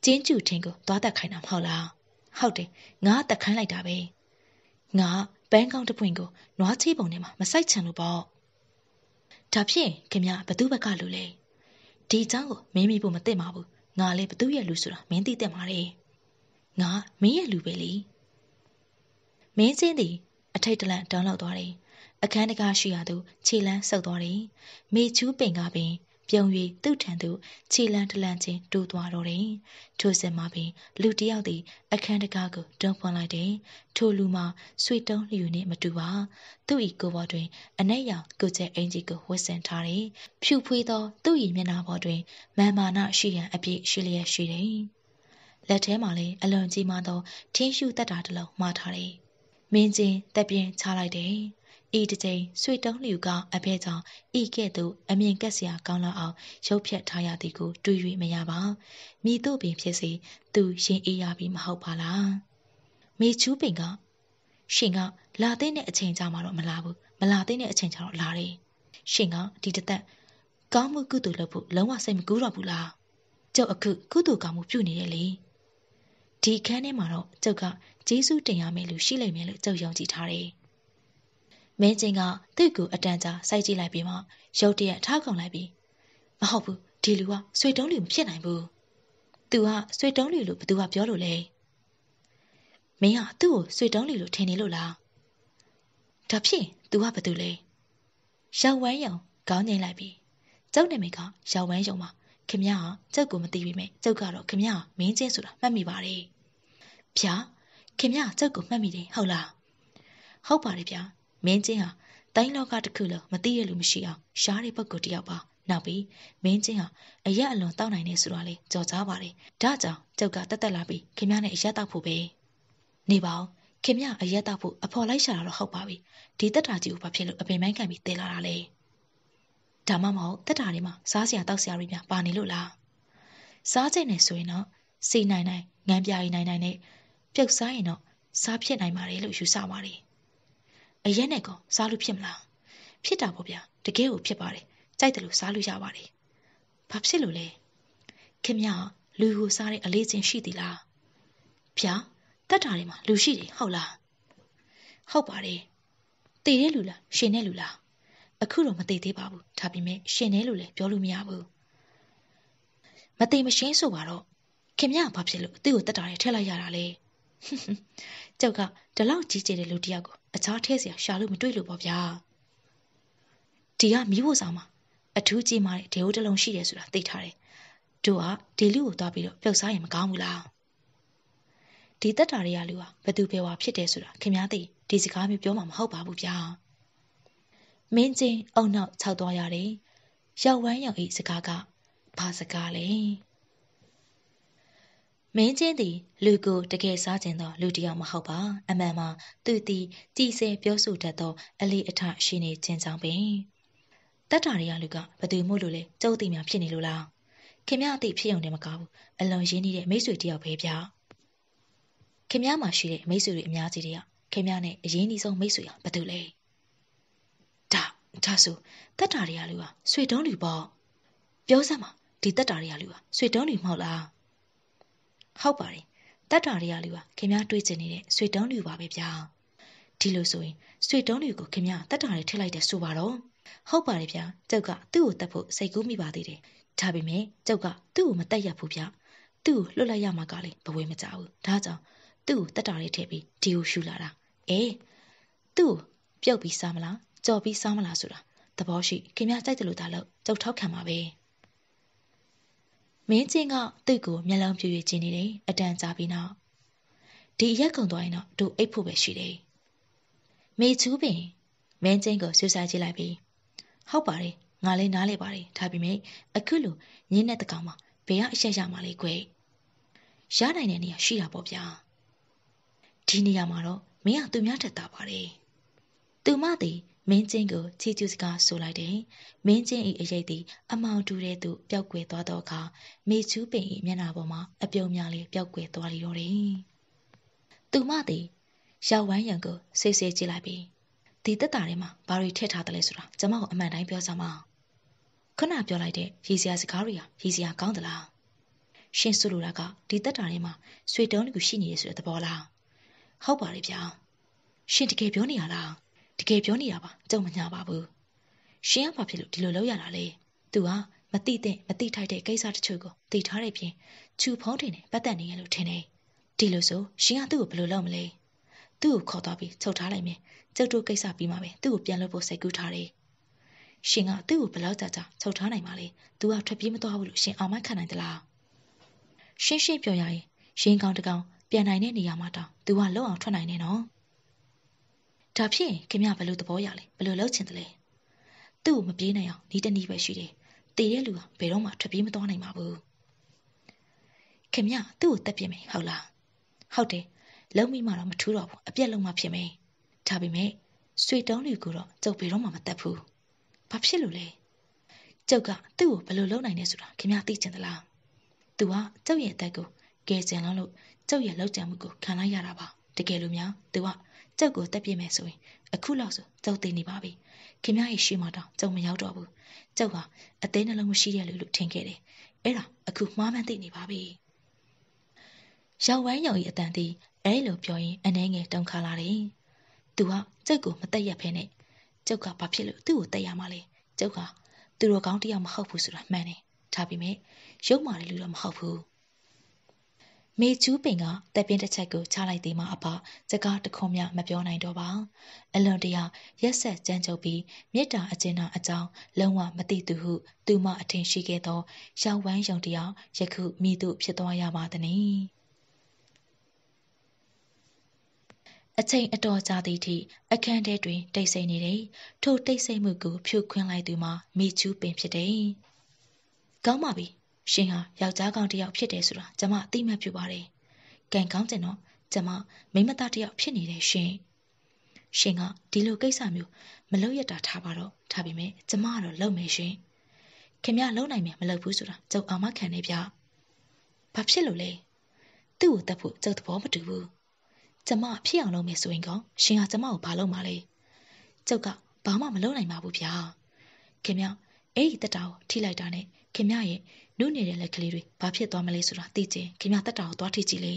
ကျင်းကျူထင်းကိုသွားတက်ခိုင်းတာမဟုတ်လားဟုတ်တယ်ငါတက်ခိုင်းလိုက်တာပဲငါပန်းကောင်းတစ်ပွင့်ကိုနွားချေးပုံထဲမှာမစိုက်ချင်လို့ပေါ့ဒါဖြင့်ခင်ဗျဘသူဘက်ကလူလဲဒီเจ้าကိုမင်းမိဖို့မသိမှာဘူးငါလည်းဘသူရဲ့လူဆိုတာမင်းသိတဲ့မှာလေငါမင်းရဲ့လူပဲလေမင်းချင်းသည်အထိတ်တလန့်တောင်းလောက်သွားတယ်အခန်းတကားရှိရာသို့ခြေလန်းဆုပ်သွားတယ်မေချူးပင်ကပင်ပြုံ၍သူ့ထံသို့ခြေလန်းတလန့်ချင်းတိုးသွားတော့တယ်ထိုစဉ်မှာပင်လူတစ်ယောက်သည်အခန်းတကားကိုတွန်းဖွင့်လိုက်တယ်ထိုလူမှာဆွေတုံးလျူနှင့်မတူပါသူ့၏ကိုယ်ပေါ်တွင်အနက်ရောင်ကိုကျဲအင်ကြီးကိုဝတ်ဆင်ထားတယ်ဖြူဖွေးသောသူ့၏မျက်နှာပေါ်တွင်မာမာနရှိရန်အပြည့်ရှိလျက်ရှိတယ်လက်ထဲမှာလည်းအလွန်ကြီးမားသောထင်းရှူတက်တာတစ်လုံးမှားထားတယ်မင်းချင်းတက်ပြင်းချလိုက်တယ်ဤတစ်ချိန်ဆွေတုံးလျူကအဖဲကြောင့်ဤကဲ့သို့အမြင်ကက်စရာကောင်းလောက်အောင်ရုပ်ဖြတ်ထားရသည်ကိုတွေး၍မရပါမိတို့ပင်ဖြစ်စေသူရင်အေးရပြီမဟုတ်ပါလားမေချူးပင်ကရှင်ကလာတဲ့အချိန်ကြာမှတော့မလာဘူးမလာတဲ့အချိန်ကျတော့လာတယ်ရှင်ကဒီတသက်ကောင်းမှုကုသိုလ်လုပ်ဖို့လုံးဝစိတ်မကူးတော့ဘူးလားကျုပ်အခုကုသိုလ်ကောင်းမှုပြုနေတယ်လေဒီခန်းထဲမှာတော့ကျုပ်ကကျေးဇူးတင်ရမယ်လို့ရှိလိမ့်မယ်လို့ကျုပ်ယုံကြည်ထားတယ်မင်းချင်းကသူ့ကိုအတန်ကြာစိုက်ကြည့်လိုက်ပြီးမှရုတ်တရက်ထားကုန်လိုက်ပြီးမဟုတ်ဘူးဒီလူကဆွေတုံးလူမဖြစ်နိုင်ဘူးသူကဆွေတုံးလူလို့ဘသူကပြောလို့လဲမင်းကသူ့ကိုဆွေတုံးလူလို့ထင်နေလို့လားဒါဖြင့်သူကဘသူလဲရောက်ဝမ်းယုံခေါင်းငိမ့်လိုက်ပြီးကျုပ်နာမည်ကရောက်ဝမ်းယုံပါခင်ဗျားကကျုပ်ကိုမသိပေမဲ့ကျုပ်ကတော့ခင်ဗျားမင်းချင်းဆိုတာမှတ်မိပါတယ်ဗျာခင်ဗျားကျုပ်ကိုမှတ်မိတယ်ဟုတ်လားဟုတ်ပါတယ်ဗျာမင်းချင်းဟာတိုင်းလောကတစ်ခုလုံးမသိရလို့မရှိအောင်ရှားတဲ့ပုဂ္ဂိုလ်တစ်ယောက်ပါနောက်ပြီးမင်းချင်းဟာအရက်အလွန်တောက်နိုင်နေဆိုတာလေကြော်ကြားပါတယ်ဒါကြောင့်ကျုပ်ကတက်တက်လာပြီးခင်ဗျားနဲ့အရက်တောက်ဖို့ပဲနေပါဦးခင်ဗျားအရက်တောက်ဖို့အဖော်လိုက်ရှာတာတော့ဟုတ်ပါပြီဒီတက်တာကြီးကိုဘာဖြစ်လို့အပင်မိုင်းခံပြီးတည်လာတာလဲဒါမှမဟုတ်တက်တာတွေမှာစားစရာတောက်စရာတွေများပါနေလို့လားစားချိန်နဲ့ဆိုရင်တော့စီနိုင်နိုင်ငန်းပြားရီနိုင်နိုင်နဲ့ပြုတ်စားရင်တော့စားဖြစ်နိုင်ပါတယ်လို့ယူဆပါတယ်အရက်နဲ့ကောစားလို့ဖြစ်မလားဖြစ်တာပေါ့ဗျာတကယ်ကိုဖြစ်ပါတယ်ကြိုက်တယ်လို့စားလို့ရပါတယ်ဘာဖြစ်လို့လဲခင်ဗျာလူကိုစားတဲ့အလေးချင်းရှိသေးလားဗျာတက်တာတွေမှာလူရှိတယ်ဟုတ်လားဟုတ်ပါတယ်တည်တဲ့လူလားရှင်တဲ့လူလားအခုတော့မတည်သေးပါဘူးဒါပေမဲ့ရှင်တဲ့လူလည်းပြောလို့မရဘူးမတည်မရှင်းဆိုပါတော့ခင်ဗျာဘာဖြစ်လို့သူ့ကိုတက်တာတွေထည့်လိုက်ရတာလဲကျုပ်ကဒီလောက်ကြီးကျယ်တဲ့လူတစ်ယောက်ကိုအခြားထဲเสียရှာလို့မတွေ့လို့ပေါ့ဗျာဒီကမီးဖို့ဆောင်မှာအထူးကြီးမားတဲ့ဒေဝတလုံးရှိတယ်ဆိုတာသိထားတယ်တို့ကဒီလူကိုသွားပြီးတော့ပြုတ်စားရင်မကောင်းဘူးလားဒီတက်တာတွေကလူကဘသူပဲဝါဖြစ်တယ်ဆိုတာခင်ဗျားသိဒီစကားမျိုးပြောမှာမဟုတ်ပါဘူးဗျာမင်းချင်းအုံနောက်ခြောက်သွားရတယ်ရောက်ဝမ်းရောက်ဤစကားကဘာစကားလဲမင်းချင်းသည်လူကိုတကယ်စားခြင်းသောလူတစ်ယောက်မဟုတ်ပါအမှန်မှာသူသည်ကြည်စဲပြောဆိုတတ်သောအလေးအထရှိနေခြင်းကြောင့်ပင်တက်တာတွေကလူကဘသူမို့လို့လဲကျုပ်သိများဖြစ်နေလို့လားခင်ဗျားအသိဖြစ်ုံနဲ့မကားဘူးအလွန်ရင်းနှီးတဲ့မိတ်ဆွေတစ်ယောက်ပဲဗျာခင်ဗျားမှာရှိတဲ့မိတ်ဆွေတွေအများကြီးတွေကခင်ဗျားနဲ့အရင်အနည်းဆုံးမိတ်ဆွေဟာဘသူလဲဒါဒါဆိုတက်တာတွေကလူကဆွေတုံးလူပေါ့ပြောစမ်းပါဒီတက်တာတွေကလူကဆွေတုံးလူမဟုတ်လားဟုတ်ပါတယ်တက်တာတွေကလူကခင်ဗျားတွေးချင်နေတဲ့ဆွေတုံးလူပါပဲဗျာဒီလိုဆိုရင်ဆွေတုံးလူကိုခင်ဗျားတက်တာတွေထည့်လိုက်တဲ့ဆိုပါတော့ဟုတ်ပါတယ်ဗျာကျုပ်ကသူ့ကိုတက်ဖို့စိတ်ကူးမိပါသေးတယ်ဒါပေမဲ့ကျုပ်ကသူ့ကိုမတက်ရဘူးဗျာသူ့ကိုလွတ်လိုက်ရမှာကလည်းဘဝမကြဘူးဒါကြောင့်သူ့ကိုတက်တာတွေထည့်ပြီးဒီကိုရှူလာတာအေးသူ့ကိုပြုတ်ပြီးစားမလားကြော်ပြီးစားမလားဆိုတာသဘောရှိခင်ဗျားကြိုက်တယ်လို့သာလို့ကျုပ်ထောက်ခံပါပဲမင်းချင်းကသူ့ကိုမျက်လုံးပြူရွေ့ကျင်းနေတယ်အတန်ကြာပြီးနောက်ဒီရက်ကုန်သွားရင်တော့တို့အိတ်ဖို့ပဲရှိတယ်မေချူးပင်မင်းချင်းကိုဆွဆာကြည့်လိုက်ပြီးဟုတ်ပါတယ်ငါလည်းနားလေပါတယ်ဒါပေမဲ့အခုလိုညင်းတဲ့တကောင်မှာဘယ်ကအရက်ရမှာလဲကွယ်ရနိုင်တဲ့နေရာရှိတာပေါ့ဗျာဒီနေရာမှာတော့မင်းကသူများထက်တာပါတယ်သူမသည်မင်းချင်းကိုချီကျူးစကားဆိုလိုက်တယ်မင်းချင်း၏အရေးသည်အမောင်တူတဲ့သူပျောက်ကွယ်သွားသောအခါမေချူးပင်၏မျက်နှာပေါ်မှာအပြုံများလေးပျောက်ကွယ်သွားလိတော့တယ်သူမသည်ရောက်ဝမ်းရံကိုဆေးဆေးကြည့်လိုက်ပြီးဒီတက်တာထဲမှာဘာတွေထည့်ထားတယ်လဲဆိုတာကျွန်မကိုအမှန်တိုင်းပြောစမ်းပါခုနပြောလိုက်တဲ့ရည်စရာစကားတွေကရည်စရာကောင်းသလားရှင်ဆိုလိုတာကဒီတက်တာထဲမှာဆွေတုံးတကူရှိနေရဆိုတဲ့သဘောလားဟုတ်ပါလေဗျာရှင်တကယ်ပြောနေရလားတကယ်ပြောနေတာပါကြုံမညာပါဘူးရှင်ကဘာဖြစ်လို့ဒီလိုလုပ်ရတာလဲသူကမတိတဲ့မတိထိုက်တဲ့ကိစ္စတချို့ကိုသိထားတဲ့ပြင်ချူဖုံးတင်နဲ့ပတ်သက်နေရလို့ထင်တယ်ဒီလိုဆိုရှင်ကသူ့ကိုဘယ်လိုလုပ်မလဲသူ့ကိုခေါ်သွားပြီးချုပ်ထားလိုက်မယ်ကျုပ်တို့ကိစ္စပြီးမှပဲသူ့ကိုပြန်လို့ဖို့စိတ်ကူးထားတယ်ရှင်ကသူ့ကိုဘယ်လောက်ကြာကြာချုပ်ထားနိုင်မှာလဲသူကထွက်ပြေးမသွားဘူးလို့ရှင်အောင်မခံနိုင်သလားရှင်းရှင်းပြောရရင်ရင်ကောင်းတကောင်ပြန်နိုင်တဲ့နေရာမှာတောင်သူကလုံအောင်ထွက်နိုင်နေနော်ဒါဖြစ်ရင်ခင်ဗျဘယ်လိုသဘောရလဲဘယ်လိုလုပ်ချင်တယ်လဲသူ့ကိုမပြေးနိုင်အောင်ဒီတနည်းပဲရှိတယ်တည်တဲ့လူကဘယ်တော့မှထွက်ပြေးမသွားနိုင်ပါဘူးခင်ဗျသူ့ကိုတက်ပြစ်မယ်ဟုတ်လားဟုတ်တယ်လုံးမိမှတော့မထူးတော့ဘူးအပြက်လုံးမှဖြစ်မယ်ဒါပေမဲ့ဆွေတုံးတွေကိုတော့ကျုပ်ဘယ်တော့မှမတက်ဘူးဘာဖြစ်လို့လဲကျုပ်ကသူ့ကိုဘယ်လိုလုပ်နိုင်လဲဆိုတာခင်ဗျသိချင်သလားသူကကျုပ်ရဲ့အသက်ကိုကယ်ဆယ်လို့ကျုပ်ရဲ့လောက်ကြံမှုကိုခံလိုက်ရတာပါတကယ်လို့များသူကကျုပ်ကိုတက်ပြစ်မယ်ဆိုရင်အခုလောက်ဆိုကျုပ်သိနေပါပြီခင်ဗျရဲ့ရှေ့မှာတောင်ကျုံမရောက်တော့ဘူးကျုပ်ကအသေးနှလုံးမရှိတဲ့လူလို့ထင်ခဲ့တယ်အဲ့ဒါအခုမှားမှန်းသိနေပါပြီရောက်ဝမ်းရောင်၏အတန်သည်အဲ့လိုပြောရင်အနှဲငယ်တုန်ခါလာတယ်သူကကျုပ်ကိုမတက်ရက်ဖဲနဲ့ကျုပ်ကဘာဖြစ်လို့သူ့ကိုတက်ရမှာလဲကျုပ်ကသူတို့ကောင်းတယောက်မဟုတ်ဘူးဆိုတာမှန်တယ်ဒါပေမဲ့ရုပ်မာတဲ့လူတော့မဟုတ်ဘူးမေချူးပင်ကတက်ပြင်းတစ်ချက်ကိုချလိုက်သေးမှအပစကားတခုမှမပြောနိုင်တော့ပါအလွန်တရာရက်ဆက်ကြမ်းကြုတ်ပြီးမေတ္တာအကျဉ်းတော်အကြောင်းလုံးဝမသိသူဟုသူမအထင်ရှိခဲ့သောရောက်ဝမ်းယုံတယောက်ယခုမိသူဖြစ်သွားရပါသည်။အချိန်အတော်ကြာသည့်ထိအခန်းထဲတွင်တိတ်ဆိတ်နေတယ်။ထိုတိတ်ဆိတ်မှုကိုဖြိုခွင်းလိုက်သူမှာမေချူးပင်ဖြစ်တယ်။ကောင်းပါပြီ။ရှင်ဟာယောက်ျားကောင်းတစ်ယောက်ဖြစ်တယ်ဆိုတာကျမအသိမှတ်ပြုပါတယ်။ကံကောင်းကျင်တော့ကျမမိမသားတစ်ယောက်ဖြစ်နေတယ်ရှင်။ရှင်ကဒီလိုကိစ္စမျိုးမလုပ်ရတာထားပါတော့ဒါပေမဲ့ကျမကတော့လုပ်မယ်ရှင်။ခင်ဗျလုံနိုင်မယ်မလုပ်ဘူးဆိုတာကျုပ်အာမခံနေဗျ။ဘာဖြစ်လို့လဲ။သူ့ကိုတတ်ဖို့ကျုပ်သဘောမတူဘူး။ကျမဖြစ်အောင်လုပ်မယ်ဆိုရင်ကောရှင်ကကျမကိုဘာလုပ်မှာလဲကျုပ်ကဘာမှမလုပ်နိုင်ပါဘူးဗျာခင်ဗျအဲ့ဒီတက်တာကိုထိလိုက်တာနဲ့ခင်ဗျရဲ့နုနေတဲ့လက်ကလေးတွေဘာဖြစ်သွားမလဲဆိုတာသိချင်ခင်ဗျတက်တာကိုသွားထိကြည့်လေ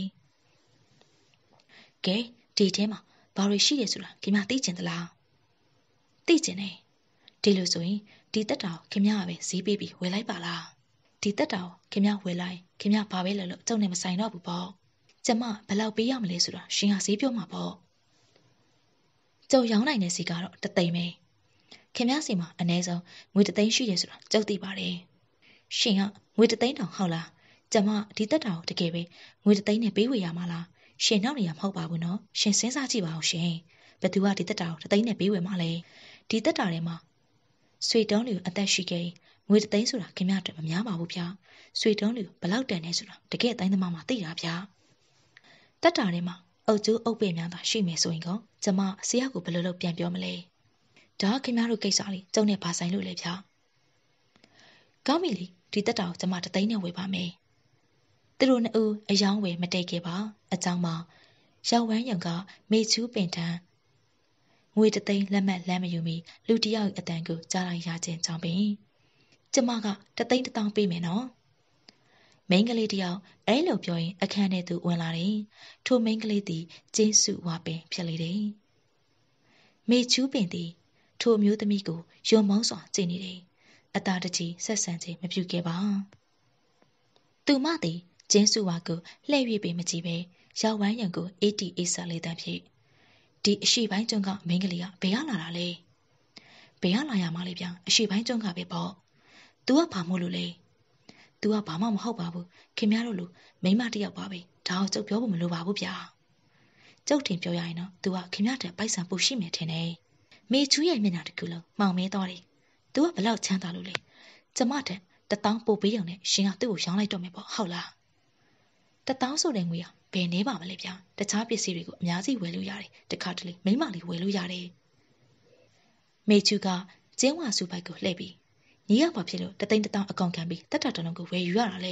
ကဲဒီထဲမှာဘာတွေရှိတယ်ဆိုတာခင်ဗျသိချင်သလားသိချင်တယ်ဒီလိုဆိုရင်ဒီတက်တာကိုခင်ဗျကပဲဈေးပေးပြီးဝယ်လိုက်ပါလားဒီတက်တာကိုခင်ဗျဝယ်လိုက်ခင်ဗျဘာပဲလဲလို့ကျုံနေမဆိုင်တော့ဘူးပေါ့ကျမဘယ်လောက်ပေးရမလဲဆိုတာရှင်ဟာဈေးပြောမှာပေါ့ကျုပ်ရောင်းနိုင်တဲ့စီကတော့တသိန်းပဲခင်ဗျားစီမှာအနည်းဆုံးငွေတသိန်းရှိတယ်ဆိုတာကျုပ်သိပါတယ်ရှင်ကငွေတသိန်းတောင်ဟုတ်လားကျမဒီတက်တာကိုတကယ်ပဲငွေတသိန်းနဲ့ပေးဝေရမှာလားရှင်နောက်နေရမဟုတ်ပါဘူးနော်ရှင်စဉ်းစားကြည့်ပါဦးရှင်ဘယ်သူကဒီတက်တာကိုတသိန်းနဲ့ပေးဝေမှာလဲဒီတက်တာထဲမှာဆွေတုံးလူအသက်ရှိခဲ့ငွေတသိန်းဆိုတာခင်ဗျားအတွက်မများပါဘူးဗျာဆွေတုံးလူဘယ်လောက်တန်နေဆိုတာတကယ်အတိုင်းသမားမှသိတာဗျာတက်တာထဲမှာအုတ်ကျိုးအုတ်ပင်များသာရှိမယ်ဆိုရင်ကောကျမဆရာကိုဘယ်လိုလုပ်ပြန်ပြောမလဲဒါခင်ဗျားတို့ကိစ္စလေးကျုံနဲ့ဘာဆိုင်လို့လဲဗျာကောင်းပြီလေဒီတက်တာကိုကျမတသိန်းနဲ့ဝယ်ပါမယ်သူတို့နှစ်ဦးအယောင်းဝယ်မတိတ်ခဲ့ပါအကြောင်းမှာရောက်ဝမ်းယုံကမေချူးပင်ထံငွေတသိန်းလက်မှတ်လမ်းမယူမီလူတယောက်အတန်ကိုကြားလိုက်ရခြင်းကြောင့်ပင်ကျမကတသိန်းတစ်တောင်းပေးမယ်နော်မိန်းကလေးတယောက်အဲလိုပြောရင်အခန်းထဲသို့ဝင်လာတယ်။ထိုမိန်းကလေးသည်ကျင်းစုဝါပင်ဖြစ်လေတယ်။မေချူးပင်သည်ထိုအမျိုးသမီးကိုယုံမောင်းစွာကြည့်နေတယ်။အသားတကြီးဆက်ဆံခြင်းမပြုခဲ့ပါ။သူမသည်ကျင်းစုဝါကိုလှည့်၍ပင်မကြည့်ပဲရောက်ဝမ်းရံကိုအေးတီအေးဆက်လေးတန်းဖြစ်ဒီအရှိပိုင်းကျွန်းကမိန်းကလေးကဘယ်ရောက်လာတာလဲ။ဘယ်ရောက်လာရမှလဲဗျာအရှိပိုင်းကျွန်းကပဲပေါ့။ तू ကဘာမို့လို့လဲ။ तू ကဘာမှမဟုတ်ပါဘူးခင်ဗျားတို့လိုမိမတယောက်ပါပဲဒါကိုကျုပ်ပြောဖို့မလိုပါဘူးဗျာကျုပ်တင်ပြောရရင်တော့ तू ကခင်ဗျားတဲ့ပိုက်ဆံပို့ရှိမယ်ထင်တယ်မေချူးရဲ့မျက်နှာတစ်ခုလုံးမှောင်မဲသွားတယ် तू ကဘလောက်ချမ်းသာလို့လဲကျမတဲ့တထောင်ပို့ပေးရုံနဲ့ရှင်ကသူ့ကိုရောင်းလိုက်တော့မယ်ပေါ့ဟုတ်လားတထောင်ဆိုတဲ့ငွေကဘယ်နေပါမလဲဗျာတခြားပစ္စည်းတွေကိုအများကြီးဝယ်လို့ရတယ်တခါတလေမိမလေးဝယ်လို့ရတယ်မေချူးကကျင်းဝါစုပိုက်ကိုလှည့်ပြီးညီရပါဖြစ်လို့တသိန်းတထောင်အကောင်ခံပြီးတက်တာတလုံးကိုဝယ်ယူရတာလေ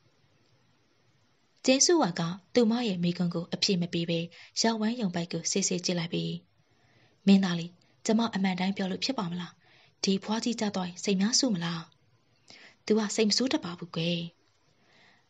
ကျင်းစုဝါကသူမရဲ့မိကွန်းကိုအပြည့်မပေးပဲရောက်ဝမ်းယုံပိုက်ကိုဆေးဆေးကြည့်လိုက်ပြီးမင်းသားလေးကျမအမှန်တိုင်းပြောလို့ဖြစ်ပါမလားဒီဖွားကြီးကြသွားရင်စိတ်များဆူမလား तू ကစိတ်မဆိုးတတ်ပါဘူးကွယ်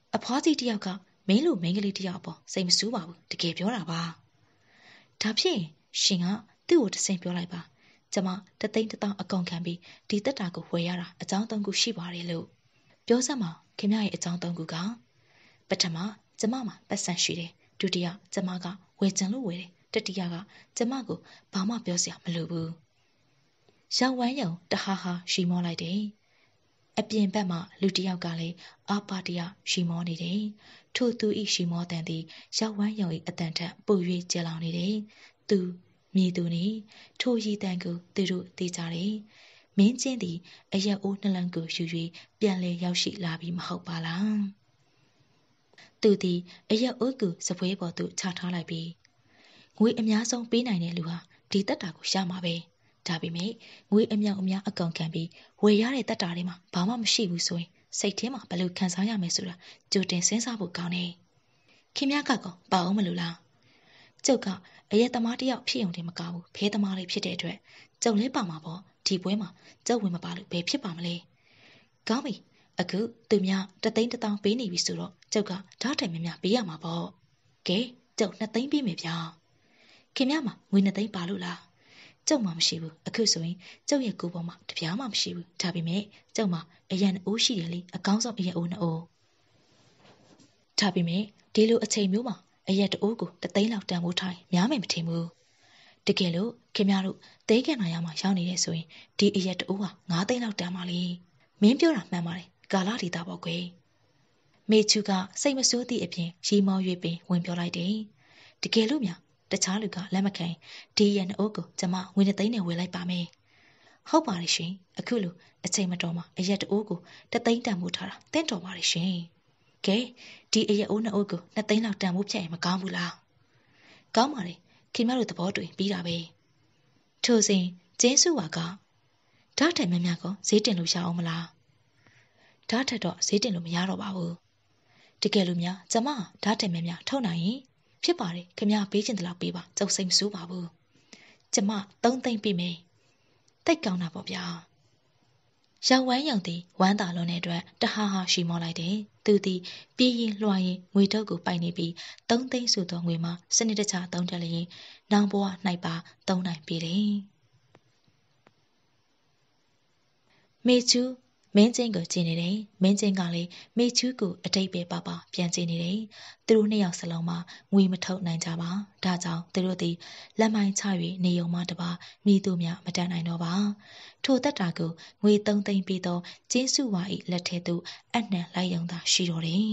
အဖွားကြီးတယောက်ကမင်းလိုမိန်းကလေးတယောက်ပေါ့စိတ်မဆူးပါဘူးတကယ်ပြောတာပါဒါဖြင့်ရှင်ကသူ့ကိုတဆင့်ပြောလိုက်ပါကျမတသိန်းတစ်သောင်းအကောင်ခံပြီးဒီတက်တာကိုဝယ်ရတာအကြောင်းသုံးခုရှိပါတယ်လို့ပြောစမ်းပါခင်ဗျရဲ့အကြောင်းသုံးခုကပထမကျမမှာပတ်စံရှိတယ်ဒုတိယကျမကဝယ်ကြံလို့ဝယ်တယ်တတိယကကျမကိုဘာမှပြောစရာမလိုဘူးရောင်ဝမ်းယုံတဟားဟာရှီမောလိုက်တယ်အပြင်ဘက်မှာလူတစ်ယောက်ကလည်းအာပါတရရှီမောနေတယ်ထို့သူဤရှီမောတန်သည်ရောင်ဝမ်းယုံ၏အတန်ထက်ပို၍ကျလောင်နေတယ်သူမြည်သူနေထိုရည်တန်ကိုသူတို့သိကြတယ်မင်းချင်းသည်အရက်အိုးနှလန်းကိုယူ၍ပြန်လဲရောက်ရှိလာပြီးမဟုတ်ပါလားသူသည်အရက်အိုးကိုစပွဲပေါ်သို့ချထားလိုက်ပြီးငွေအများဆုံးပေးနိုင်တဲ့လူဟာဒီတက်တာကိုရမှာပဲဒါပေမဲ့ငွေအမြောက်အများအကောင်ခံပြီးဝယ်ရတဲ့တက်တာတွေမှာဘာမှမရှိဘူးဆိုရင်စိတ်ထဲမှာဘယ်လိုခံစားရမယ်ဆိုတာကြိုတင်စဉ်းစားဖို့ကောင်းတယ်ခင်ဗျားကကောပါအောင်မလို့လားကျုပ်ကအရက်သမားတယောက်ဖြစ်ုံတည်းမကဘူးဖဲသမားလေးဖြစ်တဲ့အတွက်ကျုပ်လည်းပါမှာပေါ့ဒီပွဲမှာကျုပ်ဝင်မပါလို့ဘယ်ဖြစ်ပါမလဲကောင်းပြီအခုသူများတသိန်းတစ်သောင်းပေးနေပြီဆိုတော့ကျုပ်ကဓာတ်တိုင်များများပေးရမှာပေါ့ကဲကျုပ်နှစ်သိန်းပေးမယ်ဗျာခင်ဗျားမှာငွေနှစ်သိန်းပါလို့လားကျုပ်မှမရှိဘူးအခုဆိုရင်ကျုပ်ရဲ့ကိုယ်ပေါ်မှာတပြားမှမရှိဘူးဒါပေမဲ့ကျုပ်မှာအရန်အိုးရှိတယ်လေအကောင်းဆုံးအရန်အိုးနှစ်အိုးဒါပေမဲ့ဒီလိုအချိန်မျိုးမှာအရက်တအိုးကိုတသိန်းလောက်တန်ဖိုးထားရင်များမယ်မထင်ဘူးတကယ်လို့ခင်ဗျားတို့တဲကန်နာရမှာရောက်နေတဲ့ဆိုရင်ဒီအရက်တအိုးဟာငါးသိန်းလောက်တန်ပါလေမင်းပြောတာမှန်ပါတယ်ကာလာဒီတာပေါ့ကွယ်မေချူကစိတ်မဆိုးသည့်အပြင်ရီမော၍ပင်ဝင်ပြောလိုက်တယ်တကယ်လို့များတခြားလူကလက်မခံဒီရန်အိုးကိုကျမငွေနှစ်သိန်းနဲ့ဝယ်လိုက်ပါမယ်ဟုတ်ပါတယ်ရှင်အခုလိုအချိန်မတော်မှာအရက်တအိုးကိုတသိန်းတန်ဖိုးထားတာတင့်တော်ပါတယ်ရှင်ကဲဒီအရက်အိုးနှစ်အိုးကိုနှစ်သိန်းလောက်တန်ဖိုးဖြတ်ရင်မကောင်းဘူးလားကောင်းပါတယ်ခင်ဗျားတို့သဘောတူပြီးတာပဲထိုစဉ်ကျင်းစုဝါကဓာတ်ထက်များများကောဈေးတင်လို့ရအောင်မလားဓာတ်ထက်တော့ဈေးတင်လို့မရတော့ပါဘူးတကယ်လို့များကျမဓာတ်ထက်များများထုတ်နိုင်ရင်ဖြစ်ပါတယ်ခင်ဗျားပေးချင်တယ်လို့ပေးပါကျုပ်စိတ်မဆိုးပါဘူးကျမသုံးသိန်းပေးမယ်တိတ်ကောင်းတာပေါ့ဗျာရောင်ဝမ်းရောင်သည်ဝမ်းသာလွန်တဲ့အတွက်တဟားဟာရှီမောလိုက်တယ်သူသည်ပြေးရင်လွှာရင်ငွေတုပ်ကိုပိုက်နေပြီးသုံးသိန်းဆိုသောငွေမှာစနစ်တကျသုံးတက်လျင်နောင်ဘဝ၌ပါသုံးနိုင်ပြီတယ်မေချူမင်းချင်းကိုကြည့်နေတယ်မင်းချင်းကလည်းမေချူကိုအတိတ်ပဲပါပါပြန်ကြည့်နေတယ်သူတို့နှစ်ယောက်စလုံးမှာငွေမထုတ်နိုင်ကြပါဒါကြောင့်သူတို့သည်လက်မိုင်းချ၍နေုံမှတပါမိသူများမတတ်နိုင်တော့ပါထိုတက်တာကိုငွေသုံးသိန်းပြီးသောကျင်းစုဝါ၏လက်ထဲသို့အနှံလိုက်ရုံသာရှိတော်တယ်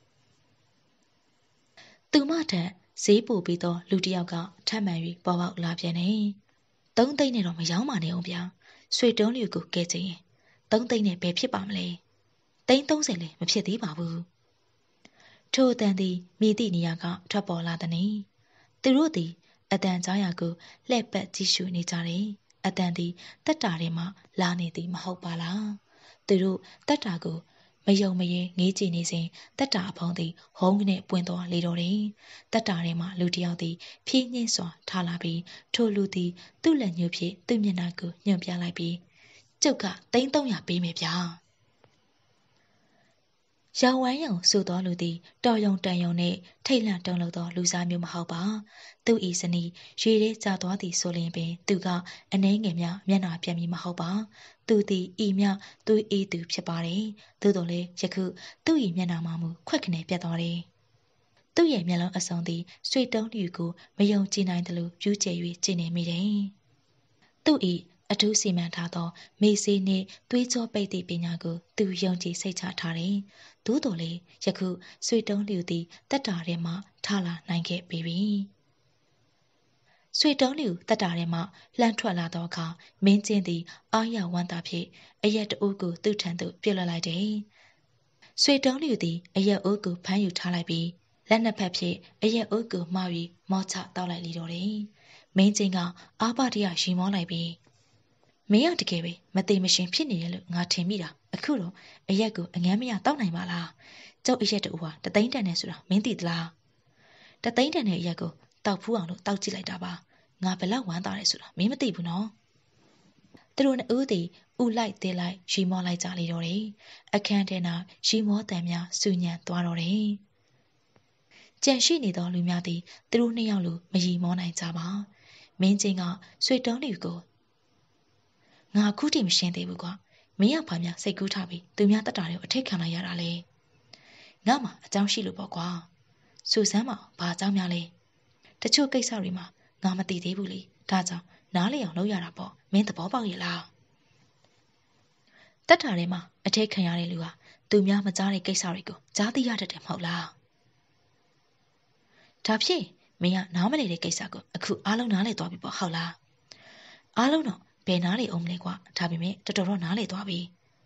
သူမထက်ဈေးပိုပြီးသောလူတစ်ယောက်ကထပ်မံ၍ပေါ်ပေါက်လာပြန်တယ်သုံးသိန်းနဲ့တော့မရောမနေအောင်ဗျာဆွေတုံးလူကိုကဲချင်ရင်သုံးသိန်းနဲ့ဘယ်ဖြစ်ပါမလဲသိန်းသုံးဆယ်လည်းမဖြစ်သေးပါဘူးထိုအတန်သည်မိသည့်နေရာကထွက်ပေါ်လာသည်။သူတို့သည်အတန်ကြားရာကိုလှည့်ပတ်ကြည့်ရှုနေကြတယ်။အတန်သည်တက်တာထဲမှလာနေသည်မဟုတ်ပါလား။သူတို့တက်တာကိုမယုံမရင်ငေးကြည့်နေစဉ်တက်တာအဖုံးသည်ဟုံးကနေပွင့်သွားလေတော့တယ်။တက်တာထဲမှလူတစ်ယောက်သည်ဖြည်းညှင်းစွာထားလာပြီးထိုလူသည်သူ့လက်ညှိုးဖြင့်သူ့မျက်နှာကိုညှို့ပြလိုက်ပြီးကျုပ်ကသိန်းသုံးရာပေးမယ်ဗျာ။ရောင်ဝမ်းရောင်ဆိုသောလူသည်တော်ယုံတန်ယုံနှင့်ထိတ်လန့်တုန်လှုပ်သောလူစားမျိုးမဟုတ်ပါသူ၏ဇနီးရေထဲကျသွားသည်ဆိုလျင်ပင်သူကအနှဲငယ်များမျက်နှာပြန်မည်မဟုတ်ပါသူသည်ဤမြသူဤသူဖြစ်ပါတယ်သို့တော်လည်းယခုသူ၏မျက်နှာမှမူခွက်ခနဲပြတ်သွားတယ်သူရဲ့မျက်လုံးအစုံသည်ဆွေတုံးလူကိုမယုံကြည်နိုင်သလိုပြူးကျဲ၍ကျင်နေမိတယ်သူ၏အထူးစီမံထားသောမေဆေးနှင့်သွေးကြောပိတ်သည့်ပညာကိုသူယုံကြည်စိတ်ချထားတယ်။သို့တော်လည်းယခုဆွေတုံးလူသည်တက်တာထဲမှထလာနိုင်ခဲ့ပေပြီ။ဆွေတုံးလူတက်တာထဲမှလှမ်းထွက်လာသောအခါမင်းကျင်းသည်အာရဝမ်းသာဖြင့်အရက်တအိုးကိုသူ့ထံသို့ပြစ်လွှတ်လိုက်တယ်။ဆွေတုံးလူသည်အရက်အိုးကိုဖမ်းယူထားလိုက်ပြီးလက်နှစ်ဖက်ဖြင့်အရက်အိုးကိုမှပြီးမောချတောက်လိုက်လေတော့တယ်။မင်းကျင်းကအာပတရရီမောလိုက်ပြီးမင်းရတကယ်ပဲမသိမရှင်ဖြစ်နေတယ်လို့ငါထင်မိတာအခုတော့အရက်ကိုအငမ်းမရတောက်နိုင်ပါလားကျုပ်အရက်တူဟာတသိန်းတန်နဲ့ဆိုတာမင်းသိသလားတသိန်းတန်နဲ့အရက်ကိုတောက်ဖူးအောင်လို့တောက်ကြည့်လိုက်တာပါငါဘလောက်ဝမ်းသာတယ်ဆိုတာမင်းမသိဘူးနော်သူတို့နှစ်ဦးသည်ဥလိုက်သေးလိုက်ရီမောလိုက်ကြလေတော့တယ်အခန်းထဲ၌ရီမောတန်များစူညံသွားတော့တယ်ကြံရှိနေသောလူများသည်သူတို့နှစ်ယောက်လိုမရီမောနိုင်ကြပါမင်းချင်းကဆွေတုံးလူကိုငါအခုထိမရှင်းသေးဘူးကွာမင်းကဘာများစိတ်ကူးထားပြီးသူများတက်တာတွေကိုအထိတ်ခံလိုက်ရတာလဲငါမှအကြောင်းရှိလို့ပေါ့ကွာစူစမ်းမဘာအကြောင်းများလဲတချို့ကိစ္စတွေမှာငါမသိသေးဘူးလေဒါကြောင့်နားလေအောင်လုပ်ရတာပေါ့မင်းသဘောပေါက်ရဲ့လားတက်တာထဲမှာအထိတ်ခံရတဲ့လူဟာသူများမကြားတဲ့ကိစ္စတွေကိုကြားသိရတတ်တယ်မဟုတ်လားဒါဖြင့်မင်းကနားမလည်တဲ့ကိစ္စကိုအခုအားလုံးနားလည်သွားပြီပေါ့ဟုတ်လားအားလုံးတော့ဘယ်နားလည်အောင်မလဲကွာဒါပေမဲ့တော်တော်တော့နားလည်သွားပြီ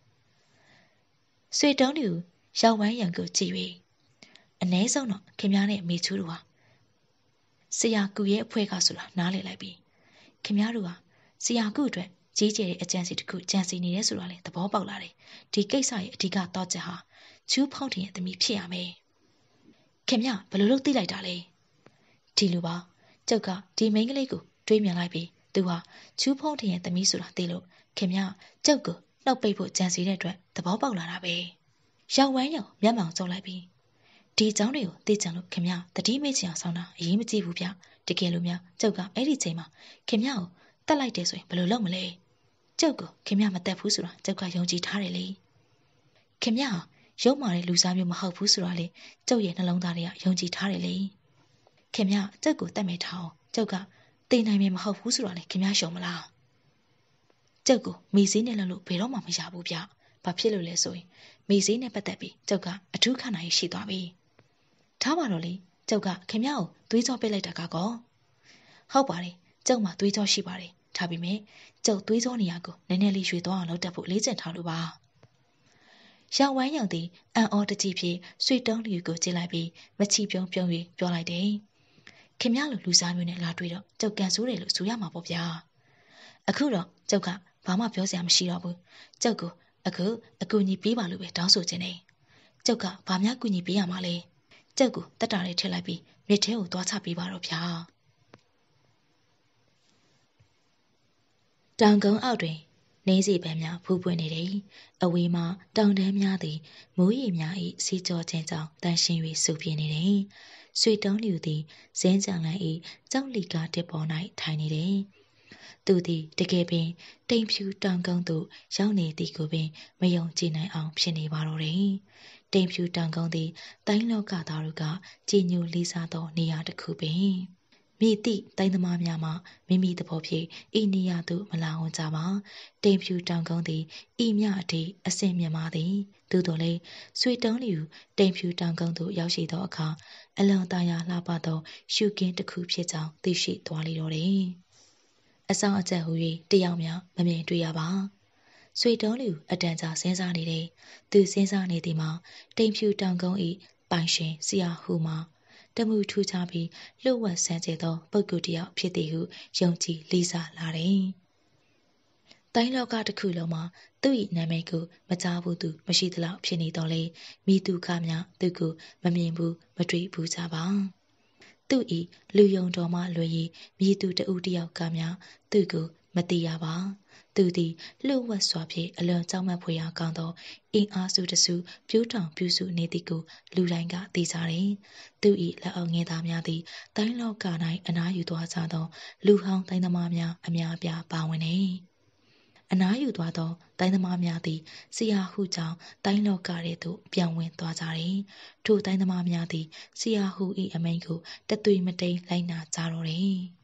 ဆွေတုံးလူရောက်ဝမ်းရံကိုကြည့်၍အ ਨੇ ဆုံးတော့ခင်ဗျားနဲ့မေချူးတို့ဟာဆရာကူရဲ့အဖွဲကဆိုတာနားလည်လိုက်ပြီခင်ဗျားတို့ဟာဆရာကူအတွက်ကြီးကျယ်တဲ့အကြံစီတစ်ခုကြံစီနေရဲဆိုတာလေသဘောပေါက်လာတယ်ဒီကိစ္စရဲ့အဓိကတော့ချက်ဟာချူးဖောက်တင်ရဲ့သမီးဖြစ်ရမယ်ခင်ဗျဘယ်လိုလုပ်သိလိုက်တာလဲဒီလိုပါကျုပ်ကဒီမိန်းကလေးကိုတွေးမြင်လိုက်ပြီးသူဟာချူးဖောက်တင်ရဲ့သမီးဆိုတာသိလို့ခင်ဗျကျုပ်ကိုနှုတ်ပိတ်ဖို့ကြံစီတဲ့အတွက်သဘောပေါက်လာတာပဲရောက်ဝမ်းရောက်မျက်မှောင်ကျုံလိုက်ပြီးဒီအကြောင်းတွေကိုသိကြလို့ခင်ဗျတတိမိတ်ချင်အောင်ဆောင်တာအရေးမကြီးဘူးဗျတကယ်လို့များကျုပ်ကအဲ့ဒီချိန်မှာခင်ဗျကိုတတ်လိုက်တယ်ဆိုရင်ဘယ်လိုလုပ်မလဲကျုပ်ကိုခင်ဗျမတက်ဘူးဆိုတာကျုပ်ကယုံကြည်ထားတယ်လေခင်ဗျဟာရုံမာတဲ့လူစားမျိုးမဟုတ်ဘူးဆိုတာလေကျုပ်ရဲ့နှလုံးသားတွေကယုံကြည်ထားတယ်လေခင်ဗျကျုပ်ကိုတတ်မဲ့ထားအောင်ကျုပ်ကသိနိုင်မယ်မဟုတ်ဘူးဆိုတာလေခင်ဗျရှုံမလားကျုပ်ကိုမိစည်းနဲ့လှလို့ဘယ်တော့မှမရဘူးဗျဘာဖြစ်လို့လဲဆိုရင်မိစည်းနဲ့ပတ်သက်ပြီးကျုပ်ကအထူးခန္ဓာရရှိသွားပြီထားပါတော့လေကျုပ်ကခင်ဗျကိုသွေးကြောပိတ်လိုက်တာကကောဟုတ်ပါတယ်ကျုပ်မှသွေးကြောရှိပါတယ်ဒါပေမဲ့ကျုပ်သွေးကြောနေရာကိုနည်းနည်းလေးရွှေ့သွားအောင်လုပ်တတ်ဖို့လေ့ကျင့်ထားလို့ပါရောက်ဝမ်းရောက်သည်အံ့ဩတကြီးဖြင့်ဆွေတုံးလူကိုကြည့်လိုက်ပြီးမချီပြုံးပြုံး၍ပြောလိုက်တယ်ခင်ဗျလိုလူစားမျိုးနဲ့လာတွေ့တော့ကျုပ်ကန်ဆိုးတယ်လို့ဆိုရမှာပေါ့ဗျာအခုတော့ကျုပ်ကဘာမှပြောစရာမရှိတော့ဘူးကျုပ်ကအခုအကူအညီပေးပါလို့ပဲတောင်းဆိုခြင်းနေကျုပ်ကဘာများကူညီပေးရမှာလဲကျုပ်ကိုတက်တာလေးထည့်လိုက်ပြီးမြစ်ထဲကိုသွားချပေးပါတော့ဗျာတောင်ကုန်းအောက်တွင်နေစီပန်းများဖူးပွင့်နေတယ်အဝေးမှတောင်တန်းများသည်မိုးရေများ၏စီးကြောခြင်းကြောင့်တန်ရှင်း၍ဆူပြင်းနေတယ်ဆွေတုံးလူသည်ဇင်းကြံလန်း၏ကြောက်လီကာတစ်ပေါ်၌ထိုင်နေတယ်သူသည်တကယ်ပင်တိမ်ဖြူတောင်ကုန်းသို့ရောက်နေသည်ကိုပင်မယုံကြည်နိုင်အောင်ဖြစ်နေပါတော့တယ်တိမ်ဖြူတောင်ကုန်းသည်တိုင်းလောကသားတို့ကကြည်ညိုလေးစားသောနေရာတစ်ခုပင်မိသည့်တိုင်းသမားများမှမိမိသဘောဖြင့်ဤနေရာသို့မလာဝန်ကြပါတိမ်ဖြူတောင်ကုန်းသည်ဤမြအထိအဆင့်မြင့်ပါသည်သို့တော်လည်းဆွေတုံးလျူတိမ်ဖြူတောင်ကုန်းသို့ရောက်ရှိသောအခါအလွန်တရာလှပသောရှုခင်းတစ်ခုဖြစ်ကြောင်းသိရှိသွားလေတော့တယ်အဆောင်အကျက်ဟူ၍တယောက်များမမြင်တွေ့ရပါဆွေတုံးလျူအတန်ကြာစဉ်းစားနေတယ်သူစဉ်းစားနေသည်မှာတိမ်ဖြူတောင်ကုန်း၏ပိုင်ရှင်ဆရာဟူမှာတမှုထူးခြားပြီးလှုပ်ဝက်ဆန်းကျဲသောပုဂ္ဂိုလ်တစ်ယောက်ဖြစ်သည်ဟုယုံကြည်လေးစားလာတယ်။တိုင်းလောကတစ်ခုလုံးမှာသူ့၏နာမည်ကိုမကြားဘူးသူမရှိသလောက်ဖြစ်နေတော့လေမိသူကများသူကိုမမြင်ဘူးမတွေ့ဘူးကြပါ။သူ့၏လူယုံတော်မှလွယ်၍မိသူတဦးတယောက်ကများသူကိုမသိရပါ။သူသည်လှုပ်ဝက်စွာဖြင့်အလွန်ကြောက်မက်ဖွယ်ရာကောင်းသောအင်အားစုတစုပြူးထောင်ပြူးစုနေသည်ကိုလူတိုင်းကသိကြတယ်။သူ၏လက်အောက်ငယ်သားများသည်တိုင်းလောက၌အနားယူသွားကြသောလူဟောင်းတိုင်းသမားများအများအပြားပါဝင်နေ။အနားယူသွားသောတိုင်းသမားများသည်ဆရာဟုကြောင့်တိုင်းလောကထဲသို့ပြောင်းဝင်သွားကြတယ်။ထိုတိုင်းသမားများသည်ဆရာဟု၏အမိန့်ကိုတသွေမတိန်လိုက်နာကြတော့တယ်။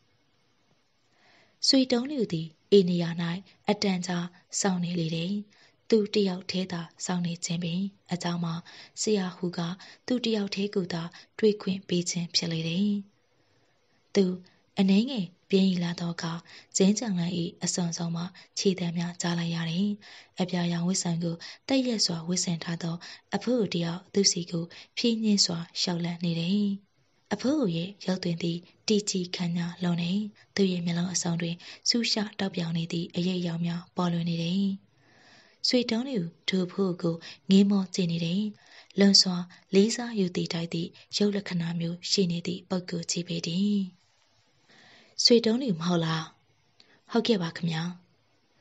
ဆွေတုံးလူသည်ဤနေရာ၌အတန်ကြာစောင့်နေလေတယ်။သူတယောက်သေးသာစောင့်နေခြင်းပင်အကြောင်းမှာဆရာဟုကသူတယောက်သေးကိုသာတွေ့ခွင့်ပေးခြင်းဖြစ်လေတယ်။သူအနှဲငယ်ပြင်းရီလာတော့ကဇင်းကြံလန်း၏အစွန်ဆုံးမှခြေတံများကြားလိုက်ရတယ်။အပြာရောင်ဝစ်ဆန်ကိုတက်ရက်စွာဝစ်ဆင်ထားသောအဖိုးတယောက်သူစီကိုဖြင်းညင်းစွာရှောက်လန့်နေတယ်။အဖိုးရဲ့ရုပ်သွင်းသည့်တီချီခမ်းညာလွန်နေသူရဲ့မျက်လုံးအစုံတွင်ဆူရှတောက်ပြောင်နေသည့်အရိပ်ရောင်များပေါ်လွင်နေတယ်။ဆွေတုံးလူဒူဖို့ကိုငေးမောကြည့်နေတယ်။လွန်စွာလေးစားယူတည်တိုက်သည့်ရုပ်လက္ခဏာမျိုးရှိနေသည့်ပုဂ္ဂိုလ်ကြီးပေသည်။ဆွေတုံးလူမဟုတ်လား။ဟုတ်ကဲ့ပါခင်ဗျာ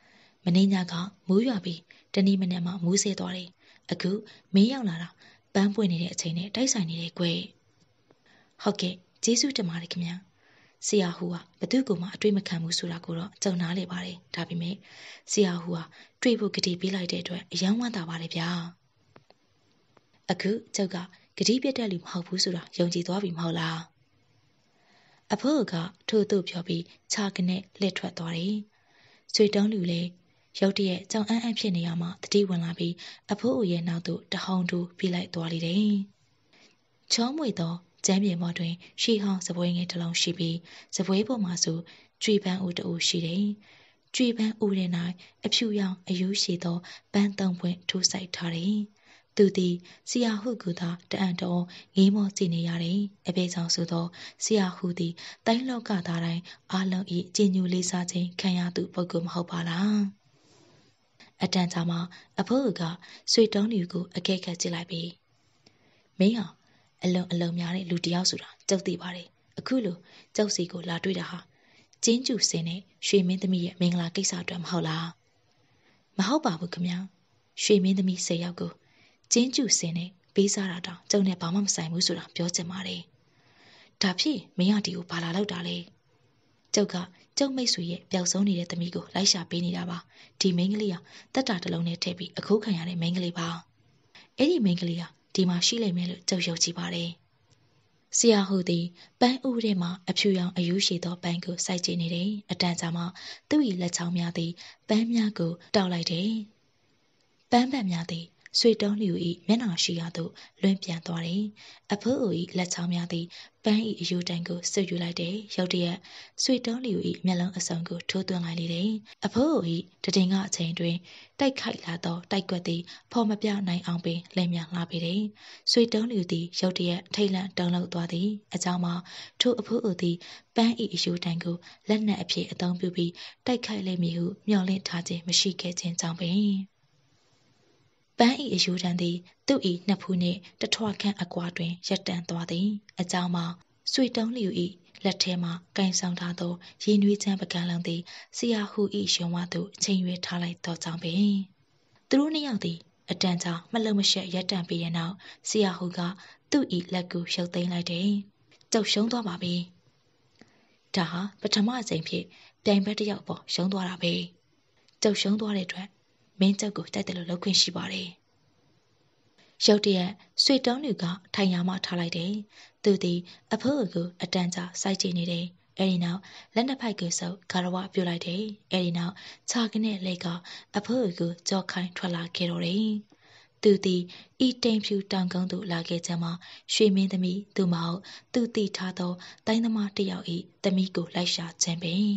မင်းညကမိုးရွာပြီးတနေ့မနေ့မှမိုးဆဲသွားတယ်အခုမင်းရောက်လာတာပန်းပွင့်နေတဲ့အချိန်နဲ့တိုက်ဆိုင်နေတယ်ကွယ်ဟုတ်ကဲ့ကျေးဇူးတင်ပါတယ်ခင်ဗျာဆရာဟူဟာဘသူ့ကိုမှအတွေ့မခံဘူးဆိုတာကိုတော့ကြုံနားလေပါတယ်ဒါပေမဲ့ဆရာဟူဟာတွေ့ဖို့ဂတိပေးလိုက်တဲ့အတွက်အယံဝမ်းသာပါတယ်ဗျာအခုကျောက်ကဂတိပြတ်တဲ့လူမဟုတ်ဘူးဆိုတာယုံကြည်သွားပြီမဟုတ်လားအဖိုးကထို့သို့ပြောပြီးခြာကနေလှည့်ထွက်သွားတယ်ဆွေတုံးလူလည်းရုတ်တရက်ကြောင်အန်းအန်းဖြစ်နေရမှတတိဝင်လာပြီးအဖိုးအိုရဲ့နောက်သို့တဟောင်းတူပြေးလိုက်သွားလေတယ်ချောမွေသောကျမ်းပြေပေါ်တွင်ရှီဟောင်းစပွဲငယ်တစ်လုံးရှိပြီးစပွဲပေါ်မှာဆိုကြွေပန်းဦးတူရှိတယ်ကြွေပန်းဦးထဲ၌အဖြူရောင်အယူရှိသောပန်းသုံးပွင့်ထိုးဆိုင်ထားတယ်သူသည်ဆရာဟုကူသာတအံ့တော်ငေးမောကြည့်နေရတယ်အပေဆောင်ဆိုသောဆရာဟုသည်တိုင်းလောကသားတိုင်းအာလုံး၏ကြည်ညိုလေးစားခြင်းခံရသူပုဂ္ဂိုလ်မဟုတ်ပါလားအတန်ကြာမှအဖိုးကဆွေတုံးလူကိုအကဲခတ်ကြည့်လိုက်ပြီးမင်းဟာအလုံးအလုံးများတဲ့လူတယောက်ဆိုတာကြောက်သိပါတယ်အခုလိုကြောက်စီကိုလာတွေ့တာဟာကျင်းကျူစင်နဲ့ရွှေမင်းသမီးရဲ့မင်္ဂလာကိစ္စအတွက်မဟုတ်လားမဟုတ်ပါဘူးခင်ဗျာရွှေမင်းသမီးဆယ်ယောက်ကိုကျင်းကျူစင်နဲ့ပေးစားတာတောင်ကျုံနဲ့ဘာမှမဆိုင်ဘူးဆိုတာပြောချင်ပါတယ်ဒါဖြစ်မင်းရတီကိုဘာလာလောက်တာလဲကျုပ်ကကျုပ်မိတ်ဆွေရဲ့ပျောက်ဆုံးနေတဲ့သမီးကိုလိုက်ရှာပေးနေတာပါဒီမိန်းကလေးကတက်တာတစ်လုံးနဲ့ထည့်ပြီးအခုခံရတဲ့မိန်းကလေးပါအဲ့ဒီမိန်းကလေးကဒီမှာရှိလိမ့်မယ်လို့ကျုပ်ယုံကြည်ပါတယ်ဆရာဟူသည်ပန်းဦးထဲမှာအဖြူရောင်အယူရှိသောပန်းကိုစိုက်ကြည့်နေတယ်အတန်ကြာမှသူ့၏လက်ချောင်းများသည်ပန်းများကိုတောက်လိုက်တယ်ပန်းပန်များသည်ဆွေတုံးလူ၏မျက်နှာရှိရာသို့လွင့်ပြန်သွားတယ်အဖိုးအို၏လက်ချောင်းများသည်ပန်း၏အယူတိုင်ကိုဆွယူလိုက်တယ်ရုတ်တရက်ဆွေတုံးလူ၏မျက်လုံးအစုံကိုထိုးသွင်းလိုက်လေတယ်အဖိုးအို၏တည်ငါအချိန်တွင်တိုက်ခိုက်လာသောတိုက်ကွက်သည်ဖော်မပြနိုင်အောင်ပင်လည်မြန်လာပေတယ်ဆွေတုံးလူသည်ရုတ်တရက်ထိတ်လန့်တုန်လှုပ်သွားသည်အကြောင်းမှာထိုအဖိုးအိုသည်ပန်း၏အယူတိုင်ကိုလက်နက်အဖြစ်အသုံးပြုပြီးတိုက်ခိုက်လိမ့်မည်ဟုမျှော်လင့်ထားခြင်းမရှိခဲ့ခြင်းကြောင့်ပင်ပန်း၏အယူတန်သည်သူ့၏နှစ်ဖူးနှင့်တထွားခန့်အကွာတွင်ရပ်တန့်သွားသည်အကြောင်းမှာဆွေတုံးလျူ၏လက်ထဲမှကင်ဆောင်ထားသောရည်နွေးချမ်းပကံလုံးသည်ဆရာဟူ၏ရှင်ဝါသို့ချိန်ရွေးထားလိုက်သောကြောင့်ပင်သူတို့နှစ်ယောက်သည်အတန်ကြာမလုံမရှက်ရပ်တန့်ပြီးတဲ့နောက်ဆရာဟူကသူ့၏လက်ကိုရုပ်သိမ်းလိုက်တယ်ကျုပ်ရှုံးသွားပါပြီဒါဟာပထမအကြိမ်ဖြစ်ပြိုင်ဘက်တစ်ယောက်ပေါ်ရှုံးသွားတာပဲကျုပ်ရှုံးသွားတဲ့အတွက်မင်းကျုပ်ကိုတိုက်တယ်လို့လုပ်ခွင့်ရှိပါတယ်ရုတ်တရက်ဆွေတုံးလူကထိုင်ရာမှထားလိုက်တယ်သူသည်အဖိုးကိုအတန်ကြာစိုက်ကြည့်နေတယ်အဲဒီနောက်လက်နှစ်ဖိုက်ကိုဆုပ်ဂါရဝပြုတ်လိုက်တယ်အဲဒီနောက်ခြာကနေလက်ကအဖိုးကိုကြောခိုင်းထွက်လာခဲ့တော့တယ်သူသည်ဤတိမ်ဖြူတောင်ကုန်းသို့လာခဲ့ခြင်းမှာရွှေမင်းသမီးသူမဟုတ်သူတည်ထားသောတိုင်းသမားတစ်ယောက်၏သမီးကိုလိုက်ရှာခြင်းပင်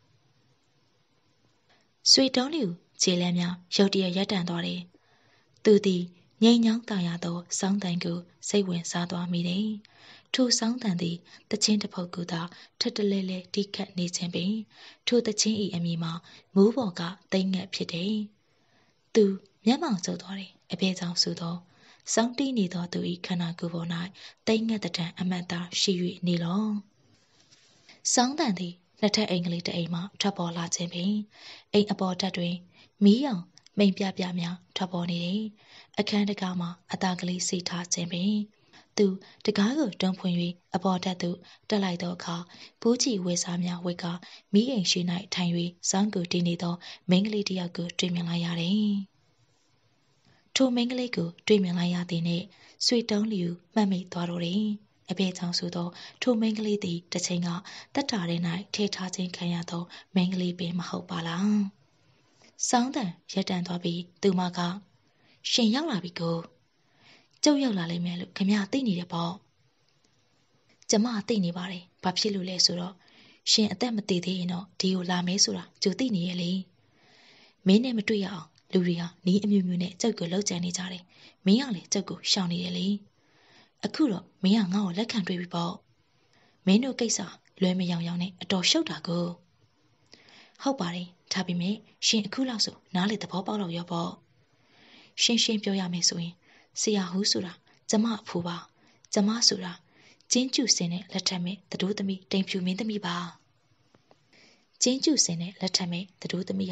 ဆွေတုံးလူခြေလမ်းများရုတ်တရက်ရပ်တန့်သွားတယ်သူသည်ငိမ်ညောင်းတာရသောစောင်းတန်ကိုစိတ်ဝင်စားသွားမိတယ်ထိုစောင်းတန်သည်တချင်းတစ်ဖုတ်ကိုသာထက်တလဲလဲတိခတ်နေခြင်းပင်ထိုတချင်း၏အမည်မှာမိုးပေါ်ကတိမ်ငက်ဖြစ်တယ်သူမျက်မှောင်ကျုပ်သွားတယ်အဖေကြောင့်ဆိုသောစောင်းတီးနေသောသူ၏ခန္ဓာကိုယ်ပေါ်၌တိမ်ငက်တံအမတ်သားရှိ၍နေလောစောင်းတန်သည်နှစ်ထပ်အိမ်ကလေးတစ်အိမ်မှထွက်ပေါ်လာခြင်းပင်အိမ်အပေါ်တက်တွင်မီးရောင်မိန်ပြပြများထွက်ပေါ်နေတယ်အခန်းတကားမှာအသားကလေးစီထားခြင်းပင်သူတကားကိုတွန်းဖွင့်၍အပေါ်တက်သို့တက်လိုက်သောအခါဘူးချီဝဲစားများဝဲကမီးအိမ်ရှိ၌ထိုင်၍စောင်းကိုတင်းနေသောမိန်းကလေးတစ်ယောက်ကိုတွေ့မြင်လိုက်ရတယ်ထိုမိန်းကလေးကိုတွေ့မြင်လိုက်ရသည်နှင့်ဆွေတုံးလျူမှတ်မိသွားတော့တယ်အဖေကြောင့်ဆိုသောထိုမိန်းကလေးသည်တစ်ချိန်ကတက်တာထဲ၌ထေထားခြင်းခံရသောမိန်းကလေးပင်မဟုတ်ပါလားစောင်းတန်ရက်တန်သွားပြီးသူမကရှင်ရောက်လာပြီကိုကျုပ်ရောက်လာလိမ့်မယ်လို့ခင်ဗျာသိနေတယ်ပေါ့ကျမသိနေပါတယ်ဘာဖြစ်လို့လဲဆိုတော့ရှင်အသက်မသေးသေးရင်တော့ဒီကိုလာမဲဆိုတာကြိုသိနေရဲ့လေမင်းနဲ့မတွေ့ရအောင်လူတွေဟာနီးအမျိုးမျိုးနဲ့ကျုပ်ကိုလှုပ်ကြံနေကြတယ်မင်းကလည်းကျုပ်ကိုရှောင်နေတယ်လေအခုတော့မင်းကငါ့ကိုလက်ခံတွေ့ပြီပေါ့မင်းတို့ကိစ္စလွဲမယောင်ယောင်နဲ့အတော်ရှုပ်တာကိုဟုတ်ပါတယ်ဒါပေမဲ့ရှင်အခုလောက်ဆိုနားလေသဘောပေါက်တော့ရောပေါ့ရှင်းရှင်းပြောရမယ်ဆိုရင်ဆရာဟူဆိုတာကျမအဖိုးပါကျမဆိုတာကျင်းကျူစင်နဲ့လက်ထက်မဲ့တတိုးသမီးတိမ်ဖြူမင်းသမီးပါကျင်းကျူစင်နဲ့လက်ထက်မဲ့တတိုးသမီးဟာ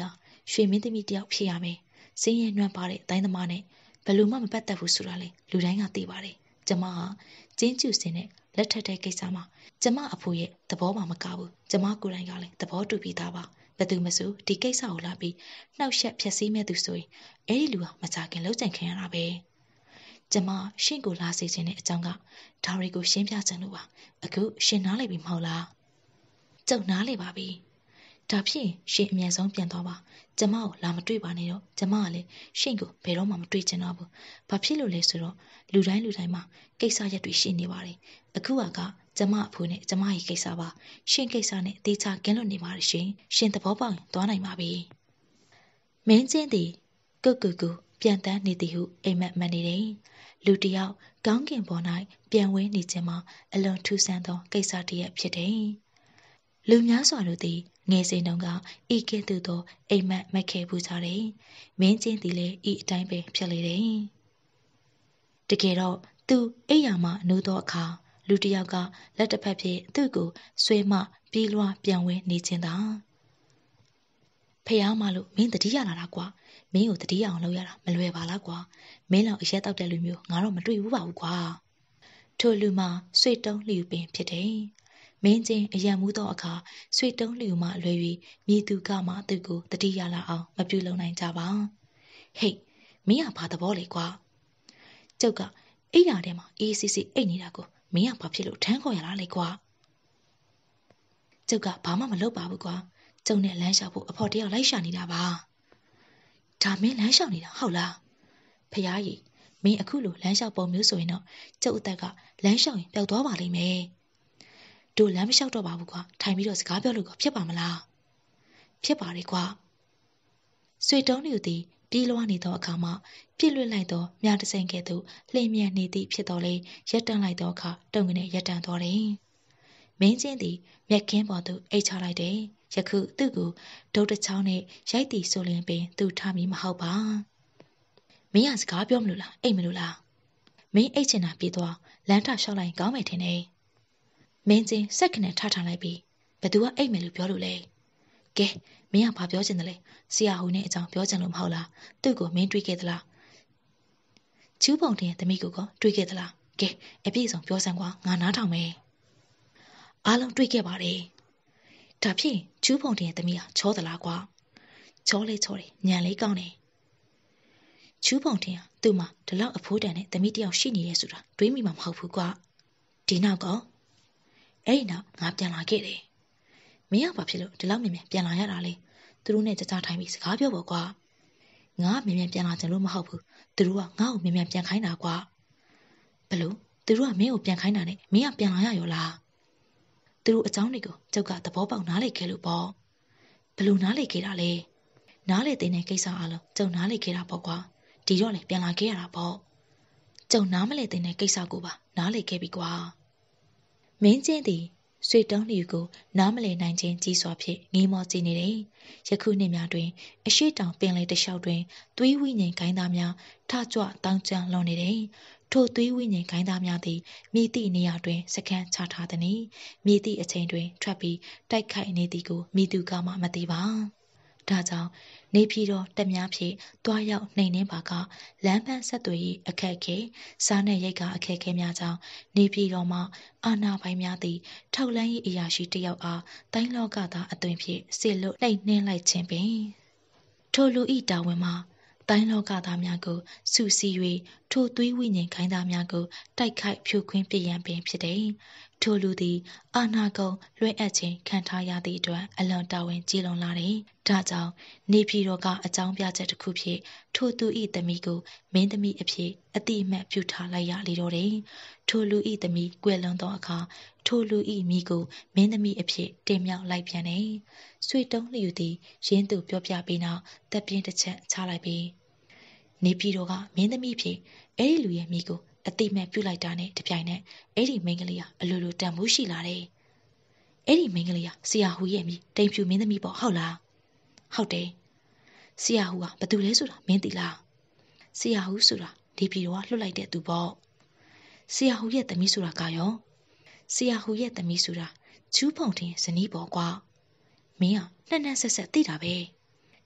ရွှေမင်းသမီးတယောက်ဖြစ်ရမယ်စင်းရဲနွမ်းပါတဲ့အတိုင်းသမားနဲ့ဘယ်လိုမှမပတ်သက်ဘူးဆိုတာလေလူတိုင်းကသိပါတယ်ကျမဟာကျင်းကျူစင်နဲ့လက်ထက်တဲ့ကိစ္စမှာကျမအဖိုးရဲ့သဘောမှမကဘူးကျမကိုယ်တိုင်ကလည်းသဘောတူပြီးသားပါဘယ်သူမဆိုဒီကိစ္စကိုလာပြီးနှောက်ယှက်ဖျက်ဆီးမဲ့သူဆိုရင်အဲ့ဒီလူဟာမကြခင်လုံးချင်ခံရတာပဲကျမရှင့်ကိုလာစေခြင်းတဲ့အကြောင်းကဒါတွေကိုရှင်းပြချင်လို့ပါအခုရှင်းနားလည်ပြီမဟုတ်လားကျုံနားလည်ပါပြီဒါဖြင့်ရှင်အမြန်ဆုံးပြန်သွားပါကျမကိုလာမတွေ့ပါနဲ့တော့ကျမကလည်းရှင်ကိုဘယ်တော့မှမတွေ့ချင်တော့ဘူးဘာဖြစ်လို့လဲဆိုတော့လူတိုင်းလူတိုင်းမှာကိစ္စရက်တွေရှိနေပါတယ်အခုကကျမအဖိုးနဲ့ကျမရဲ့ကိစ္စပါရှင်ကိစ္စနဲ့တေချာကင်းလွတ်နေပါတယ်ရှင်ရှင်သဘောပေါက်ရင်သွားနိုင်ပါပြီမင်းချင်းသည်ကုတ်ကူကူပြန်တန်းနေသည်ဟုအိမ်မက်မှန်နေတယ်လူတယောက်ကောင်းကင်ပေါ်၌ပြန်ဝဲနေခြင်းမှာအလွန်ထူးဆန်းသောကိစ္စတစ်ရပ်ဖြစ်တယ်လူများစွာတို့သည်ငယ်စဉ်တုန်းကဤကဲ့သို့သောအိမ်မက်မက်ခဲ့ပူကြတယ်။မင်းချင်းသည်လည်းဤအတိုင်းပဲဖြစ်လေတယ်။တကယ်တော့သူအိယာမှနိုးသောအခါလူတစ်ယောက်ကလက်တစ်ဖက်ဖြင့်သူ့ကိုဆွဲမပြေးလွှားပြန်ဝဲနေခြင်းသာဖះမလို့မင်းတတိယလာတာကွာမင်းကိုတတိယအောင်လုပ်ရတာမလွယ်ပါလားကွာမင်းလောက်အရက်တောက်တဲ့လူမျိုးငါတော့မတွေ့ဘူးပါဘူးကွာထိုလူမှဆွေတုံးလျူပင်ဖြစ်တယ်။မင်းချင်းအယံမှုသောအခါဆွေတုံးလျူမှလွယ်၍မြေသူကမှသူ့ကိုတတိယလာအောင်မပြုလုပ်နိုင်ကြပါဟိတ်မင်းကဘာသဘောလဲကွာကျုပ်ကအိယာထဲမှာအေးစစ်စစ်အိတ်နေတာကိုမင်းကဘာဖြစ်လို့ထမ်းခေါ်ရတာလဲကွာကျုပ်ကဘာမှမလုပ်ပါဘူးကွာကျုံနဲ့လမ်းလျှောက်ဖို့အဖော်တယောက်လိုက်ရှာနေတာပါဒါမင်းလမ်းလျှောက်နေတာဟုတ်လားဖះကြီးမင်းအခုလိုလမ်းလျှောက်ပုံမျိုးဆိုရင်တော့ကျုပ်အသက်ကလမ်းလျှောက်ရင်ပျောက်သွားပါလိမ့်မယ်တို့လမ်းမလျှောက်တော့ပါဘူးကွာထိုင်ပြီးတော့စကားပြောလို့ကဖြစ်ပါမလားဖြစ်ပါလေကွာဆွေတုံးလူသည်ပြေးလွှားနေသောအခါမှာပြစ်လွတ်လိုက်သောမြားတစိမ့်ကဲ့သို့လှိမ့်မြန်နေသည့်ဖြစ်တော်လေရက်တန့်လိုက်သောအခါတုံကနေရက်တန့်သွားတယ်မင်းချင်းသည်မျက်ခင်းပေါ်သို့အိတ်ချလိုက်တယ်ယခုသူ့ကိုဒုတ်တချောင်းနဲ့ရိုက်သည်ဆိုလျင်ပင်သူထားမည်မဟုတ်ပါမင်းကစကားပြောမလို့လားအိတ်မလို့လားမင်းအိတ်ချင်တာပြေးသွားလမ်းထလျှောက်လိုက်ကောင်းမယ်ထင်တယ်မင်းချင်းစက်ခနဲ့ထထလိုက်ပြီးဘသူကအိတ်မယ်လို့ပြောလို့လဲကဲမင်းကဘာပြောချင်တယ်လဲဆရာဟူနဲ့အကြောင်းပြောချင်လို့မဟုတ်လားသူ့ကိုမင်းတွေးခဲ့သလားချူးပုံတင်ရဲ့သမီးကိုကတွေးခဲ့သလားကဲအပြည့်စုံပြောစမ်းကွာငါနားထောင်မယ်အားလုံးတွေးခဲ့ပါတယ်ဒါဖြင့်ချူးပုံတင်ရဲ့သမီးဟာချောသလားကွာချောလေးချောတယ်ညံလေးကောင်းတယ်ချူးပုံတင်ဟာသူ့မှာဒီလောက်အဖိုးတန်တဲ့သမီးတယောက်ရှိနေရဲဆိုတာတွေးမိမှာမဟုတ်ဘူးကွာဒီနောက်ကအဲ့ဒီနောက်ငါပြန်လာခဲ့တယ်မင်းကဘာဖြစ်လို့ဒီလောက်မြင်မြန်ပြန်လာရတာလဲသူတို့နဲ့ကြကြထိုင်ပြီးစကားပြောဖို့ကွာငါကမြင်မြန်ပြန်လာကြလို့မဟုတ်ဘူးသူတို့ကငါ့ကိုမြင်မြန်ပြန်ခိုင်းတာကွာဘလို့သူတို့ကမင်းကိုပြန်ခိုင်းတာနဲ့မင်းကပြန်လာရရောလားသူတို့အကြောင်းတွေကိုကျုပ်ကသဘောပေါက်နားလေခဲ့လို့ပေါ့ဘလို့နားလေခဲ့တာလဲနားလေတဲ့ကိစ္စအလုံးကျုံနားလေခဲ့တာပေါ့ကွာဒီတော့လေပြန်လာခဲ့ရတာပေါ့ကျုံနားမလေတဲ့ကိစ္စကိုပါနားလေခဲ့ပြီကွာမင်းချင်းသည်ဆွေတုံးလျူကိုနားမလည်နိုင်ခြင်းကြီးစွာဖြင့်ငေးမောကြည့်နေတယ်။ယခုနှစ်များတွင်အရှိတောင်ပင်လယ်တစ်လျှောက်တွင်သွေးဝိညာဉ်ဂိုင်းသားများထကြွတောင်းကျမ်းလွန်နေတယ်။ထိုသွေးဝိညာဉ်ဂိုင်းသားများသည်မြေသည့်နေရာတွင်စခန်းချထားသည်။မြေသည့်အချိန်တွင်ထွက်ပြီးတိုက်ခိုက်နေသည်ကိုမိသူကမှမသိပါ။ဒါကြောင့်နေပြည်တော်တက်များဖြင့်တွားရောက်နှိမ်နှင်းပါကလမ်းပန်းဆက်သွယ်ရေးအခက်အခဲစားနဲ့ရိတ်ကအခက်အခဲများကြောင့်နေပြည်တော်မှာအာဏာပိုင်များသည်ထောက်လန်းရေးအရာရှိတယောက်အားတိုင်းလောကသားအသွင်ဖြင့်ဆေလွတ်နှိမ်နှင်းလိုက်ခြင်းပင်ထိုလူဤတာဝန်မှာတိုင်းလောကသားများကိုစုစည်း၍ထိုသွေးဝိညာဉ်ခိုင်းသားများကိုတိုက်ခိုက်ဖြိုခွင်းပြရန်ပင်ဖြစ်တယ်။ထိုလူသည်အာနာကုံလွှဲအပ်ခြင်းခံထားရသည့်အတွက်အလွန်တာဝန်ကြီးလွန်လာတယ်။ဒါကြောင့်နေပြည်တော်ကအကြောင်းပြချက်တစ်ခုဖြင့်ထိုသူဤသမီးကိုမင်းသမီးအဖြစ်အတိအမှတ်ပြုထားလိုက်ရလေတော့တယ်။ထိုလူဤသမီးကွယ်လွန်သောအခါထိုလူဤမိကိုမင်းသမီးအဖြစ်တင်မြောက်လိုက်ပြန်တယ်။ဆွေတုံးလျူသည်ရင်းသူပြောပြပြီးနောက်တပ်ပြင်းတစ်ချက်ချလိုက်ပြီးနေပြည်တော်ကမင်းသမီးဖြစ်အဲ့ဒီလူရဲ့မိကိုအတိမတ်ပြုတ်လိုက်တာနဲ့တပြိုင်နက်အဲ့ဒီမိန်းကလေးဟာအလိုလိုတန်ဖိုးရှိလာတယ်။အဲ့ဒီမိန်းကလေးဟာဆရာဟူရဲ့မိတိမ်ဖြူမင်းသမီးပေါ့ဟုတ်လား။ဟုတ်တယ်။ဆရာဟူကဘသူလဲဆိုတာမင်းသိလား။ဆရာဟူဆိုတာနေပြည်တော်ကလွတ်လိုက်တဲ့သူပေါ့။ဆရာဟူရဲ့သမီးဆိုတာကရောဆရာဟူရဲ့သမီးဆိုတာချူးဖုံတင်ဇနီးပေါ့ကွာ။မင်းကနှက်နှက်ဆက်ဆက်သိတာပဲ။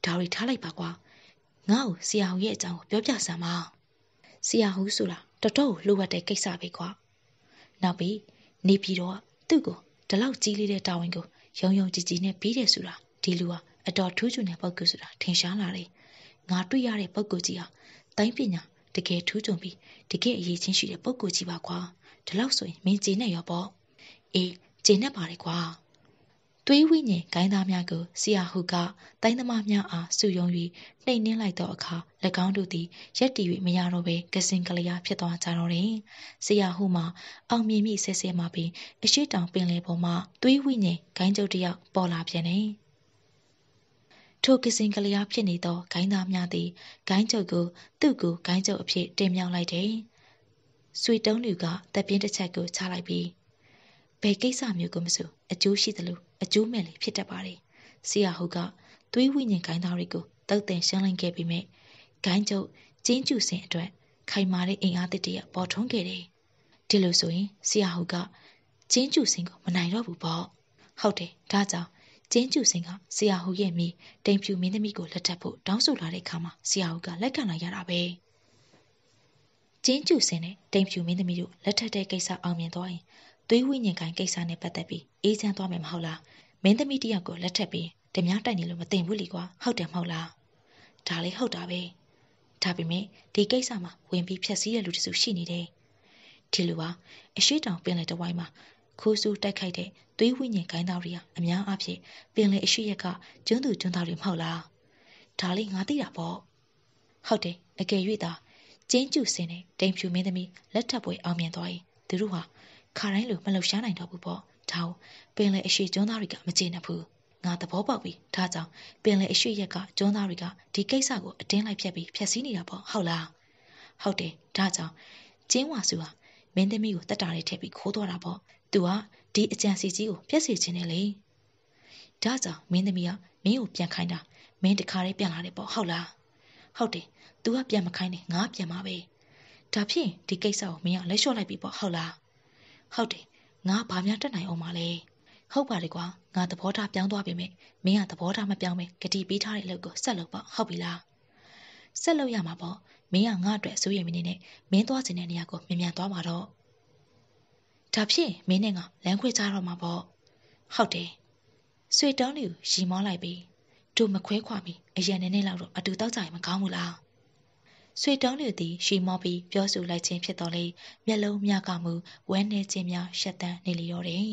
ဒါရီထားလိုက်ပါကွာငါ့ကိုဆရာဟူရဲ့အကြောင်းကိုပြောပြစမ်းပါဆရာဟူဆိုတာတော်တော်ကိုလိုအပ်တဲ့ကိစ္စပဲကွာနောက်ပြီးနေပြည်တော်ကသူ့ကိုဒီလောက်ကြီးလေးတဲ့တာဝန်ကိုရုံရုံကြည်ကြည်နဲ့ပြီးတယ်ဆိုတာဒီလူဟာအတော်ထူးချွန်တဲ့ပုဂ္ဂိုလ်ဆိုတာထင်ရှားလာတယ်ငါတွေ့ရတဲ့ပုဂ္ဂိုလ်ကြီးဟာတိုင်းပညာတကယ်ထူးချွန်ပြီးတကယ်အရေးချင်းရှိတဲ့ပုဂ္ဂိုလ်ကြီးပါကွာဒီလောက်ဆိုရင်မင်းကျေနဲ့ရောပေါ့အေးကျေနဲ့ပါတယ်ကွာသွေးဝိညာဉ်ဂိုင်းသားများကိုဆရာဟုကတိုင်းသမားများအားစုယုံ၍နှိမ်နှင်းလိုက်သောအခါ၎င်းတို့သည်ရက်တည်၍မရတော့ဘဲကစင်ကလျာဖြစ်သွားကြတော့တယ်ဆရာဟုမှာအောင်မြင်မိဆဲဆဲမှာပင်အရှိတောင်ပင်လယ်ပေါ်မှသွေးဝိညာဉ်ဂိုင်းကျုပ်တယောက်ပေါ်လာပြန်တယ်ထိုကစင်ကလျာဖြစ်နေသောဂိုင်းသားများသည်ဂိုင်းကျုပ်ကိုသူ့ကိုဂိုင်းကျုပ်အဖြစ်တင်မြောက်လိုက်တယ်ဆွေတုံးလူကတပ်ပြင်းတစ်ချက်ကိုချလိုက်ပြီးဘယ်ကိစ္စမျိုးကိုမဆိုအကျိုးရှိသလိုအကျိုးမဲ့လေးဖြစ်တတ်ပါတယ်ဆရာဟုတ်ကသွေးဝိညာဉ်ဂိုင်းသားတွေကိုတုတ်တင်ရှင်းလင်းခဲ့ပြီးမြဲဂိုင်းကျုပ်ကျင်းကျူစင်အတွက်ခိုင်မာတဲ့အင်အားတစ်တရပေါ်ထွန်းခဲ့တယ်ဒီလိုဆိုရင်ဆရာဟုတ်ကကျင်းကျူစင်ကိုမနိုင်တော့ဘူးပေါ့ဟုတ်တယ်ဒါကြောင့်ကျင်းကျူစင်ကဆရာဟုတ်ရဲ့မိတိမ်ဖြူမင်းသမီးကိုလက်ထပ်ဖို့တောင်းဆိုလာတဲ့အခါမှာဆရာဟုတ်ကလက်ခံလိုက်ရတာပဲကျင်းကျူစင်နဲ့တိမ်ဖြူမင်းသမီးတို့လက်ထပ်တဲ့ကိစ္စအောင်မြင်သွားရင်သွေးဝိညာဉ်ကိုင်းကိစ္စနဲ့ပတ်သက်ပြီးအေးချမ်းသွားမယ်မဟုတ်လားမင်းသမီးတယောက်ကိုလက်ထပ်ပြီးဓမြတိုက်နေလို့မသိဘူးလေကွာဟုတ်တယ်မဟုတ်လားဒါလေးဟုတ်တာပဲဒါပေမဲ့ဒီကိစ္စမှာဝင်ပြီးဖြက်စီးတဲ့လူတစုရှိနေတယ်ဒီလူဟာအရှိတောင်ပင်လယ်တဝိုင်းမှာခိုးဆူးတိုက်ခိုက်တဲ့သွေးဝိညာဉ်ကိုင်းသားတွေဟာအများအားဖြင့်ပင်လယ်အရှိရက်ကကျွန်းသူကျွန်းသားတွေမဟုတ်လားဒါလေးငါသိတာပေါ့ဟုတ်တယ်အကယ်၍သာကျင်းကျူစင်နဲ့တိမ်ဖြူမင်းသမီးလက်ထပ်ပွဲအောင်မြင်သွားရင်သူတို့ဟာခါတိုင်းလိုမလှုပ်ရှားနိုင်တော့ဘူးပေါ့ဒါ့ပင်လယ်အရှိကျွန်းသားတွေကမကျေနပ်ဘူးငါသဘောပေါက်ပြီဒါကြောင့်ပင်လယ်အရှိရက်ကကျွန်းသားတွေကဒီကိစ္စကိုအတင်းလိုက်ဖြတ်ပြီးဖျက်ဆီးနေတာပေါ့ဟုတ်လားဟုတ်တယ်ဒါကြောင့်ကျင်းဝါစုဟာမင်းသမီးကိုတက်တာတွေထည့်ပြီးခိုးသွားတာပေါ့သူကဒီအကြံစီကြီးကိုပြက်စီခြင်းနဲ့လေဒါကြောင့်မင်းသမီးကမင်းကိုပြန်ခိုင်းတာမင်းတခါလေးပြန်လာတယ်ပေါ့ဟုတ်လားဟုတ်တယ်သူကပြန်မခိုင်းနဲ့ငါပြန်มาပဲဒါဖြင့်ဒီကိစ္စကိုမင်းကလက်လျှော့လိုက်ပြီပေါ့ဟုတ်လားဟုတ်တယ်ငါဘာများတက်နိုင်အောင်မလဲဟုတ်ပါတယ်ကွာငါသဘောထားပြောင်းသွားပြီမဲ့မင်းကသဘောထားမပြောင်းပဲဂတိပေးထားတဲ့အလုပ်ကိုဆက်လုပ်ပေါ့ဟုတ်ပြီလားဆက်လုပ်ရမှာပေါ့မင်းကငါ့အတွက်အစိုးရမင်းနဲ့မင်းသွားခြင်းတဲ့နေရာကိုမြန်မြန်သွားပါတော့ဒါဖြင့်မင်းနဲ့ငါလမ်းခွဲကြတော့မှာပေါ့ဟုတ်တယ်ဆွေတုံးလေးကိုရီမောလိုက်ပြီးတို့မခွဲခွာပြီးအရင်နဲ့နဲ့လောက်တော့အတူတောက်ကြရင်မကောင်းဘူးလားဆွေတုံးလေးသည်ရှီမောပြီးပြောဆိုလိုက်ခြင်းဖြစ်တော်လေမျက်လုံးများကမူဝဲနေခြင်းများရှက်တန်းနေလျော်တယ်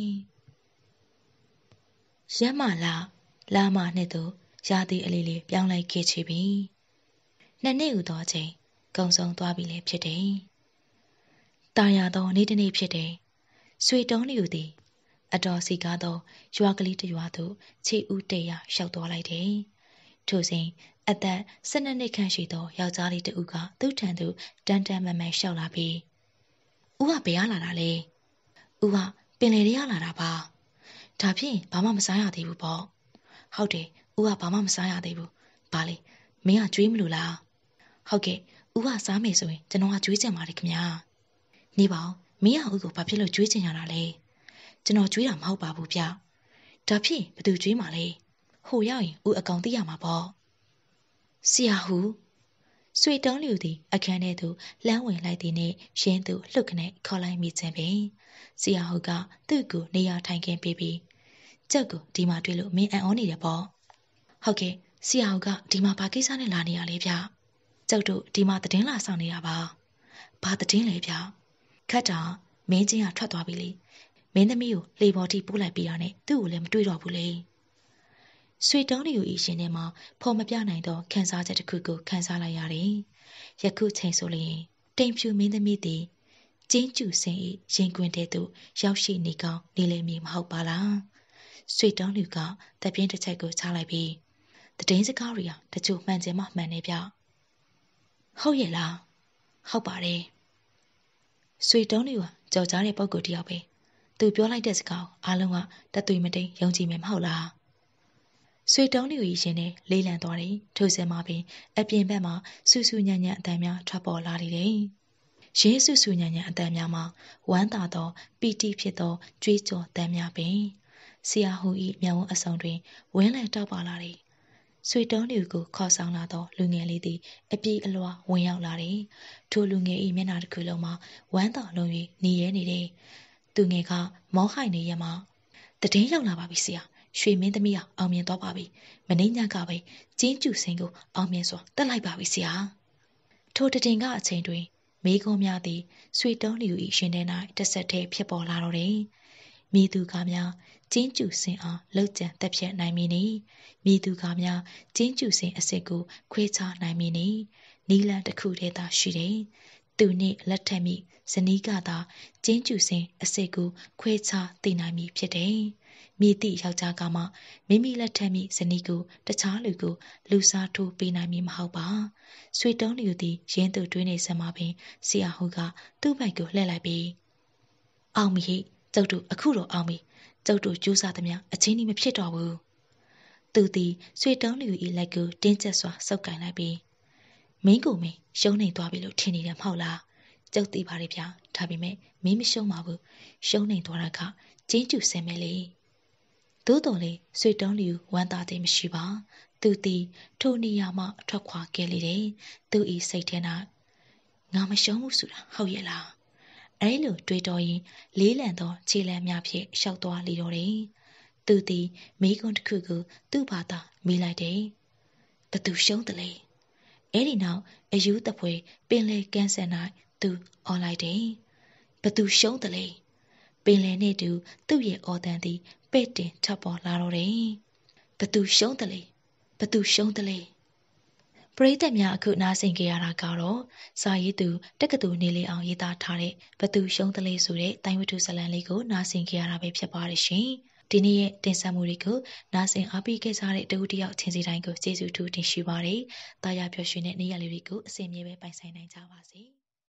ရက်မလာလာမနှစ်သို့ရာသီအလေးလေးပြောင်းလိုက်ခဲ့ချေပြီနှစ်နှစ်ဥသောအချိန်ကုံဆုံးသွားပြီလေဖြစ်တယ်တာယာသောနေ့တစ်နေ့ဖြစ်တယ်ဆွေတုံးလေးကိုသည်အတော်စီကားသောရွာကလေးတစ်ရွာသို့ခြေဦးတေးရရှောက်သွားလိုက်တယ်ထိုစဉ်အသက်ဆယ်နှစ်နှစ်ခန့်ရှိသောယောက်ျားလေးတစ်ဦးကသူ့ထံသို့တန်တန်မန်မန်လျှောက်လာပြီးဦးကဘယ်ရလာတာလဲဦးကပင်လေရလာတာပါဒါဖြင့်ဘာမှမစားရသေးဘူးပေါ့ဟုတ်တယ်ဦးကဘာမှမစားရသေးဘူးဘာလဲမင်းကကြွေးမလို့လားဟုတ်ကဲ့ဦးကစားမယ်ဆိုရင်ကျွန်တော်ကကြွေးချင်ပါတယ်ခင်ဗျာနေပါဦးမင်းကဦးကိုဘာဖြစ်လို့ကြွေးချင်ရတာလဲကျွန်တော်ကြွေးတာမဟုတ်ပါဘူးဗျဒါဖြင့်ဘသူကြွေးမှာလဲဟိုရောက်ရင်ဦးအကောင်သိရမှာပေါ့ဆရာဟူဆွေတုံးလူသည်အခန်းထဲသို့လမ်းဝင်လိုက်သည်နှင့်ရင်းသူလှုပ်ခနဲ့ခေါ်လိုက်မိခြင်းပင်ဆရာဟူကသူ့ကိုနေရာထိုင်ခင်းပေးပြီးကျုပ်ကိုဒီမှာတွေ့လို့မင်းအံ့ဩနေတယ်ပေါ့ဟုတ်ကဲ့ဆရာဟူကဒီမှာဘာကိစ္စနဲ့လာနေရလဲဗျကျုပ်တို့ဒီမှာတည်င်းလာဆောင်နေတာပါဘာတည်င်းလဲဗျခတ်တာမင်းချင်းကထွက်သွားပြီလေမင်းသမီးကိုလေပေါ်ထိပို့လိုက်ပြီးတာနဲ့သူ့ကိုလည်းမတွေ့တော့ဘူးလေဆွေတုံးလေးကိုအရှင်ထဲမှာဖော်မပြနိုင်သောခန်းစားချက်တစ်ခုကိုခန်းစားလိုက်ရတယ်ယခုချိန်ဆိုရင်တိမ်ဖြူမင်းသမီးသည်ကျင်းကျူစင်၏ရင်ခွင်ထဲသို့ရောက်ရှိနေကောင်းနေလိမ့်မည်မဟုတ်ပါလားဆွေတုံးလူကတပြင်းတစ်ချက်ကိုချလိုက်ပြီးတည်င်းစကားတွေဟာတချို့မှန်ခြင်းမမှန်နေပြဟုတ်ရဲ့လားဟုတ်ပါတယ်ဆွေတုံးလူကကြော်ကြားတဲ့ပုံကိုတယောက်ပဲသူပြောလိုက်တဲ့စကားအားလုံးကတသွေမတိန်ယုံကြည်မယ်မဟုတ်လားဆွေတုံးလူကြီးရှင်နဲ့လေးလံသွားတယ်ထိုစင်မှာပင်အပြင်ဘက်မှာဆူဆူညံ့ညံ့အတန်များထွက်ပေါ်လာတယ်ရဲဆူဆူညံ့ညံ့အတန်များမှာဝမ်းသာသောပီတိဖြစ်သောကြွေးကြော်တန်များပင်ဆရာဟူ၏မျက်ဝန်းအစုံတွင်ဝင်းလံတောက်ပါလာတယ်ဆွေတုံးတွေကိုခေါ်ဆောင်လာသောလူငယ်လေးသည်အပြေးအလွှာဝင်ရောက်လာတယ်။ထိုလူငယ်၏မျက်နှာတစ်ခုလုံးမှာဝမ်းသာလုံး၍နေရဲနေတယ်။သူငယ်ကမောဟိုင်နေရမှတည်င်းရောက်လာပါပြီဆရာ။ရွှေမင်းသမီးအောင်အောင်မြင်သွားပါပြီ။မနေ့ညကပဲကျင်းကျူစင်ကိုအောင်မြင်စွာတက်လိုက်ပါပြီဆရာ။ထိုတည်င်းကအချိန်တွင်မိကုံးများသည်ဆွေတုံးလူ၏ရှင်ထဲ၌တစ်ဆက်တည်းဖြစ်ပေါ်လာတော့တယ်။မိသူကားများကျင်းကျူစင်အားလှုပ်ကြံတက်ဖြတ်နိုင်မည်နီမိသူကားများကျင်းကျူစင်အစ်စ်ကိုခွဲခြားနိုင်မည်နီနီလန်တစ်ခုတည်းသာရှိတယ်သူနှင့်လက်ထက်မိဇနီးကသာကျင်းကျူစင်အစ်စ်ကိုခွဲခြားသိနိုင်မည်ဖြစ်တယ်မိသည့်ယောက်ျားကမှမိမိလက်ထက်မိဇနီးကိုတခြားလူကိုလူစားထိုးပေးနိုင်မည်မဟုတ်ပါဆွေတုံးလူသည်ရင်းသူတွင်းနေစမှာပင်ဆရာဟုကသူ့ဘက်ကိုလှည့်လိုက်ပြီးအောင်မီဟိကျုပ်တို့အခုတော့အောင်မီကျုပ်တို့ကြိုးစားသမျှအချင်းကြီးမဖြစ်တော့ဘူးသူသည်ဆွေတုံးလူ၏လက်ကိုတင်းကျပ်စွာဆုပ်ကိုင်လိုက်ပြီးမင်းကိုမင်းရှုံးနေသွားပြီလို့ထင်နေတယ်မဟုတ်လားကျုပ်သိပါတယ်ဗျာဒါပေမဲ့မင်းမရှုံးပါဘူးရှုံးနေသွားတာကကျင်းကျူစင်မဲလေသို့တော်လေဆွေတုံးလူဝမ်းသာသည်မရှိပါသူသည်ထိုနေရာမှထွက်ခွာခဲ့လေတယ်သူ၏စိတ်ထဲ၌ငါမရှုံးဘူးဆိုတာဟုတ်ရဲ့လားအဲလိုတွေးတော်ရင်လေးလံသောခြေလမ်းများဖြင့်ရှောက်သွားလေတော့တယ်သူသည်မိကွန်းတစ်ခုကိုသူ့ဘာသာမိလိုက်တယ်ဘသူရှုံးတယ်လေအဲ့ဒီနောက်အယူတပွဲပင်လေကန်းဆန်၌သူအော်လိုက်တယ်ဘသူရှုံးတယ်လေပင်လေနှင့်တူသူ့ရဲ့အော်တန်သည်ပဲ့တင်ထပ်ပေါ်လာတော့တယ်ဘသူရှုံးတယ်လေဘသူရှုံးတယ်လေပရိသတ်များအခုနားဆင်ကြရတာကတော့စာရေးသူတက္ကသိုလ်နေလေအောင်ရေးသားထားတဲ့ဘသူရှုံးတယ်လေဆိုတဲ့တိုင်းဝတ္ထုဇာတ်လမ်းလေးကိုနားဆင်ကြရတာပဲဖြစ်ပါတယ်ရှင်ဒီနေ့ရဲ့တင်ဆက်မှုတွေကိုနားဆင်အားပေးခဲ့ကြတဲ့တဦးတယောက်ချင်းစီတိုင်းကိုကျေးဇူးထူးတင်ရှိပါတယ်။တာယာပျော်ရွှင်တဲ့နေ့ရက်လေးတွေကိုအစဉ်အမြဲပဲပိုင်ဆိုင်နိုင်ကြပါစေ။